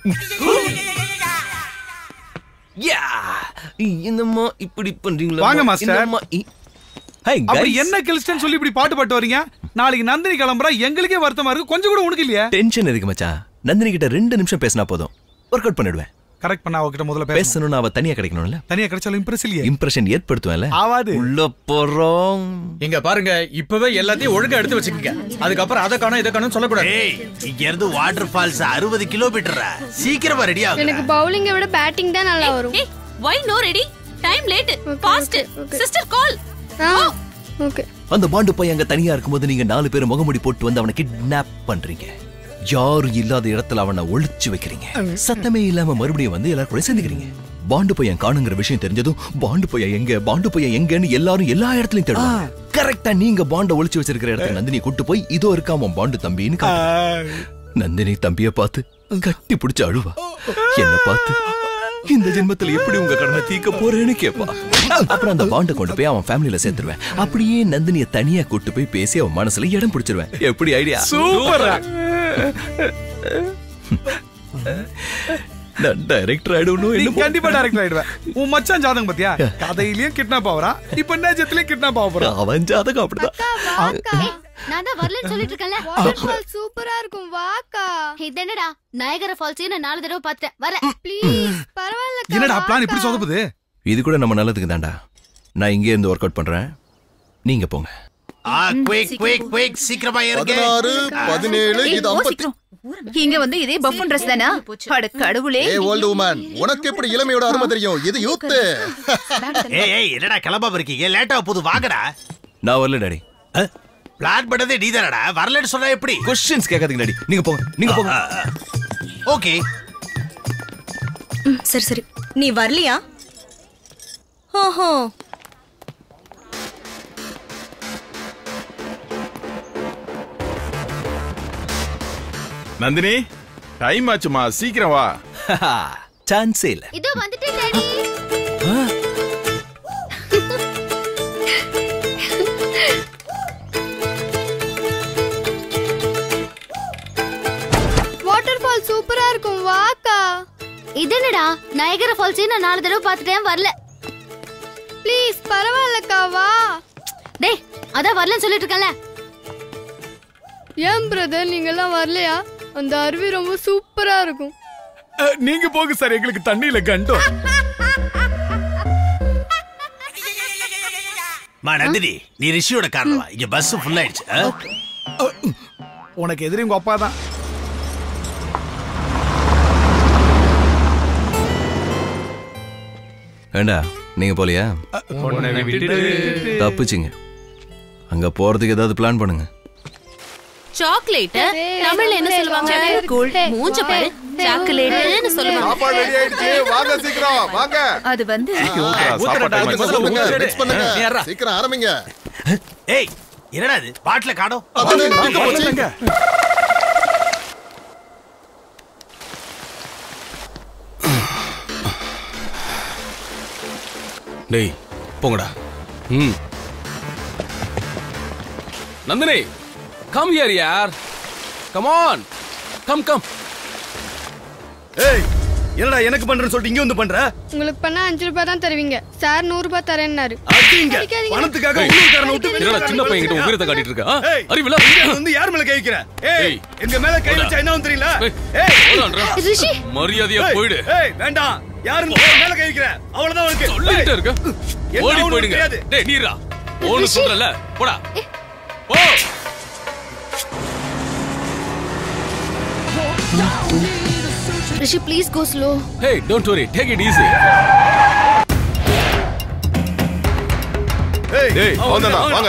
யா, என்னம்மா இப்படி பண்றீங்களா? வாங்க மாஸ்டர். அப்படி என்ன கிழிச்சிட்டேன்னு சொல்லி இப்படி பாட்டு பாட்டு வரீங்க? நாளைக்கு நந்தினி கிளம்புறா, எங்களுக்கே வருத்தமா இருக்கு. கொஞ்சம் கூட உனக்கு இல்லையா? டென்ஷன் இருக்கு மச்சான். நந்தினி கிட்ட 2 நிமிஷம் பேசினா போதும், ஒர்க் அவுட் பண்ணிடுவேன். கரெக்ட் பண்ண அவகிட்ட முதல்ல பேசணும்னா அவ தனியா கிடைக்கணும்ல. தனியா கிடைச்சாலும் இம்ப்ரெஸ் இல்லையே. இம்ப்ரெஷன் ஏற்படுத்துவேன்ல. ஆவாது. உள்ள போறோம். இங்க பாருங்க, இப்பவே எல்லாத்தையும் ஒழுங்கா எடுத்து வச்சுக்கங்க. அதுக்கப்புறம் அதை காணோம் இதை காணோம் சொல்லக்கூடாது. இங்க இருந்து வாட்டர் ஃபால்ஸ் 60 கிலோமீட்டரா? சீக்கிரமா ரெடி ஆகுங்க. எனக்கு பவுலிங்கை விட பேட்டிங் தான் நல்லா வரும். why no ready? time late. fast. sister call. ஓகே. அந்த பாண்டு பையன் அங்க தனியா இருக்கும்போது நீங்க 4 பேர் முகமுடி போட்டு வந்து அவனை கிட்னாப் பண்றீங்க. யாரும் இல்லாத இடத்துல அவனை ஒளிச்சு வைக்கிறீங்க. சத்தமே இல்லாம மறுபடியும் வந்து எல்லாரும் கூட சேர்ந்துக்கிறீங்க. பாண்டு பையன் காணுங்கிற விஷயம் தெரிஞ்சதும் பாண்டு பையன் எங்கன்னு எல்லாரும் எல்லா இடத்துலயும் தேடுவாங்க. கரெக்டா நீங்க பாண்ட ஒளிச்சு வச்சிருக்கிற இடத்துல நந்தினி கூட்டு போய் இதோ இருக்காம பாண்டு தம்பின்னு காட்டு. நந்தினி தம்பிய பார்த்து கட்டி பிடிச்சு அழுவா. என்ன பார்த்து இந்த ஜென்மத்துல எப்படி உங்க கடனை தீக்க போறேன்னு கேப்பா. அப்புறம் அந்த பாண்டை கொண்டு போய் அவன் ஃபேமிலியில சேர்த்துருவேன். அப்படியே நந்தினிய தனியா கூட்டு போய் பேசி அவன் மனசுல இடம் பிடிச்சிருவேன். எப்படி ஐடியா? சூப்பர். நான் டைரக்டர் ஆயிடுவேன். நீ கண்டிப்பா டைரக்டர் ஆயிடுவேன். உன் மச்சான் ஜாதகம் பாத்தியா? கதையிலயும் கிட்னாப் ஆவறா, இப்ப நேஜத்திலயும் கிட்னாப் ஆவறா. அவன் ஜாதகம் அப்படிதான். நான் தான் வரலன்னு சொல்லிட்டு இருக்கேன்ல. வாட்டர் ஃபால் சூப்பரா இருக்கும், வாக்கா. இது என்னடா நயகரா ஃபால்ஸ் நான் 4 தடவை பார்த்தேன். வர ப்ளீஸ். பரவாயில்ல. என்னடா பிளான் இப்படி சொதப்புது? இது கூட நம்ம நல்லதுக்கு தான்டா. நான் இங்கே இருந்து ஒர்க் அவுட் பண்றேன், நீங்க போங்க. குயிக் சீக்கிரமா ஏறுங்க. 16 17 இது 50. இங்க வந்து இதே பஃபன் Dress தானா? அட கடவுளே. ஏய் ஓல்ட் வுமன், உனக்கு எப்படி இளமையோட அருமை தெரியும்? இது யூத். ஏய் என்னடா கிளம்பாம இருக்கீங்க? லேட்டா போது வாங்கடா. நான் வரல டாடி. பிளான் பண்ணதே நீதானடா, வரலன்னு சொன்னா எப்படி? क्वेश्चंस கேட்காதீங்க டாடி. நீங்க போங்க. ஓகே. சரி நீ வரலையா? ஓஹோ. நந்தினி டைம் ஆச்சுமா, சீக்கிரம் வா. சான்ஸே இல்ல. இதோ வந்துட்டேன் டாடி. வாட்டர் ஃபால் சூப்பரா இருக்கும், வாக்கா. இது என்னடா நயகரா ஃபால்ஸ் நான் 4 தடவை பார்த்துட்டேன், வரல. ப்ளீஸ் பரவாயில்லக்கா, வா. டேய் அதான் வரலன்னு சொல்லிட்டு இருக்கேன்ல. ஏன் பிரதர் நீங்க எல்லாம் வரலையா? அந்த அருவி ரொம்ப சூப்பரா இருக்கும். நீங்க போங்க சார், எங்களுக்கு தண்ணியில கண்டோம். நந்தினி நீ ரிஷியோட காரணம். இங்க பஸ் ஃபுல் ஆயிடுச்சு. உனக்கு எதிரி உங்க அப்பா தான். ஏண்டா நீங்க போலியா? தப்புச்சிங்க. அங்க போறதுக்கு ஏதாவது பிளான் பண்ணுங்க. சாக்லேட் தமிழ்ல என்ன சொல்லுவாங்க? கூல். மூஞ்ச பாரு, சாக்லேட்னு சொல்லுவாங்க. சாப்பாடு ரெடி ஆயிடுச்சு, வாங்க சீக்கிரம் வாங்க. அது வந்து மிக்ஸ் பண்ணுங்க, சீக்கிரம் ஆரம்பிங்க. ஏய் என்னடா இது? பாட்டில காணோம். டேய் போங்கடா. நந்தினி கம் ஹியர் யார். Come on, come. ஏய் என்னடா எனக்கு பண்றேன்னு சொல்லிட்டு இங்க வந்து பண்ற? உங்களுக்கு பண்ணா 5 ரூபாய் தான் தருவீங்க. சார் 100 ரூபாய் தரேன்னாரு. பணத்துக்காக ஊர்க்காரனை விட்டு என்னடா சின்ன பையன் கிட்ட உயிரத்தை காட்டிட்டு இருக்க? அறிவில வந்து யார் மேல கை வைக்கிற? ஏய் எங்க மேல கை வச்சா என்ன தெரியல? ஏய் ரிஷி மரியாதையா போய்டு. ஏய் வேண்டாம், யாரு மேல கை வைக்கிற? அவ்வளவுதான் உனக்கு. சொல்லிட்டே இருக்க. ஓடி போய்டுங்க. டேய் நீரா ஓடு சொல்றல, போடா போ. Rishi, please go slow. Hey, don't worry. Take it easy. Hey, வாங்க.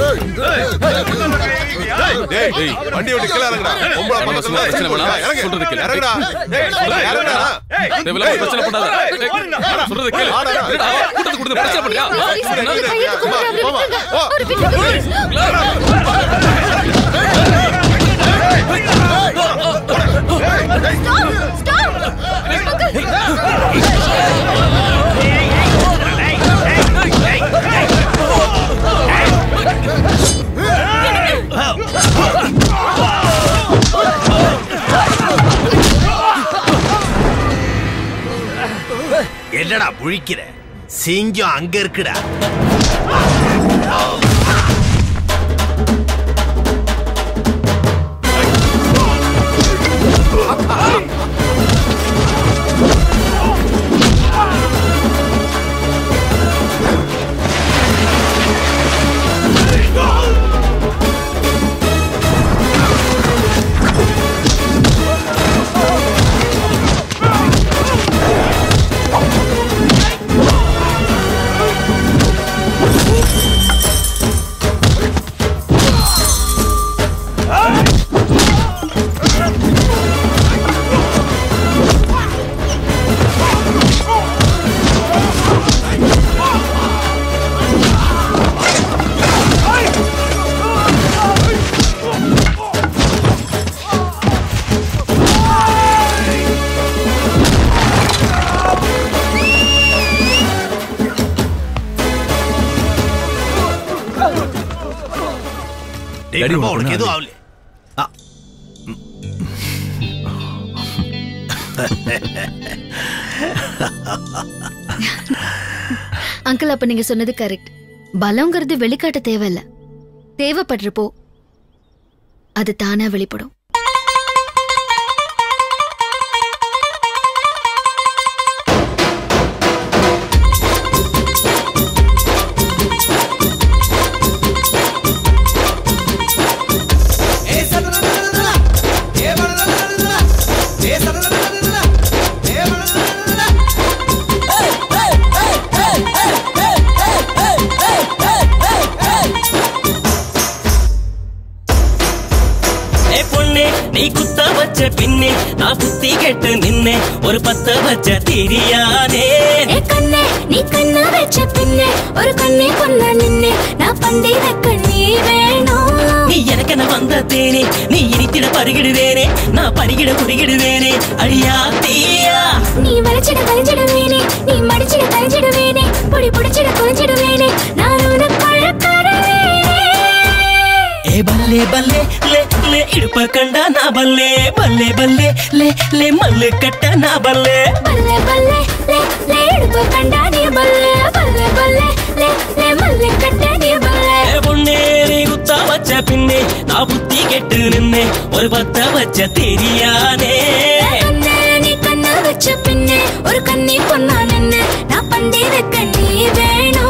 டேய் வண்டி விட்டு கீழ இறங்குடா. பொம்பளை பசங்க பிரச்சனை பண்ணா சொல்றது கேளு. இறங்குடா. டேய் இறங்குடா. டேய் வில பிரச்சனை பண்ணாத. சொல்றது கேளு. கூட்டத்து கூட்டத்து பிரச்சனை பண்ணியா? Stop! என்னடா முழிக்கிற? சிங்கம் அங்க இருக்குடா. உனக்கு எதுவும் ஆகல. அங்கிள், அப்ப நீங்க சொன்னது கரெக்ட். பலங்கிறது வெளிக்காட்ட தேவையில்ல, தேவைப்படுறப்போ அது தானா வெளிப்படும். நீ குத்த வச்ச பின்னே நான் புத்தி கெட்டு நின்னே ஒரு பத்த வச்ச தெரியாதே. கண்ணே நீ கண்ணா வச்ச பின்னே ஒரு கண்ணே பொண்ணா நின்னே நான் பந்தேத கண்ணே வேணும். நீ எனக்கு நான் வந்த தேனே நீ இனித்திட பருகிடுவேனே நான் பருகிட குறுகிடுவேனே அழியா தீயா. நீ வளைச்சிட கலைஞ்சிடுவேனே நீ மடிச்சிட கலைஞ்சிடுவேனே பொடி புடிச்சிட குலைஞ்சிடுவேனே நான் உனக்குள்ள கரவேனே. ஏ பல்லே பல்லே லே லே இடுப்ப கண்டா நா பல்லே பல்லே பல்லே லே லே மல்லு கட்ட நா பல்லே பல்லே பல்லே லே லே இடுப்ப கண்டா நீ பல்லே பல்லே பல்லே லே லே மல்லு கட்ட நீ பல்லே. ஏ பொண்ணே நீ குத்த வச்ச பின்னே நான் புத்தி கெட்டு நின்னே ஒரு பத்த வச்ச தெரியாதே. கண்ணே நீ கண்ணா வச்ச பின்னே ஒரு கண்ணே பொண்ணா நின்னே நான் பந்தேத கண்ணே வேணும்.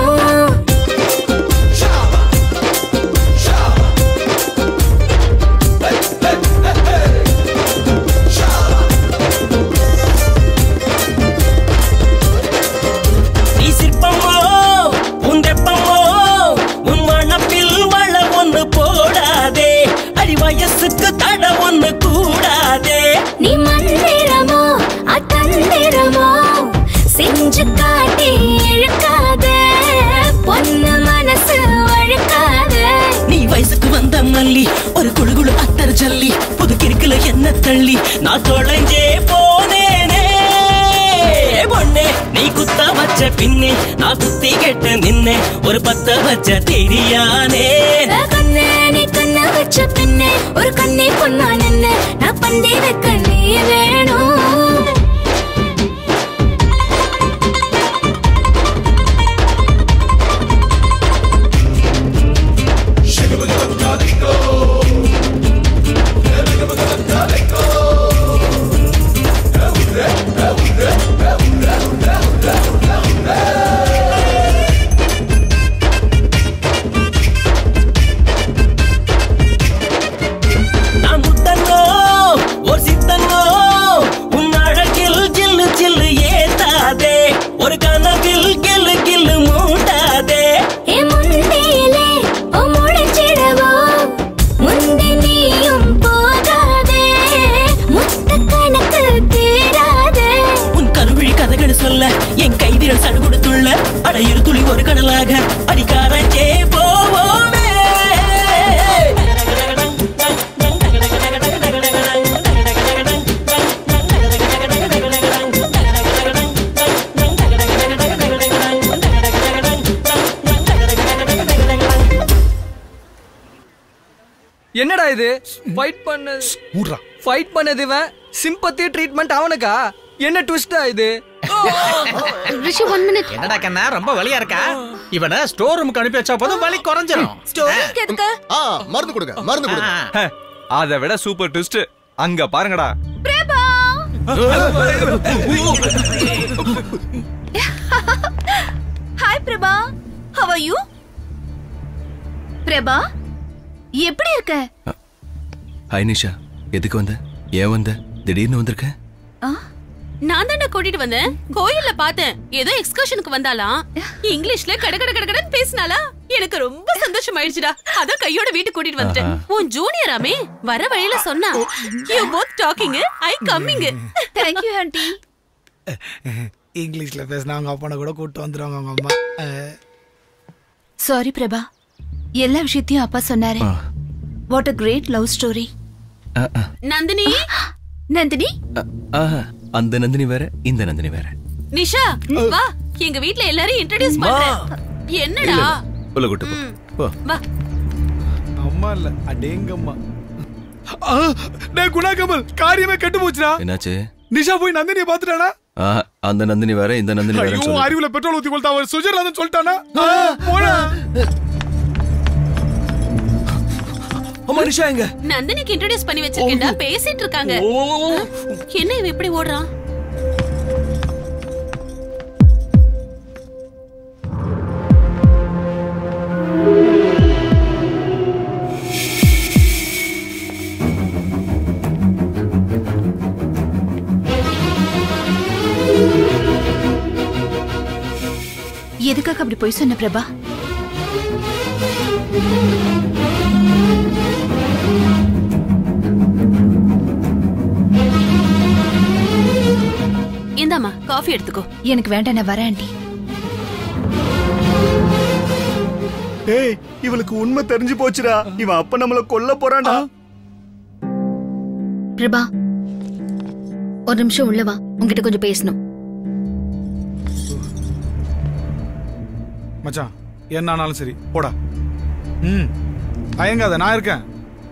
வயசுக்கு தட ஒண்ணு கூடாதே. நீ மந்திரமோ அத்தந்திரமோ செஞ்சு காட்டி இழுக்காதே பொண்ணு மனசு வழுக்காதே. நீ வயசுக்கு வந்த மல்லி ஒரு குழு குழு அத்தர் ஜல்லி புது கிறுக்குல என்ன தள்ளி நான் தொலைஞ்சே போனேனே. பொண்ணே நீ குத்த வச்ச பின்னே நான் குத்தி கெட்டு நின்னே ஒரு பத்த வச்ச தெரியானே. கண்ணே நீ கண்ணா வச்ச பின்னே ஒரு கண்ணே பொண்ணா நின்னே நான் பந்தேத கண்ணே வேணும். ஒரு கனவில் கில்லு கில்லு மூட்டாதே. ஏ முந்தேலே ஓ முளைச்சிடவோ முந்தி நீயும் போகாதே முத்த கணக்கு தீராதே. உன் கருவிழி கதைகள் சொல்ல என் கைவிரல் சடுகுடுத்துள்ள அடையிறு துளி ஒரு கடலாக அடிக்காரஞ்சே போவோமே. என்னடா இது ஃபைட் பண்ணது இவன் சிம்பத்தி ட்ரீட்மெண்ட் அவனுக்கா? என்ன ட்விஸ்டா இது? ரிஷி 1 மினிட். என்னடா கண்ணா ரொம்ப வலியா இருக்கா? இவனை ஸ்டோர் ரூமுக்கு அனுப்பி வச்சா போதும் வலி குறைஞ்சிரும். ஸ்டோரிக்கு எதுக்கு? மருந்து கொடுங்க, மருந்து கொடுங்க. அதை விட சூப்பர் ட்விஸ்ட் அங்க பாருங்கடா. Prabha hi Prabha, how are you? Prabha எப்படி இருக்க? ஹாய் நிஷா, எதுக்கு வந்த? ஏன் வந்த? திடீர்னு வந்திருக்க? நான் தானே கூட்டிட்டு வந்தேன். கோயில்ல பார்த்தேன், ஏதோ எக்ஸ்கர்ஷனுக்கு வந்தாலாம். இங்கிலீஷ்ல கடகடன்னு பேசினாலா, எனக்கு ரொம்ப சந்தோஷம் ஆயிடுச்சுடா. அதான் கையோட வீட்டுக்கு கூட்டிட்டு வந்துட்டேன். உன் ஜூனியராமே வர வழியில சொன்னா, you both talking, I coming. Thank you aunty. இங்கிலீஷ்ல பேசினா அவங்க அப்பனை கூட கூட்டு வந்துருவாங்க அவங்க அம்மா. சாரி பிரபா, எல்லா விஷயத்தையும் அப்பா சொன்னாரு. What a great love story. Nandhini Nandhini அந்த நந்தினி வேற, இந்த நந்தினி வேற. நிஷா வா, எங்க வீட்ல எல்லாரையும் இன்ட்ரோடியூஸ் பண்றேன். என்னடா உள்ள கூட்டு போ. வா. அம்மா இல்ல, அடேங்கம்மா. டேய் குணாகமல், காரியமே கெட்டு போச்சுடா. என்னாச்சு? நிஷா போய் நந்தினியை பாத்துட்டானா? அந்த நந்தினி வேற, இந்த நந்தினி வேற. ஐயோ, அறிவுல பெட்ரோல் ஊத்தி கொள்தா. அவர் சுவிட்சர்லாந்து சொல்லிட்டானா? போடா. அம்மா நிஷா எங்க? நந்தினிக்கு இன்ட்ரோடியூஸ் பண்ணி வச்சிருக்கேன்டா, பேசிட்டு இருக்காங்க. என்ன இவ இப்படி ஓடுறான்? எதுக்காக அப்படி போய் சொன்ன பிரபா? இந்தாமா காஃபி எடுத்துக்கோ. எனக்கு வேண்டாம், நான் வரேன் ஆண்டி. ஏய், இவளுக்கு உண்மை தெரிஞ்சு போச்சுடா. இவன் அப்ப நம்மள கொல்ல போறான்டா. பிரபா ஒரு நிமிஷம் உள்ள வா, உன்கிட்ட கொஞ்சம் பேசணும். மச்சான், என்ன ஆனாலும் சரி போடா. தயங்காத, நான் இருக்கேன்.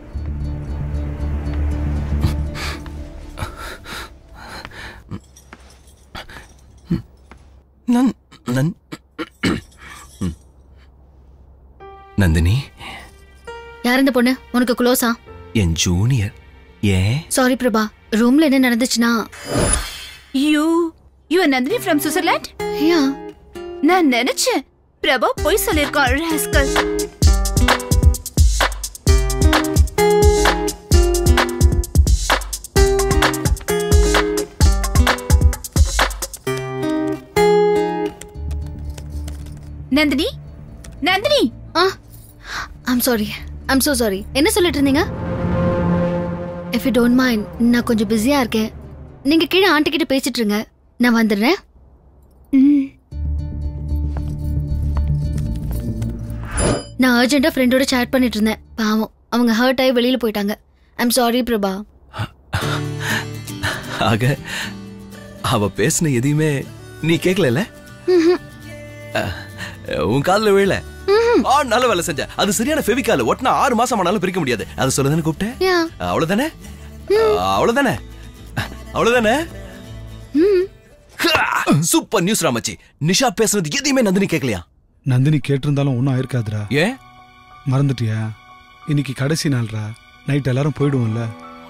நந்தினி யார் இந்த பொண்ணு? உனக்கு க்ளோஸா? என் ஜூனியர். ஏன்? சாரி பிரபா, ரூம்ல என்ன நடந்துச்சுன்னா, you are Nandini from Switzerland? Yeah. நான் நினைச்சேன் பிரபா போய் சொல்லிருக்கான். Rascal. Nandhini Nandhini I'm sorry. I'm so sorry. என்ன சொல்லிட்டு இருந்தீங்க? If you don't mind, நான் கொஞ்சம் பிஸியா இருக்கேன். நீங்க கீழே ஆண்டி கிட்ட பேசிட்டு இருங்க, நான் வந்துடுறேன். நான் அர்ஜென்ட்டா ஃப்ரெண்டோட சாட் பண்ணிட்டு இருந்தேன். பாவம், அவங்க ஹர்ட் ஆகி வெளியில போயிட்டாங்க. I'm sorry Prabha. ஆக அவ பேசின எதையுமே நீ கேட்கல? உன் காதுல விழல? நல்ல வேலை செஞ்ச. அது சரியான ஃபெவிகால் ஒட்டினா 6 மாசம் ஆனாலும் பிரிக்க முடியாது. அது சொல்லதானே கூப்பிட்டேன். அவ்வளவுதானே? அவ்வளவுதானே? அவ்வளவுதானே? Super news ராமச்சி. நிஷா பேசுறது எதையுமே நந்தினி கேட்கலையா? நந்தினி கேட்டிருந்தாலும் ஒன்னும் ஆயிருக்காதுடா. ஏன் மறந்துட்டியா? இன்னைக்கு கடைசி நாள்ரா. நைட் எல்லாரும் போயிடுவோம்ல.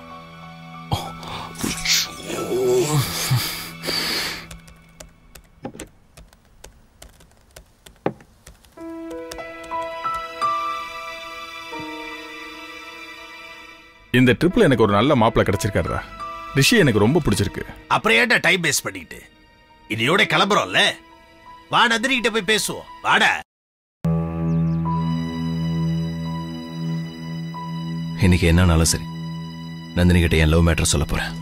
இந்த ட்ரிப்ல எனக்கு ஒரு நல்ல மாப்பிள்ள கிடைச்சிருக்காருடா. ரிஷி எனக்கு ரொம்ப பிடிச்சிருக்கு. அப்புறம் ஏன்டா டைம் வேஸ்ட் பண்ணிட்டு இனியோட கிளம்புறோம்ல. வா நந்தினி கிட்ட போய் பேசுவோம். வாடா. இன்னைக்கு என்னன்னாலும் சரி, நந்தினி கிட்ட என் லவ் மேட்டர் சொல்ல போறேன்.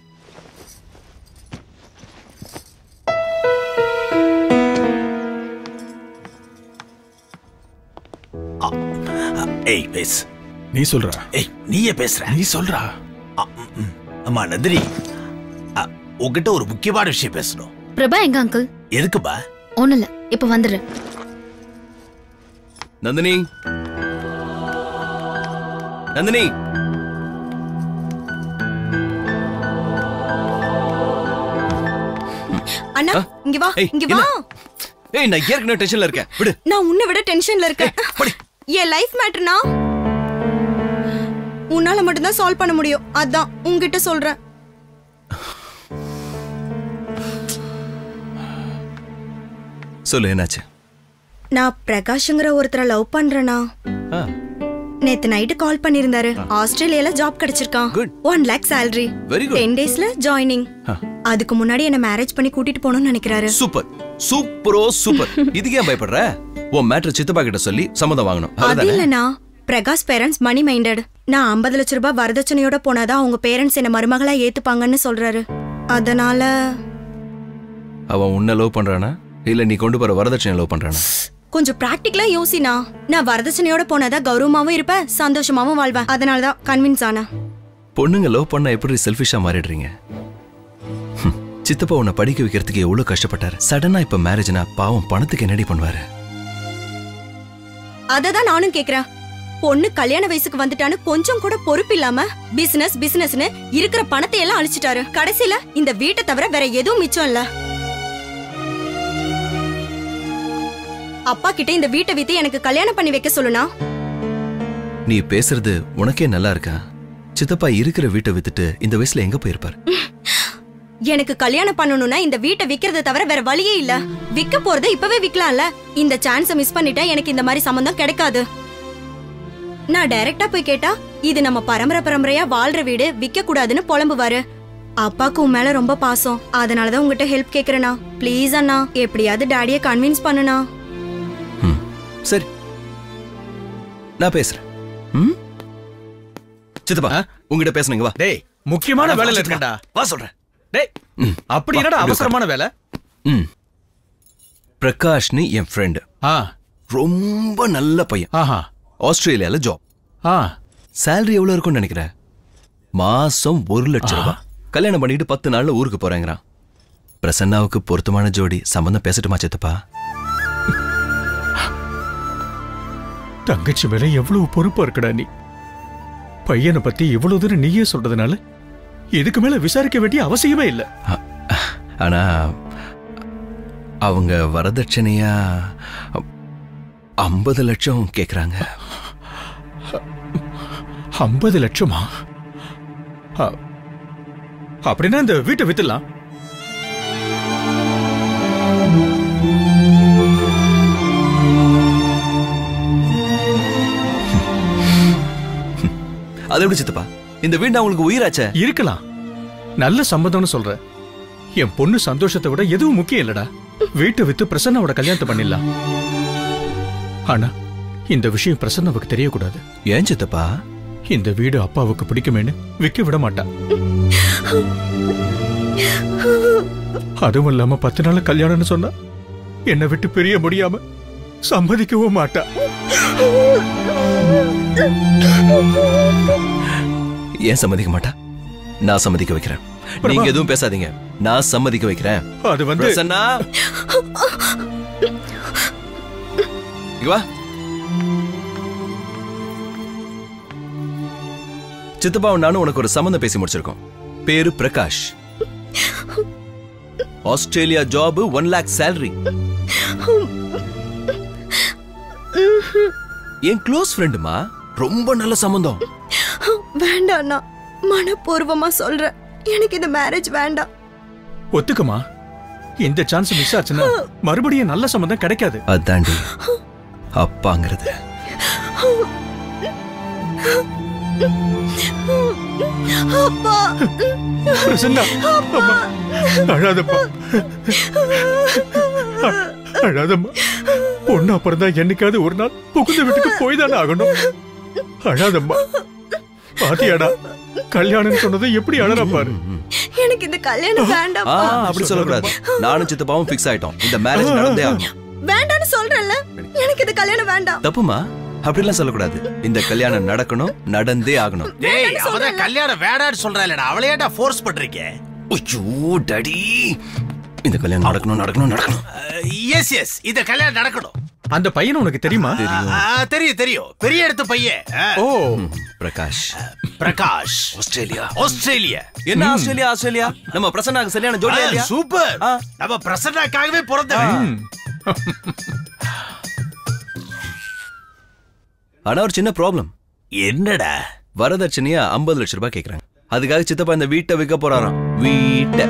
ஏய் பேசு. நீ சொல்ற. ஏய் நீயே பேசுற. நீ சொல்றா. அம்மா நந்தினி, உன்கிட்ட ஒரு முக்கியமான விஷயம் பேசணும். பிரபா எங்க அங்கிள்? எதுக்குப்பா? ஒண்ணும் இல்ல, இப்ப வந்துடுறேன். நந்தினி, நந்தினி, இங்க வா இங்க வா. ஏய் நான் ஏற்கனவே டென்ஷன்ல இருக்கேன். விடு. நான் உன்னை விட டென்ஷன்ல இருக்கேன். என் லைஃப் மேட்டர்னா உன்னால மட்டும் தான் சால்வ் பண்ண முடியும். அதான் உன்கிட்ட சொல்றேன். சொல்லு என்னாச்சு? நான் பிரகாஷ்ங்கிற ஒருத்தரை லவ் பண்றேனா. நேத்து நைட்டு கால் பண்ணிருந்தாரு. ஆஸ்திரேலியால ஜாப் கிடைச்சிருக்கான். 1 lakh salary. 10 daysல ஜாயினிங். அதுக்கு முன்னாடி என்ன மேரேஜ் பண்ணி கூட்டிட்டு போகணும்னு நினைக்கிறாரு. சூப்பர் சூப்பரோ சூப்பர். இதுக்கு ஏன் பயப்படுற? உன் மேட்டர் சித்தப்பா கிட்ட சொல்லி சம்மதம் வாங்கணும். அது இல்லனா பிரகாஷ் பேரண்ட்ஸ் மணி மைண்டட். நான் 50 லட்சம் ரூபாய் வரதட்சணையோட போனாதான் அவங்க பேரண்ட்ஸ் என்ன மருமகளா ஏத்துப்பாங்கன்னு சொல்றாரு. அதனால அவன் உன்னை லவ் பண்றானா இல்ல நீ கொண்டு போற வரதட்சணை லவ் பண்றானா? கொஞ்சம் பிராக்டிகலா யோசினா. நான் வரதட்சணையோட போனாதான் கௌரவமாவும் இருப்பேன், சந்தோஷமாவும் வாழ்வேன். அதனாலதான் கன்வின்ஸ் ஆனா. பொண்ணுங்க லவ் பண்ணா எப்படி செல்ஃபிஷா மாறிடுறீங்க? சித்தப்பா உன்னை படிக்க வைக்கிறதுக்கு எவ்வளவு கஷ்டப்பட்டாரு. சடனா இப்ப மேரேஜ்னா பாவம் பணத்துக்கு என்னடி பண்ணுவாரு? அததான் நானும் கேக்குறேன். பொண்ணு கல்யாண வயசுக்கு வந்துட்டான்னு கொஞ்சம் கூட பொறுப்பு இல்லாம பிசினஸ் பிசினஸ்னு இருக்கிற பணத்தை எல்லாம் அழிச்சிட்டாரு. கடைசியில இந்த வீட்டை தவிர வேற எதுவும் மிச்சம் இல்ல. அப்பா கிட்ட இந்த வீட்டை வித்து எனக்கு கல்யாணம் பண்ணி வைக்க சொல்லுனா. நீ பேசுறது உனக்கே நல்லா இருக்கா? சித்தப்பா இருக்கிற வீட்டை வித்துட்டு இந்த வயசுல எங்க போயிருப்பாரு? எனக்கு கல்யாணம் பண்ணணும்னா இந்த வீட்டை விக்கிறத தவிர வேற வழியே இல்ல. விக்க போறதை இப்பவே விக்கலாம்ல. இந்த சான்ஸ மிஸ் பண்ணிட்டா எனக்கு இந்த மாதிரி சம்பந்தம் கிடைக்காது. நான் டைரக்டா போய் கேட்டா இது நம்ம பரம்பரையா வாழ்ற வீடு, விக்க கூடாதுன்னு புலம்புவாரு. அப்பாக்கு உன் மேல ரொம்ப பாசம். அதனாலதான் உங்ககிட்ட ஹெல்ப் கேக்குறேனா. ப்ளீஸ் அண்ணா, எப்படியாவது டாடியை கன்வின்ஸ் பண்ணுனா. சரி நான் பேசுறேன். சித்தப்பா உங்ககிட்ட பேசுனீங்க வா. டேய் முக்கியமான வேலையில இருக்கடா. வா சொல்றேன். டேய் அப்படி என்னடா அவசரமான வேலை? பிரகாஷ்னு என் ஃப்ரெண்ட். ரொம்ப நல்ல பையன். ஆஸ்திரேலியால ஜாப். சேலரி எவ்வளவு இருக்கும்னு நினைக்கிறேன்? மாசம் 1 லட்சம் ரூபாய். கல்யாணம் பண்ணிட்டு 10 நாள்ல ஊருக்கு போறேங்கிறான். பிரசன்னாவுக்கு பொருத்தமான ஜோடி. சம்பந்தம் பேசட்டுமா சித்தப்பா? தங்கச்சி மேல எவ்வளவு பொறுப்பா இருக்கடா நீ. பையனை பத்தி இவ்வளவு தூரம் நீயே சொல்றதுனால இதுக்கு மேல விசாரிக்க வேண்டிய அவசியமே இல்ல. ஆனா அவங்க வரதட்சணையா 50 லட்சம் கேக்குறாங்க. 50 லட்சமா? அப்படின்னா இந்த வீட்டை வித்துலாம். அது எப்படி சித்தப்பா? இந்த வீடு உங்களுக்கு உயிராச்சே. இருக்கலாம், நல்ல சம்பந்தம்னு சொல்ற. என் பொண்ணு சந்தோஷத்தை விட எதுவும் முக்கியம் இல்லடா. வீட்டை வித்து பிரசன்னாவோட கல்யாணத்தை பண்ணிடலாம். ஆனா இந்த விஷயம் பிரசன்னாவுக்கு தெரியக்கூடாது. ஏன் சித்தப்பா? இந்த வீடு அப்பாவுக்கு பிடிக்குமேன்னு விக்க விட மாட்டான். அதுவும் இல்லாம 10 நாள் கல்யாணம்னு சொன்னா என்னை விட்டு பிரிய முடியாம சம்மதிக்கவும் மாட்டா. ஏன் சம்மதிக்க மாட்டா? நான் சம்மதிக்க வைக்கிறேன். நீங்க எதுவும் பேசாதீங்க, நான் சம்மதிக்க வைக்கிறேன். அது வந்து பிரசன்னா இங்க வா. சித்தப்பாவும் நானும் உனக்கு ஒரு சம்பந்தம் பேசி முடிச்சிருக்கோம். பேரு Prakash. Australia job, 1 lakh salary. என் க்ளோஸ் ஃப்ரெண்டுமா, ரொம்ப நல்ல சம்பந்தம். வேண்டாம், மனப்பூர்வமா சொல்றேன். எனக்கு இந்த மேரேஜ் வேண்டாம். ஒத்துக்குமா? இந்த சான்ஸ் மிஸ் ஆச்சுன்னா மறுபடியும் நல்ல சம்பந்தம் கிடைக்காது. அதாண்டி அப்பாங்கிறது. அப்பா, பிரசன்னா, அம்மா, அழாதம்மா, அழாதம்மா. பொண்ணு அப்புறம் தான் என்னைக்காவது ஒரு நாள் புகுந்த வீட்டுக்கு போய் தானே ஆகணும். அழாதம்மா. பாத்தியாடா, கல்யாணம் சொன்னது எப்படி அழறா பாரு. எனக்கு இந்த கல்யாணம் வேண்டாம். அப்படி சொல்லக்கூடாது. நானும் சித்தப்பாவும் ஃபிக்ஸ் ஆயிட்டோம். இந்த மேரேஜ் நடந்தே ஆகணும். வேண்டாம்னு சொல்றேன்ல, எனக்கு இந்த கல்யாணம் வேண்டாம். தப்புமா? அப்படிலாம் சொல்லக்கூடாது. இந்த கல்யாணம் நடக்கணும், நடந்தே ஆகணும். டேய், அவத கல்யாணம் வேண்டாம்னு சொல்றாளேடா, அவளையேடா ஃபோர்ஸ் பண்றீங்க? ஐயோ டாடி, இந்த கல்யாணம் நடக்கணும், நடக்கணும், நடக்கணும். எஸ் இந்த கல்யாணம் நடக்கணும். அந்த பையன் உனக்கு தெரியுமா? தெரியும் தெரியும், பெரிய இடத்து பையன். ஓ, பிரகாஷ். பிரகாஷ் ஆஸ்திரேலியா. ஆஸ்திரேலியா. என்ன ஆஸ்திரேலியா? ஆஸ்திரேலியா நம்ம பிரசன்னாக்கு சரியான ஜோடியா இல்லையா? சூப்பர். நம்ம பிரசன்னாக்காகவே பிறந்தவன். ஆனா ஒரு சின்ன ப்ராப்ளம். என்னடா? வரதட்சணையா 50 லட்சம் ரூபாய் கேக்குறாங்க. அதுக்காக சித்தப்பா இந்த வீட்டை விற்க போறாராம். வீட்டை.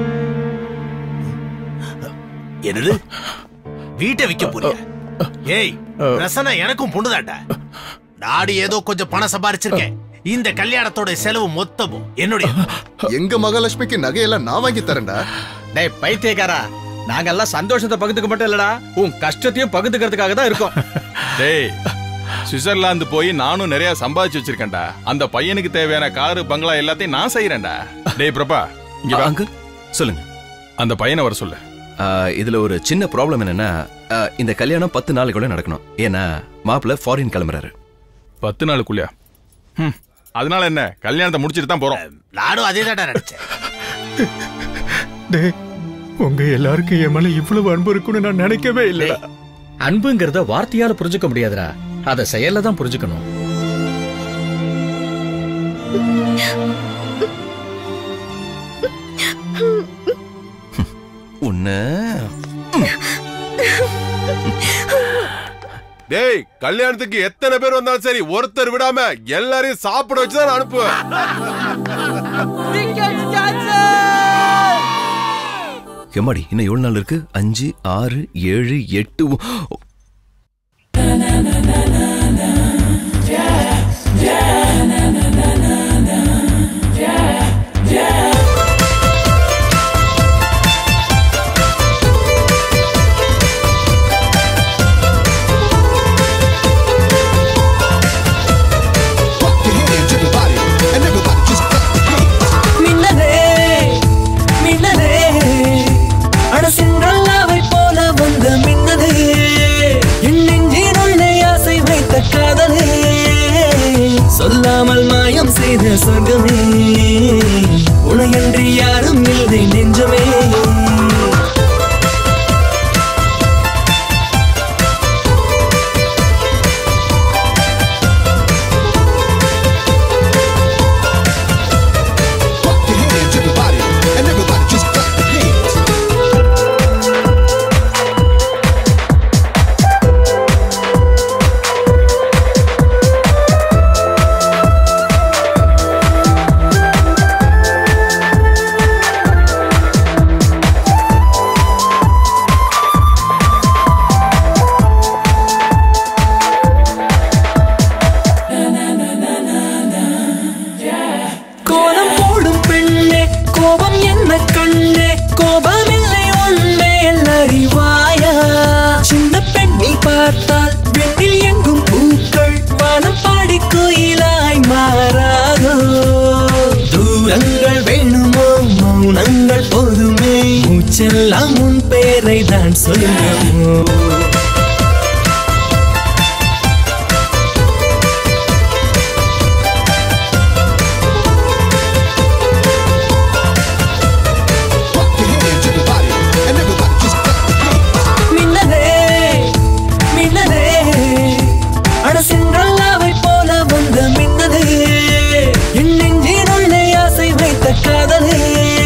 என்னது? வீட்டை விற்க போறியா? ஏய், பிரசன்னா எனக்கும் பொண்ணுதான்டா. நாடு ஏதோ கொஞ்சம் பணம் சம்பாரிச்சிருக்கேன். இந்த கல்யாணத்தோட செலவு மொத்தமும் என்னுடைய. எங்க மகாலட்சுமிக்கு நகையெல்லாம் நான் வாங்கி தரேன்டா. டேய் பைத்தியக்காரா, நாங்கெல்லாம் சந்தோஷத்தை பகிர்ந்துக்க மட்டும் இல்லடா, உன் கஷ்டத்தையும் பகிர்ந்துக்கிறதுக்காக தான் இருக்கோம். டேய், சுவிட்சர்லாந்து போய் நானும் நிறைய சம்பாதிச்சு வச்சிருக்கேன்டா. அந்த பையனுக்கு தேவையான காரு பங்களா எல்லாத்தையும் நான் செய்யறேன்டா. டேய் பிரபா, இங்க வா. அங்கிள் சொல்லுங்க. அந்த பையனை வர சொல்லு. இதுல ஒரு சின்ன ப்ராப்ளம் என்னன்னா, இந்த கல்யாணம் 10 நாளைக்குள்ள நடக்கணும். ஏன்னா மாப்பிள்ள ஃபாரின் கிளம்புறாரு. 10 நாளுக்குள்ளயா? அதனால என்ன, கல்யாணத்தை முடிச்சிட்டு தான் போறோம். நானும் அதே தான் நினைச்சேன். டேய், உங்க எல்லாருக்கும் என் மேல இவ்வளவு அன்பு இருக்குன்னு நான் நினைக்கவே இல்லை. அன்புங்கிறத வார்த்தையால புரிஞ்சுக்க முடியாதுடா, அத செயல்ல தான் புரிஞ்சுக்கணும். உன்ன டேய், கல்யாணத்துக்கு எத்தனை பேர் வந்தாலும் சரி ஒருத்தர் விடாம எல்லாரையும் சாப்பிட வச்சுதான் அனுப்புவேன். எம்மாடி, இன்னும் எவ்வளவு நாள் இருக்கு? 5, 6, 7, 8. சொல்லாமல் மாயம் செய்த சொர்க்கமே, உனையன்றி யாரும் இல்லை நெஞ்சமே. மூச்செல்லாம் உன் பேரை தான் சொல்லுமோ. மின்னலே மின்னலே, அட சிண்ட்ரெல்லாவை போல வந்த மின்னலே, என் நெஞ்சினுள்ளே ஆசை வைத்த காதலே.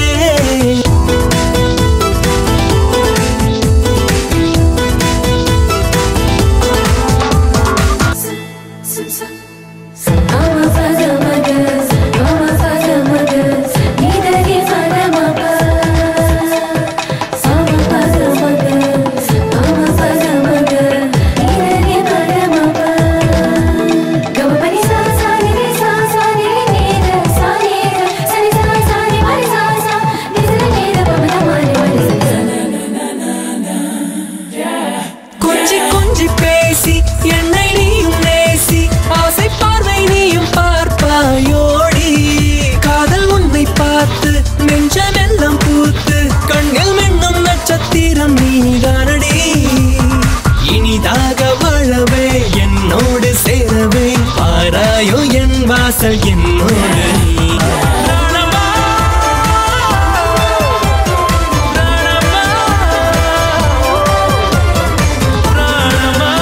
வாசல் என்னோடு பிராணமா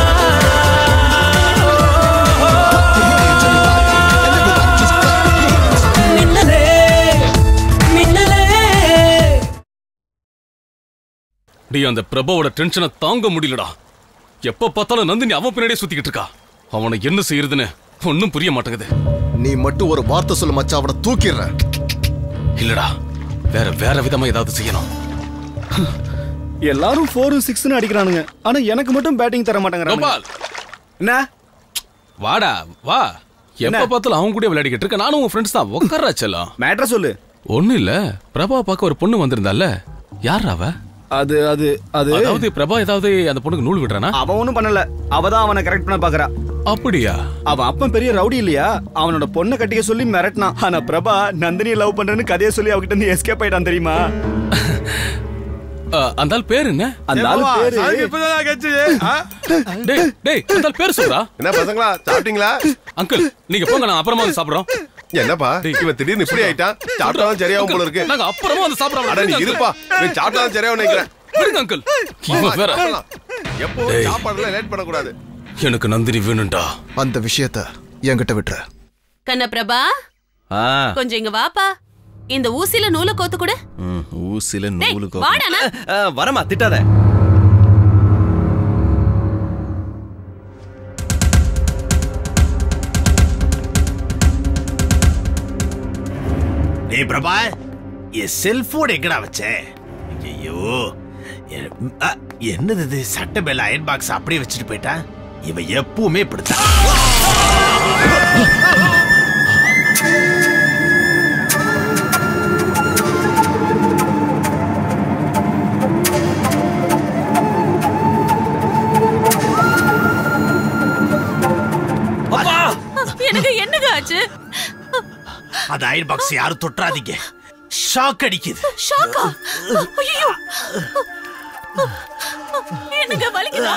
டேய் அந்த பிரபாவோட டென்ஷனை தாங்க முடியலடா. எப்ப பார்த்தாலும் நந்தினி அவன் பின்னாடியே சுத்திக்கிட்டு இருக்கா. அவனை என்ன செய்யறதுன்னு ஒன்னும் புரிய மாட்டேங்குது. நீ மட்டும் ஒரு வார்த்தை சொல்ல மச்சான், அவனை தூக்கிடுற. இல்லடா, வேற விதமா ஏதாவது செய்யணும். எல்லாரும் 4 6 அடிக்கிறானுங்க, ஆனா எனக்கு மட்டும் பேட்டிங் தர மாட்டாங்கறாங்க. கோபால் என்ன? வாடா வா. எப்ப பார்த்தாலும் அவங்க கூட விளையாடிக்கிட்டு இருக்க. நானும் உன் ஃப்ரெண்ட்ஸ் தான். உட்கார்றா செல்லம். மேட்டர் சொல்லு. ஒண்ணும் இல்ல, பிரபா பார்க்க ஒரு பொண்ணு வந்திருந்தால. யாரா அவ? அதாவது பிரபா ஏதாவது அந்த பொண்ணுக்கு நூல் விடுறானா? அவன் ஒண்ணும் பண்ணல, அவதான் அவனை கரெக்ட் பண்ண பாக்குறா. அப்படியா? அவன் அப்பன் பெரிய ரவுடி இல்லையா, அவனோட பொண்ணை கட்டிக்க சொல்லி மிரட்டினான். ஆனா பிரபா நந்தினியை லவ் பண்றேன்னு கதையை சொல்லி அவகிட்ட இருந்து எஸ்கேப் ஆயிட்டான் தெரியுமா? அந்த ஆள் பேர் என்ன? அந்த ஆள் பேரு டேய் அந்த ஆள் பேர் சொல்றா. என்ன பசங்களா சாப்பிட்டீங்களா? அங்கிள் நீங்க போங்க, நான் அப்புறமா வந்து சாப்பிடுறோம். என்னப்பா இவன் திடீர்னு இப்படி ஆயிட்டான்? சாப்பிட்டாலும் சரியாவும் போல இருக்கு. நாங்க அப்புறமா வந்து சாப்பிடுறோம். அட நீ இருப்பா, நீ சாப்பிட்டாலும் சரியாவும் நினைக்கிறேன். விடுங்க அங்கிள். இவன் வேற எப்போ சாப்பாடுல லேட் பண்ண கூடாது. எனக்கு நந்தினி வேணும்டா. அந்த விஷயத்தை என்கிட்ட விட்டுற. கண்ணபிரபா கொஞ்சம் இங்க வாப்பா. இந்த ஊசில நூலை கோத்து கொடு. ஊசில நூலு வாடானா. வரமா திட்டாத. டேய் பிரபா, என் செல்போன் எங்கடா வச்சே? ஐயோ என்னது இது? சட்டை மேல அயன் பாக்ஸ் அப்படியே வச்சுட்டு போயிட்டான். இவன் எப்பவுமே இப்படித்தான். எனக்கு என்னங்க ஆச்சு? அந்த அயன் பாக்ஸ் யாரும் தொட்டாதீங்க, ஷாக் அடிக்குது. ஷாக்கா? ஐயோ என்னங்க வலிக்குதா?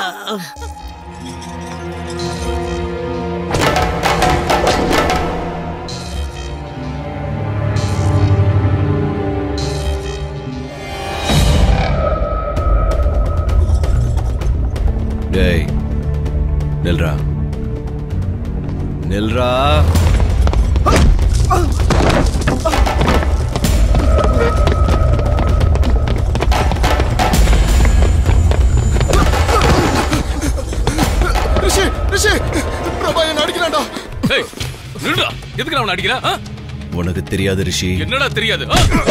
டேய் நில்றா நில்றா. ரிஷி ரிஷி பிரபா என்ன அடிக்கிறான்டா. டேய் நில்றா. எதுக்கு அவனை அடிக்கிற? உனக்கு தெரியாது ரிஷி. என்னடா தெரியாது?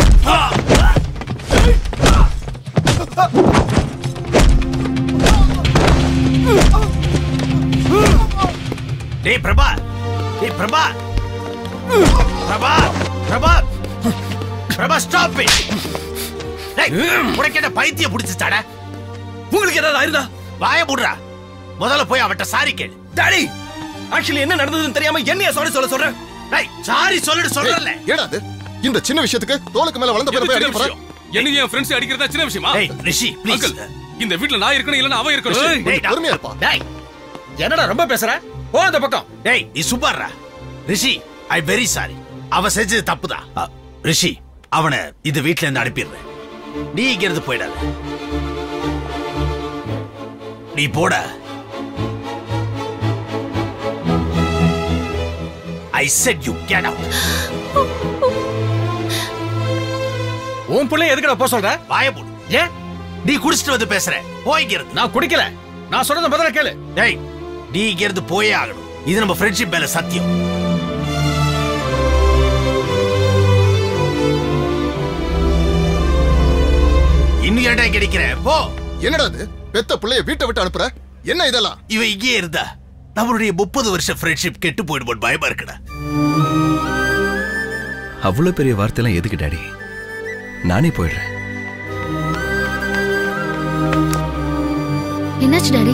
டேய் பிரபா, டேய் பிரபா, பிரபா, பிரபா, பிரபா ஸ்டாப் இட். டேய் உனக்கு என்ன பைத்தியம் பிடிச்சிட்டாடா? உங்களுக்கு ஏதாவது ஆயிருந்தா வாயை மூடுறா. முதல்ல போய் அவட்ட சாரி கேளு. டாடி ஆக்சுவலி என்ன நடந்ததுன்னு தெரியாம என்னைய சாரி சொல்றேன். டேய் சாரி சொல்றல. ஏடா இது? இந்த சின்ன விஷயத்துக்கு தோளுக்கு மேல வளர்ந்த பேரை அடிக்க போற? என்ன என் ஃப்ரெண்ட்ஸ் அடிக்கிறதா சின்ன விஷயமா? டேய் ரிஷி ப்ளீஸ். இந்த வீட்ல நான் இருக்கணும் இல்லனா அவன் இருக்கணும். டேய் பொறுமையா இருப்பா. டேய் என்னடா ரொம்ப பேசுற? போ அந்த பக்கம். டேய் நீ சும்மாறா. ரிஷி ஐ வெரி சாரி. அவ செஞ்சது தப்புதான். ரிஷி அவனை இந்த வீட்ல இருந்து அனுப்பிடுறேன். நீ இங்க இருந்து போயிடாத. நீ போட. I said you get out. உன் பிள்ளை எதுக்குடா போ சொல்ற? வாயை மூடு. ஏன் நீ குடிச்சிட்டு வந்து பேசுற? போய் இங்க இருந்து. நான் குடிக்கல. நான் சொல்றத முதல்ல கேளு. டேய் நீ இங்க இருந்து போயே ஆகணும். இது நம்ம ஃப்ரெண்ட்ஷிப் மேல சத்தியம். இன்னும் ஏன்டா இங்க நிக்கிற? போ. என்னடா இது? பெத்த பிள்ளைய வீட்டை விட்டு அனுப்புற? என்ன இதெல்லாம்? இவன் இங்கே இருந்தா நம்மளுடைய 30 வருஷ ஃப்ரெண்ட்ஷிப் கெட்டு போயிடுமோன்னு பயமா இருக்குடா. அவ்வளவு பெரிய வார்த்தைலாம் எதுக்கு டாடி? நானே போயிடுறேன். என்னாச்சு டாடி?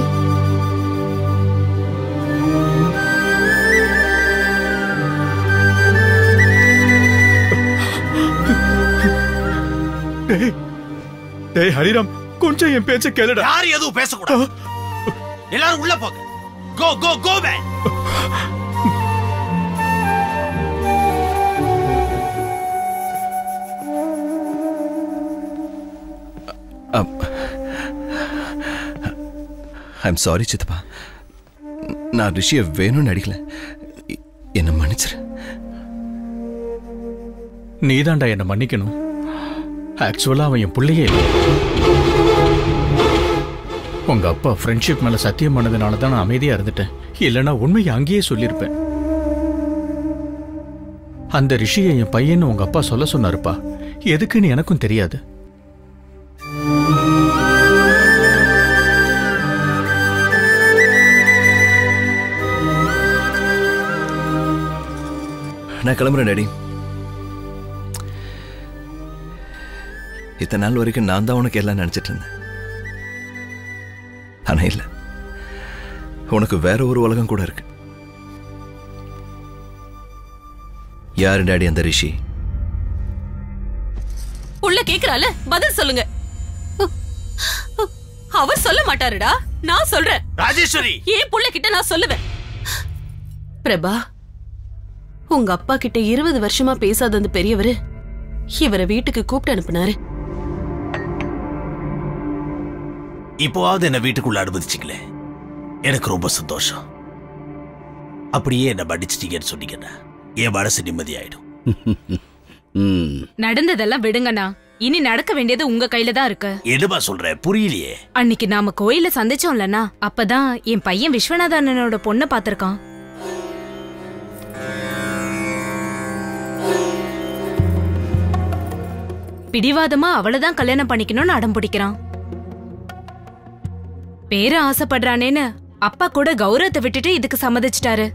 டேய் ஹரிராம், கொஞ்சம் என் பேச்ச கேளுடா. யார் எதுவும் பேசக்கூடாது. எல்லாரும் உள்ள போங்க. Go go go man. I'm sorry சித்தப்பா. நான் ரிஷியை வேணும்னு அடிக்கல. என்ன மன்னிச்சிரு. நீதான்டா என்ன மன்னிக்கணும். ஆக்சுவலா அவன் என் பிள்ளையே இல்லை. உங்க அப்பா ஃப்ரெண்ட்ஷிப் மேல சத்தியம் பண்ணதுனால தான் நான் அமைதியா இருந்துட்டேன். இல்லைன்னா உண்மையை அங்கேயே சொல்லியிருப்பேன். அந்த ரிஷியை என் பையன் உங்க அப்பா சொல்ல சொன்னாருப்பா. எதுக்குன்னு எனக்கும் தெரியாது. நான் கிளம்புறேன் டாடி. இத்தனை நாள் வரைக்கும் நான் தான் உனக்கு எல்லாம் நினைச்சிட்டு இருந்தேன். ஆனா இல்ல, உனக்கு வேற ஒரு உலகம் கூட இருக்கு. யாரு டாடி அந்த ரிஷி? உள்ள கேக்குறால, பதில் சொல்லுங்க. அவர் சொல்ல மாட்டாருடா, நான் சொல்றேன். ராஜேஸ்வரி, ஏன் புள்ள கிட்ட நான் சொல்லுவேன். பிரபா, உங்க அப்பா கிட்ட 20 வருஷமா பேசாத அந்த பெரியவரு இவரை வீட்டுக்கு கூப்பிட்டு அனுப்புனாரு. இப்போவாவது என்ன வீட்டுக்குள்ள அனுமதிச்சிங்களே, எனக்கு ரொம்ப சந்தோஷம். அப்படியே என்ன மன்னிச்சிட்டீங்கன்னு சொன்னீங்கன்னா என் மனசு நிம்மதியாயிடும். நடந்ததெல்லாம் விடுங்கண்ணா. இனி நடக்க வேண்டியது உங்க கையில தான் இருக்கு. என்னமா சொல்ற, புரியலையே. அன்னைக்கு நாம கோயில சந்திச்சோம்லண்ணா, அப்பதான் என் பையன் விஸ்வநாத அண்ணனோட பொண்ணை பாத்திருக்கான். பிடிவாதமா அவளதான் கல்யாணம் பண்ணிக்கணும்னு அடம் பிடிக்கிறான். பேர ஆசைப்படுறானேன்னு அப்பா கூட கௌரவத்தை விட்டுட்டு இதுக்கு சம்மதிச்சிட்டாரு.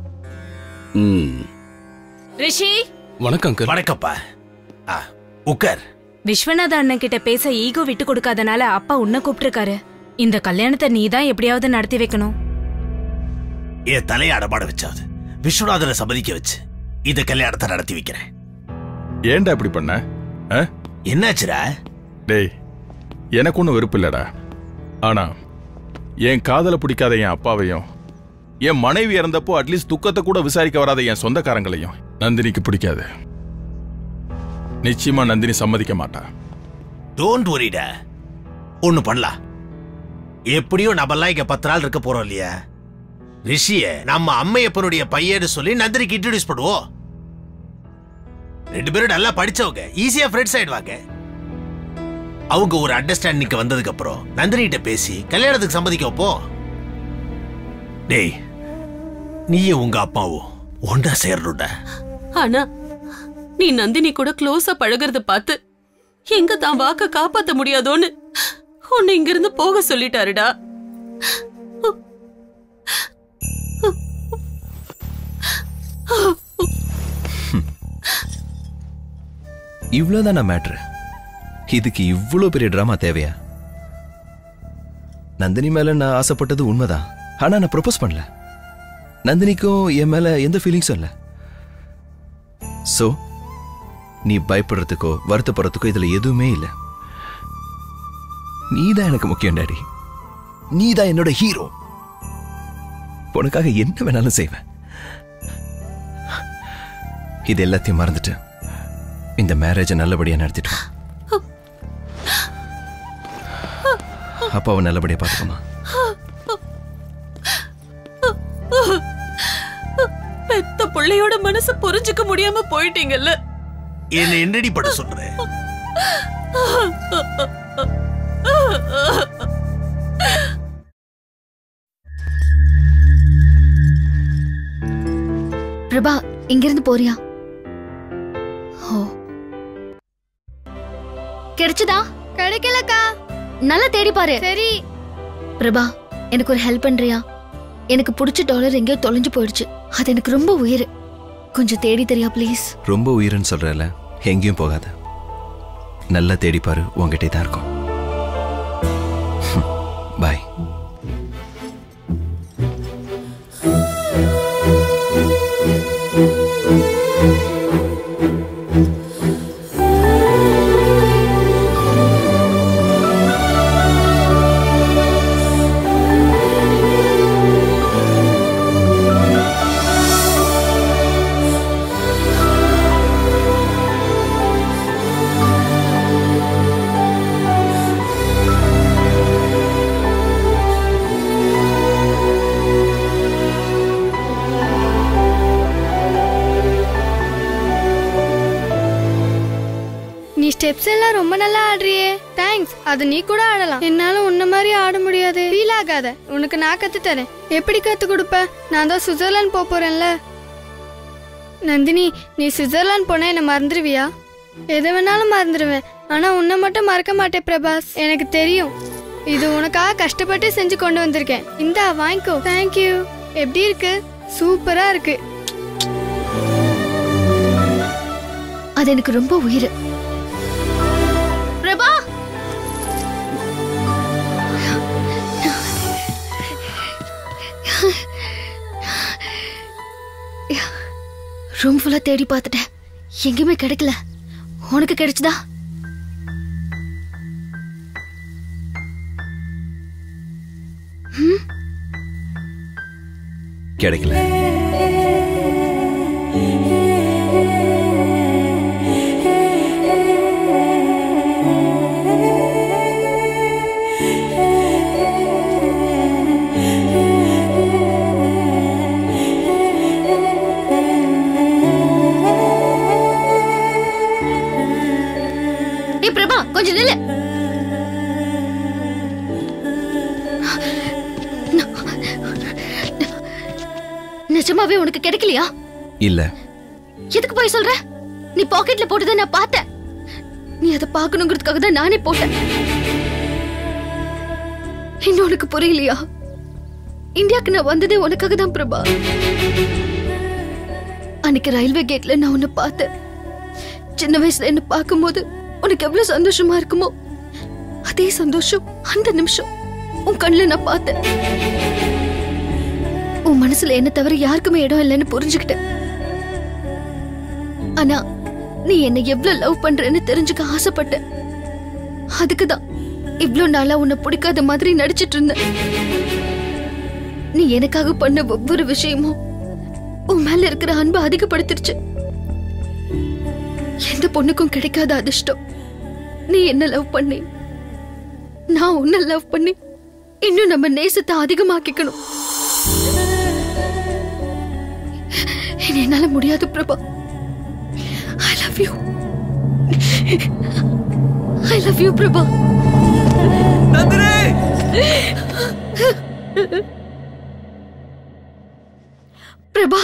ரிஷி, வணக்கம். வணக்கப்பா. உட்கார். விஸ்வநாத அண்ணன் கிட்ட பேச ஈகோ விட்டு கொடுக்காதனால அப்பா உன்னை கூப்பிட்டிருக்காரு. இந்த கல்யாணத்தை நீதான் எப்படியாவது நடத்தி வைக்கணும். என் தலையை அடமாட வச்சாது விஸ்வநாதனை சம்மதிக்க வச்சு இந்த கல்யாணத்தை நடத்தி வைக்கிறேன். ஏன்டா இப்படி பண்ண? என்னாச்சுடா? டேய், எனக்கு ஒன்றும் வெறுப்பு இல்லடா. ஆனா என் காதலை பிடிக்காத என் அப்பாவையும், என் மனைவி இறந்தப்போ அட்லீஸ்ட் துக்கத்தை கூட விசாரிக்க வராத என் சொந்தக்காரங்களையும் நந்தினிக்கு பிடிக்காது. நிச்சயமா நந்தினி சம்மதிக்க மாட்டா. டோன்ட் வரிடா, ஒண்ணு பண்ணலாம். எப்படியும் நம்மெல்லாம் இங்க 10 நாள் இருக்க போறோம் இல்லையா? ரிஷிய நம்ம அம்மையப்பனுடைய பையன்னு சொல்லி நந்தினிக்கு இன்ட்ரோடியூஸ் பண்ணுவோம். 2 பேரும் நல்லா படிச்சவங்க, ஈஸியா ஃப்ரெண்ட்ஸ் ஆயிடுவாங்க. அவங்க ஒரு அண்டர்ஸ்டாண்டிங் வந்ததுக்கு அப்புறம் நந்தினி கிட்ட பேசி கல்யாணத்துக்கு சம்மதிக்க வைப்போம். டேய், நீயும் உங்க அப்பாவும் ஒன்றா சேரணும்டா. ஆனா நீ நந்தினி கூட க்ளோஸா பழகிறத பார்த்து எங்க தான் வாக்க காப்பாத்த முடியாதோன்னு உன்னை இங்கிருந்து போக சொல்லிட்டாருடா. இவ்வளவுதானா மேட்ரு? இதுக்கு இவ்வளவு பெரிய டிராமா தேவையா? நந்தினி மேல நான் ஆசைப்பட்டது உண்மைதான். ஆனா நான் ப்ரொபோஸ் பண்ணல. நந்தினிக்கும் என் மேல எந்த ஃபீலிங்ஸும் இல்ல. சோ நீ பயப்படுறதுக்கோ வருத்தப்படுறதுக்கோ இதுல எதுவுமே இல்ல. நீதான் எனக்கு முக்கியம் டாடி. நீதான் என்னோட ஹீரோ. உனக்காக என்ன வேணாலும் செய்வேன். இது எல்லாத்தையும் மறந்துட்டு இந்த மேரேஜை நல்லபடியா நடத்திட்டு அப்பாவை நல்லபடியா பாத்துக்கோமா. பெத்த பிள்ளையோட மனசு புரிஞ்சுக்க முடியாம போயிட்டீங்கல்ல. என்ன என்னடி பட சொல்ற? பிரபா, இங்கிருந்து போறியா? கிடைச்சதா? கிடைக்கலக்கா. நல்லா தேடி பாரு. சரி. பிரபா, எனக்கு ஒரு ஹெல்ப் பண்றியா? எனக்கு பிடிச்ச டாலர் எங்கேயோ தொலைஞ்சு போயிடுச்சு. அது எனக்கு ரொம்ப உயிர். கொஞ்சம் தேடி தெரியா ப்ளீஸ்? ரொம்ப உயிர்னு சொல்றல, எங்கேயும் போகாத. நல்லா தேடி பாரு, உங்ககிட்டே தான் இருக்கும். பாய். ஸ்டெப்ஸ் எல்லாம் ரொம்ப நல்லா ஆடுறியே. தேங்க்ஸ். தேங்க்ஸ். அது நீ கூட ஆடலாம். என்னால உன்ன மாதிரி ஆட முடியாது. ஃபீல் ஆகாத. உனக்கு நான் கத்து தரேன். எப்படி கத்து கொடுப்ப? நான் தான் சுவிட்சர்லாந்து போறேன்ல. நந்தினி, நீ சுவிட்சர்லாந்து போனா என்ன மறந்துடுவியா? எது வேணாலும் மறந்துடுவேன். ஆனா உன்னை மட்டும் மறக்க மாட்டேன் பிரபாஸ். எனக்கு தெரியும். இது உனக்காக கஷ்டப்பட்டு செஞ்சு கொண்டு வந்திருக்கேன். இந்தா வாங்கிக்கோ. தேங்க்யூ. எப்படி இருக்கு? சூப்பரா இருக்கு. அது எனக்கு ரொம்ப உயிர். பிரபா, ரூம் ஃபுல்லா தேடி பார்த்துட்டேன். எங்கேயுமே கிடைக்கல. உனக்கு கிடைச்சதா? கிடைக்கல. பிரபா, கொஞ்சம் நில்லு. நிஜமாவே உனக்கு கிடைக்கலையா? இல்ல. எதுக்கு போய் சொல்ற? நீ பாக்கெட்ல போட்டதை நான் பார்த்தேன். நீ அதை பார்க்கணுங்கிறதுக்காக தான் நானே போட்டேன். இன்னும் உனக்கு புரியலையா? இந்தியாவுக்கு நான் வந்ததே உனக்காக தான் பிரபா. அன்னைக்கு ரயில்வே கேட்ல நான் உன்னை பார்த்தேன். சின்ன வயசுல என்ன பார்க்கும்போது உனக்கு எவ்வளவு சந்தோஷமா இருக்குமோ அதே சந்தோஷம் அந்த நிமிஷம் உன் கண்ணுல நான் பார்த்தேன். உன் மனசுல என்ன தவிர யாருக்குமே இடம் இல்லைன்னு புரிஞ்சுக்கிட்டேன். ஆனா நீ என்ன எவ்வளவு லவ் பண்றேன்னு தெரிஞ்சுக்க ஆசைப்பட்ட. அதுக்குதான் இவ்வளவு நாளா உன்னை பிடிக்காத மாதிரி நடிச்சிட்டு இருந்த. நீ எனக்காக பண்ண ஒவ்வொரு விஷயமும் உன் மேல இருக்கிற அன்பை அதிகப்படுத்திருச்சு. எந்த பொண்ணுக்கும் கிடைக்காத அதிர்ஷ்டம். நீ என்ன லவ் பண்ணி நான் உன்னை லவ் பண்ணி இன்னும் நம்ம நேசத்தை அதிகமாக்கிக்கணும். என்னால முடியாது Prabha. I love you. I love you Prabha. Nandini! Prabha,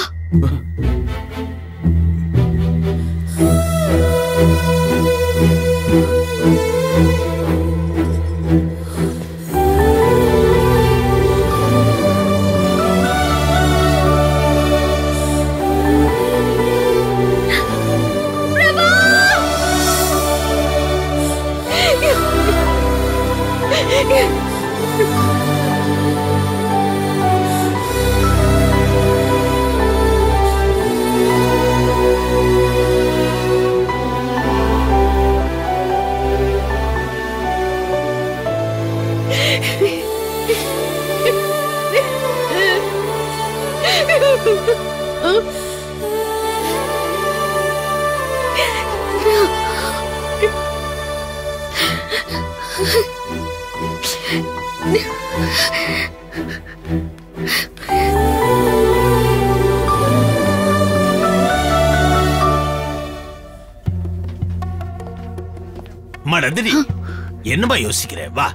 Nandini, என்னமா யோசிக்கிற? வா.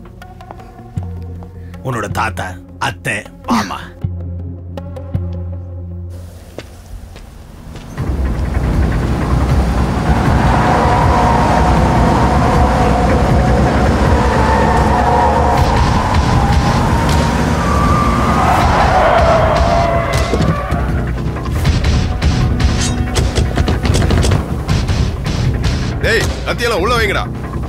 உன்னோட தாத்தா, அத்தை, மாமா. டேய், கத்தியெல்லாம் உள்ள வைங்கடா.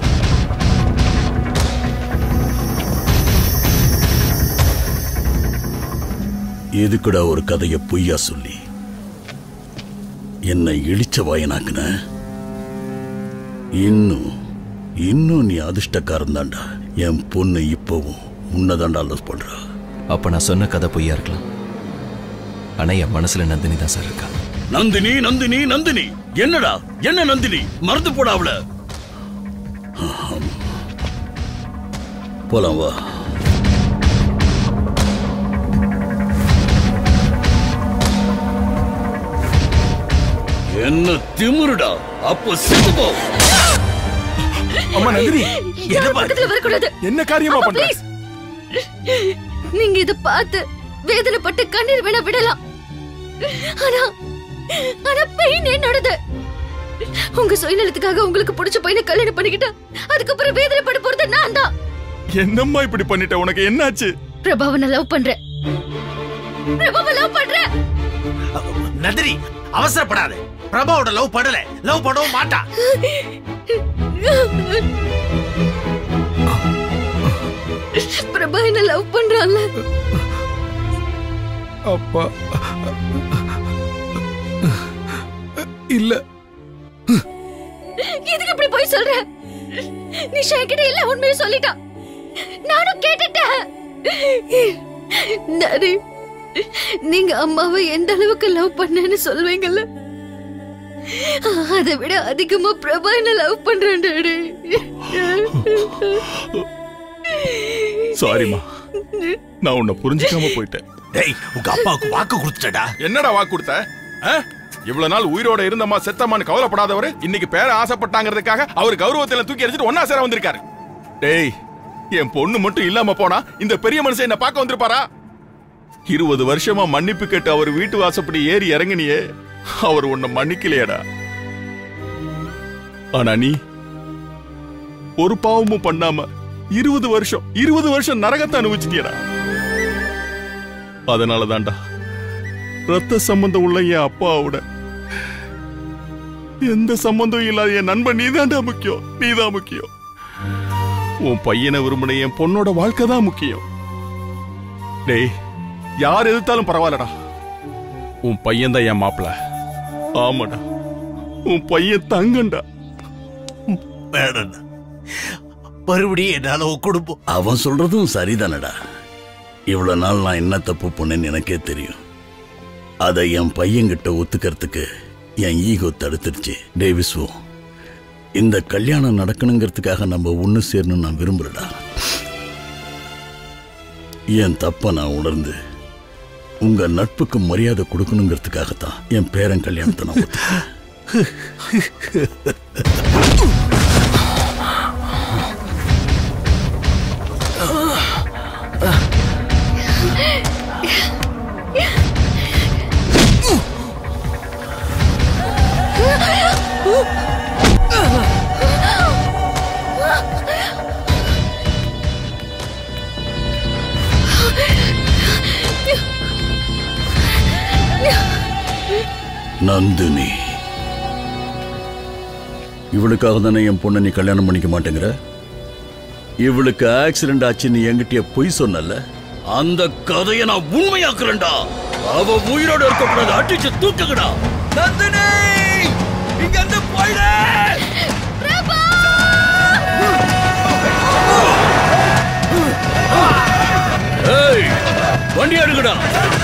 எதுக்குடா ஒரு கதைய பொய்யா சொல்லி என்னை இழிச்ச வாயனாக்குன? இன்னும் நீ அதிர்ஷ்டக்காரன் தான்டா. என் பொண்ணு இப்பவும் உன்னதாண்டா லவ் பண்றா. அப்ப நான் சொன்ன கதை பொய்யா இருக்கலாம். ஆனா என் மனசுல நந்தினி தான் சார் இருக்கா. நந்தினி நந்தினி நந்தினி என்னடா? என்ன நந்தினி? மறந்து போடா அவள. போலாம் வா. என்ன திமிருடா? அப்போ செத்து போ. அம்மா நந்தினி, யாரும் பக்கத்துல வரக்கூடாது. என்ன காரியமா அப்பா, பண்ற? please. நீங்க இத பார்த்து வேதனைப்பட்டு கண்ணீர் வேணா விடலாம். ஆனா பெயின் என்னோடது. உங்க சுயநலத்துக்காக உங்களுக்கு பிடிச்ச பையனை கல்யாணம் பண்ணிக்கிட்டா அதுக்கப்புறம் வேதனைப்பட போறது நான் தான். என்னம்மா இப்படி பண்ணிட்ட? உனக்கு என்னாச்சு? பிரபாவை நான் லவ் பண்றேன். பிரபாவை லவ் பண்றேன். நந்தினி அவசரப்படாத. பிரபாவோட லவ் பண்ணல, லவ் பண்ணவும் மாட்டா. பிரபா என்ன லவ் பண்றான்ல? அப்பா இல்ல. இதுக்கு இப்படி போய் சொல்ற? நிஷா கிட்ட இல்ல உண்மையை சொல்லிட்டா. நானும் கேட்டுட்டேன். டாடி, நீங்க அம்மாவை எந்த அளவுக்கு லவ் பண்ணேன்னு சொல்வீங்கல்ல, அதை விட அதிகமா பிரபா என்ன லவ் பண்றேன் டாடி. சாரிமா, நான் உன்னை புரிஞ்சுக்காம போயிட்டேன். டேய், உங்க அப்பாவுக்கு வாக்கு கொடுத்துட்டடா. என்னடா வாக்கு கொடுத்த? இவ்வளவு நாள் உயிரோட இருந்தம்மா செத்தம்மான்னு கவலைப்படாதவரு இன்னைக்கு பேர ஆசைப்பட்டாங்கிறதுக்காக அவர் கௌரவத்துல தூக்கி எறிஞ்சிட்டு ஒன்னா சேர வந்திருக்காரு. டேய், என் பொண்ணு மட்டும் இல்லாம போனா இந்த பெரிய மனுஷன் என்ன பார்க்க வந்திருப்பாரா? 20 வருஷமா மன்னிப்பு கேட்டு அவர் வீட்டு வாசப்படி ஏறி இறங்கினியே, அவர் உன்னை மன்னிக்கலையடா. ஆனா நீ ஒரு பாவமும் பண்ணாம 20 வருஷம் நரகத்தை அனுபவிச்சிட்டியடா. அதனாலதான்டா ரத்த சம்பந்தம் உள்ள என் அப்பாவோட எந்த சம்பந்தம் இல்லாத என் நண்பன் நீதான்டா முக்கியம். நீதான் முக்கியம். உன் பையனை விரும்பின என் பொண்ணோட வாழ்க்கை தான் முக்கியம். டேய், யார் எதிர்த்தாலும் பரவாயில்லடா, உன் பையன் தான் என் மாப்பிள்ள. ஆமாடா, உன் பையன் தங்கண்டா. வேணா மறுபடியும் என்னால குடும்பம். அவன் சொல்றதும் சரிதானடா. இவ்வளவு நாள் நான் என்ன தப்பு பண்ணேன்னு எனக்கே தெரியும். அதை என் பையன்கிட்ட ஒத்துக்கிறதுக்கு என் ஈகோ தடுத்துருச்சு. டேவிஸ்வோ, இந்த கல்யாணம் நடக்கணுங்கிறதுக்காக நம்ம ஒன்று சேரணும்னு நான் விரும்புறடா. என் தப்ப நான் உணர்ந்து உங்க நட்புக்கு மரியாதை கொடுக்கணுங்கிறதுக்காகத்தான் என் பேரன் கல்யாணத்தை நான் ஒத்துக்கிறேன். நந்தினி, இவளுக்காக தானே என் பொண்ணை நீ கல்யாணம் பண்ணிக்க மாட்டேங்கிற? இவளுக்கு ஆக்சிடென்ட் ஆச்சுன்னு என்கிட்ட பொய் சொன்னல, அந்த கதையை நான் உண்மையாக்குறேன்டா. அவ உயிரோட இருக்கக்கூடாது, அடிச்சு தூக்குங்கடா. நந்தினி, இங்க இருந்து போயிடு. ஏய், வண்டி எடுங்கடா.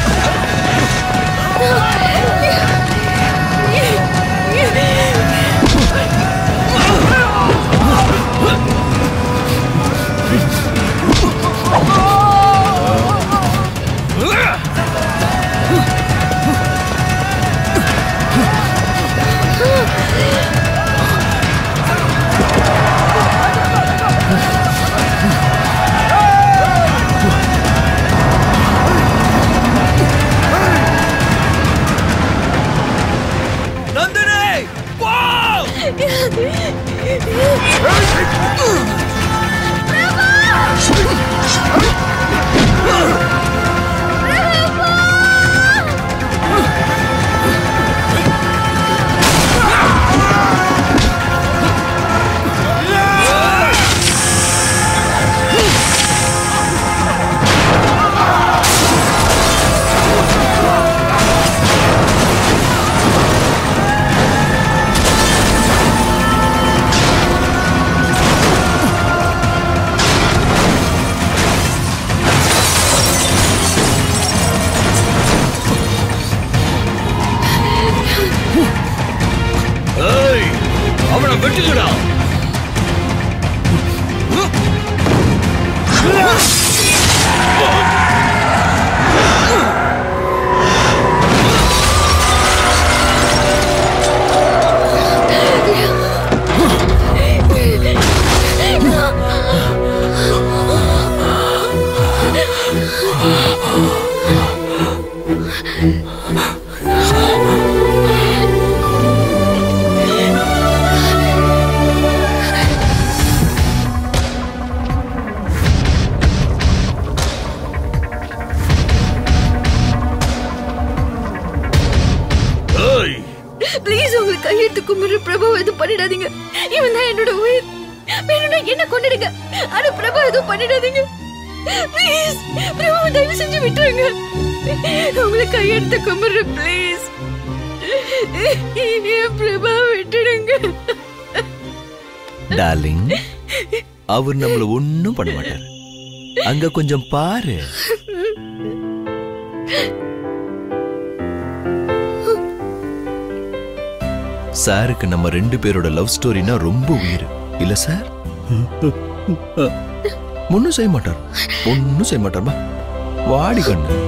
அவனை வெட்டுங்கடா. ப்ளீஸ் உங்களுக்கு கையெடுத்து கும்பிடுற பிரபு எதுவும் பண்ணிடாதீங்க. இவன் தான் என்னோட உயிர். வேணும்னா என்ன கொண்டுடுங்க, ஆனா பிரபு எதுவும் பண்ணிடாதீங்க. ப்ளீஸ் பிரபு தயவு செஞ்சு விட்டுருங்க. உங்களை கையெடுத்து கும்பிடுற ப்ளீஸ். பிரபு விட்டுடுங்க. டார்லிங், அவர் நம்மள ஒண்ணும் பண்ண மாட்டார். அங்க கொஞ்சம் பாரு. சாருக்கு நம்ம 2 பேரோட லவ் ஸ்டோரினா ரொம்ப உயிர் இல்ல சார்? ஒன்னும் செய்ய மாட்டார், ஒன்னும் செய்ய மாட்டார்மா. வாடி கண்ணு.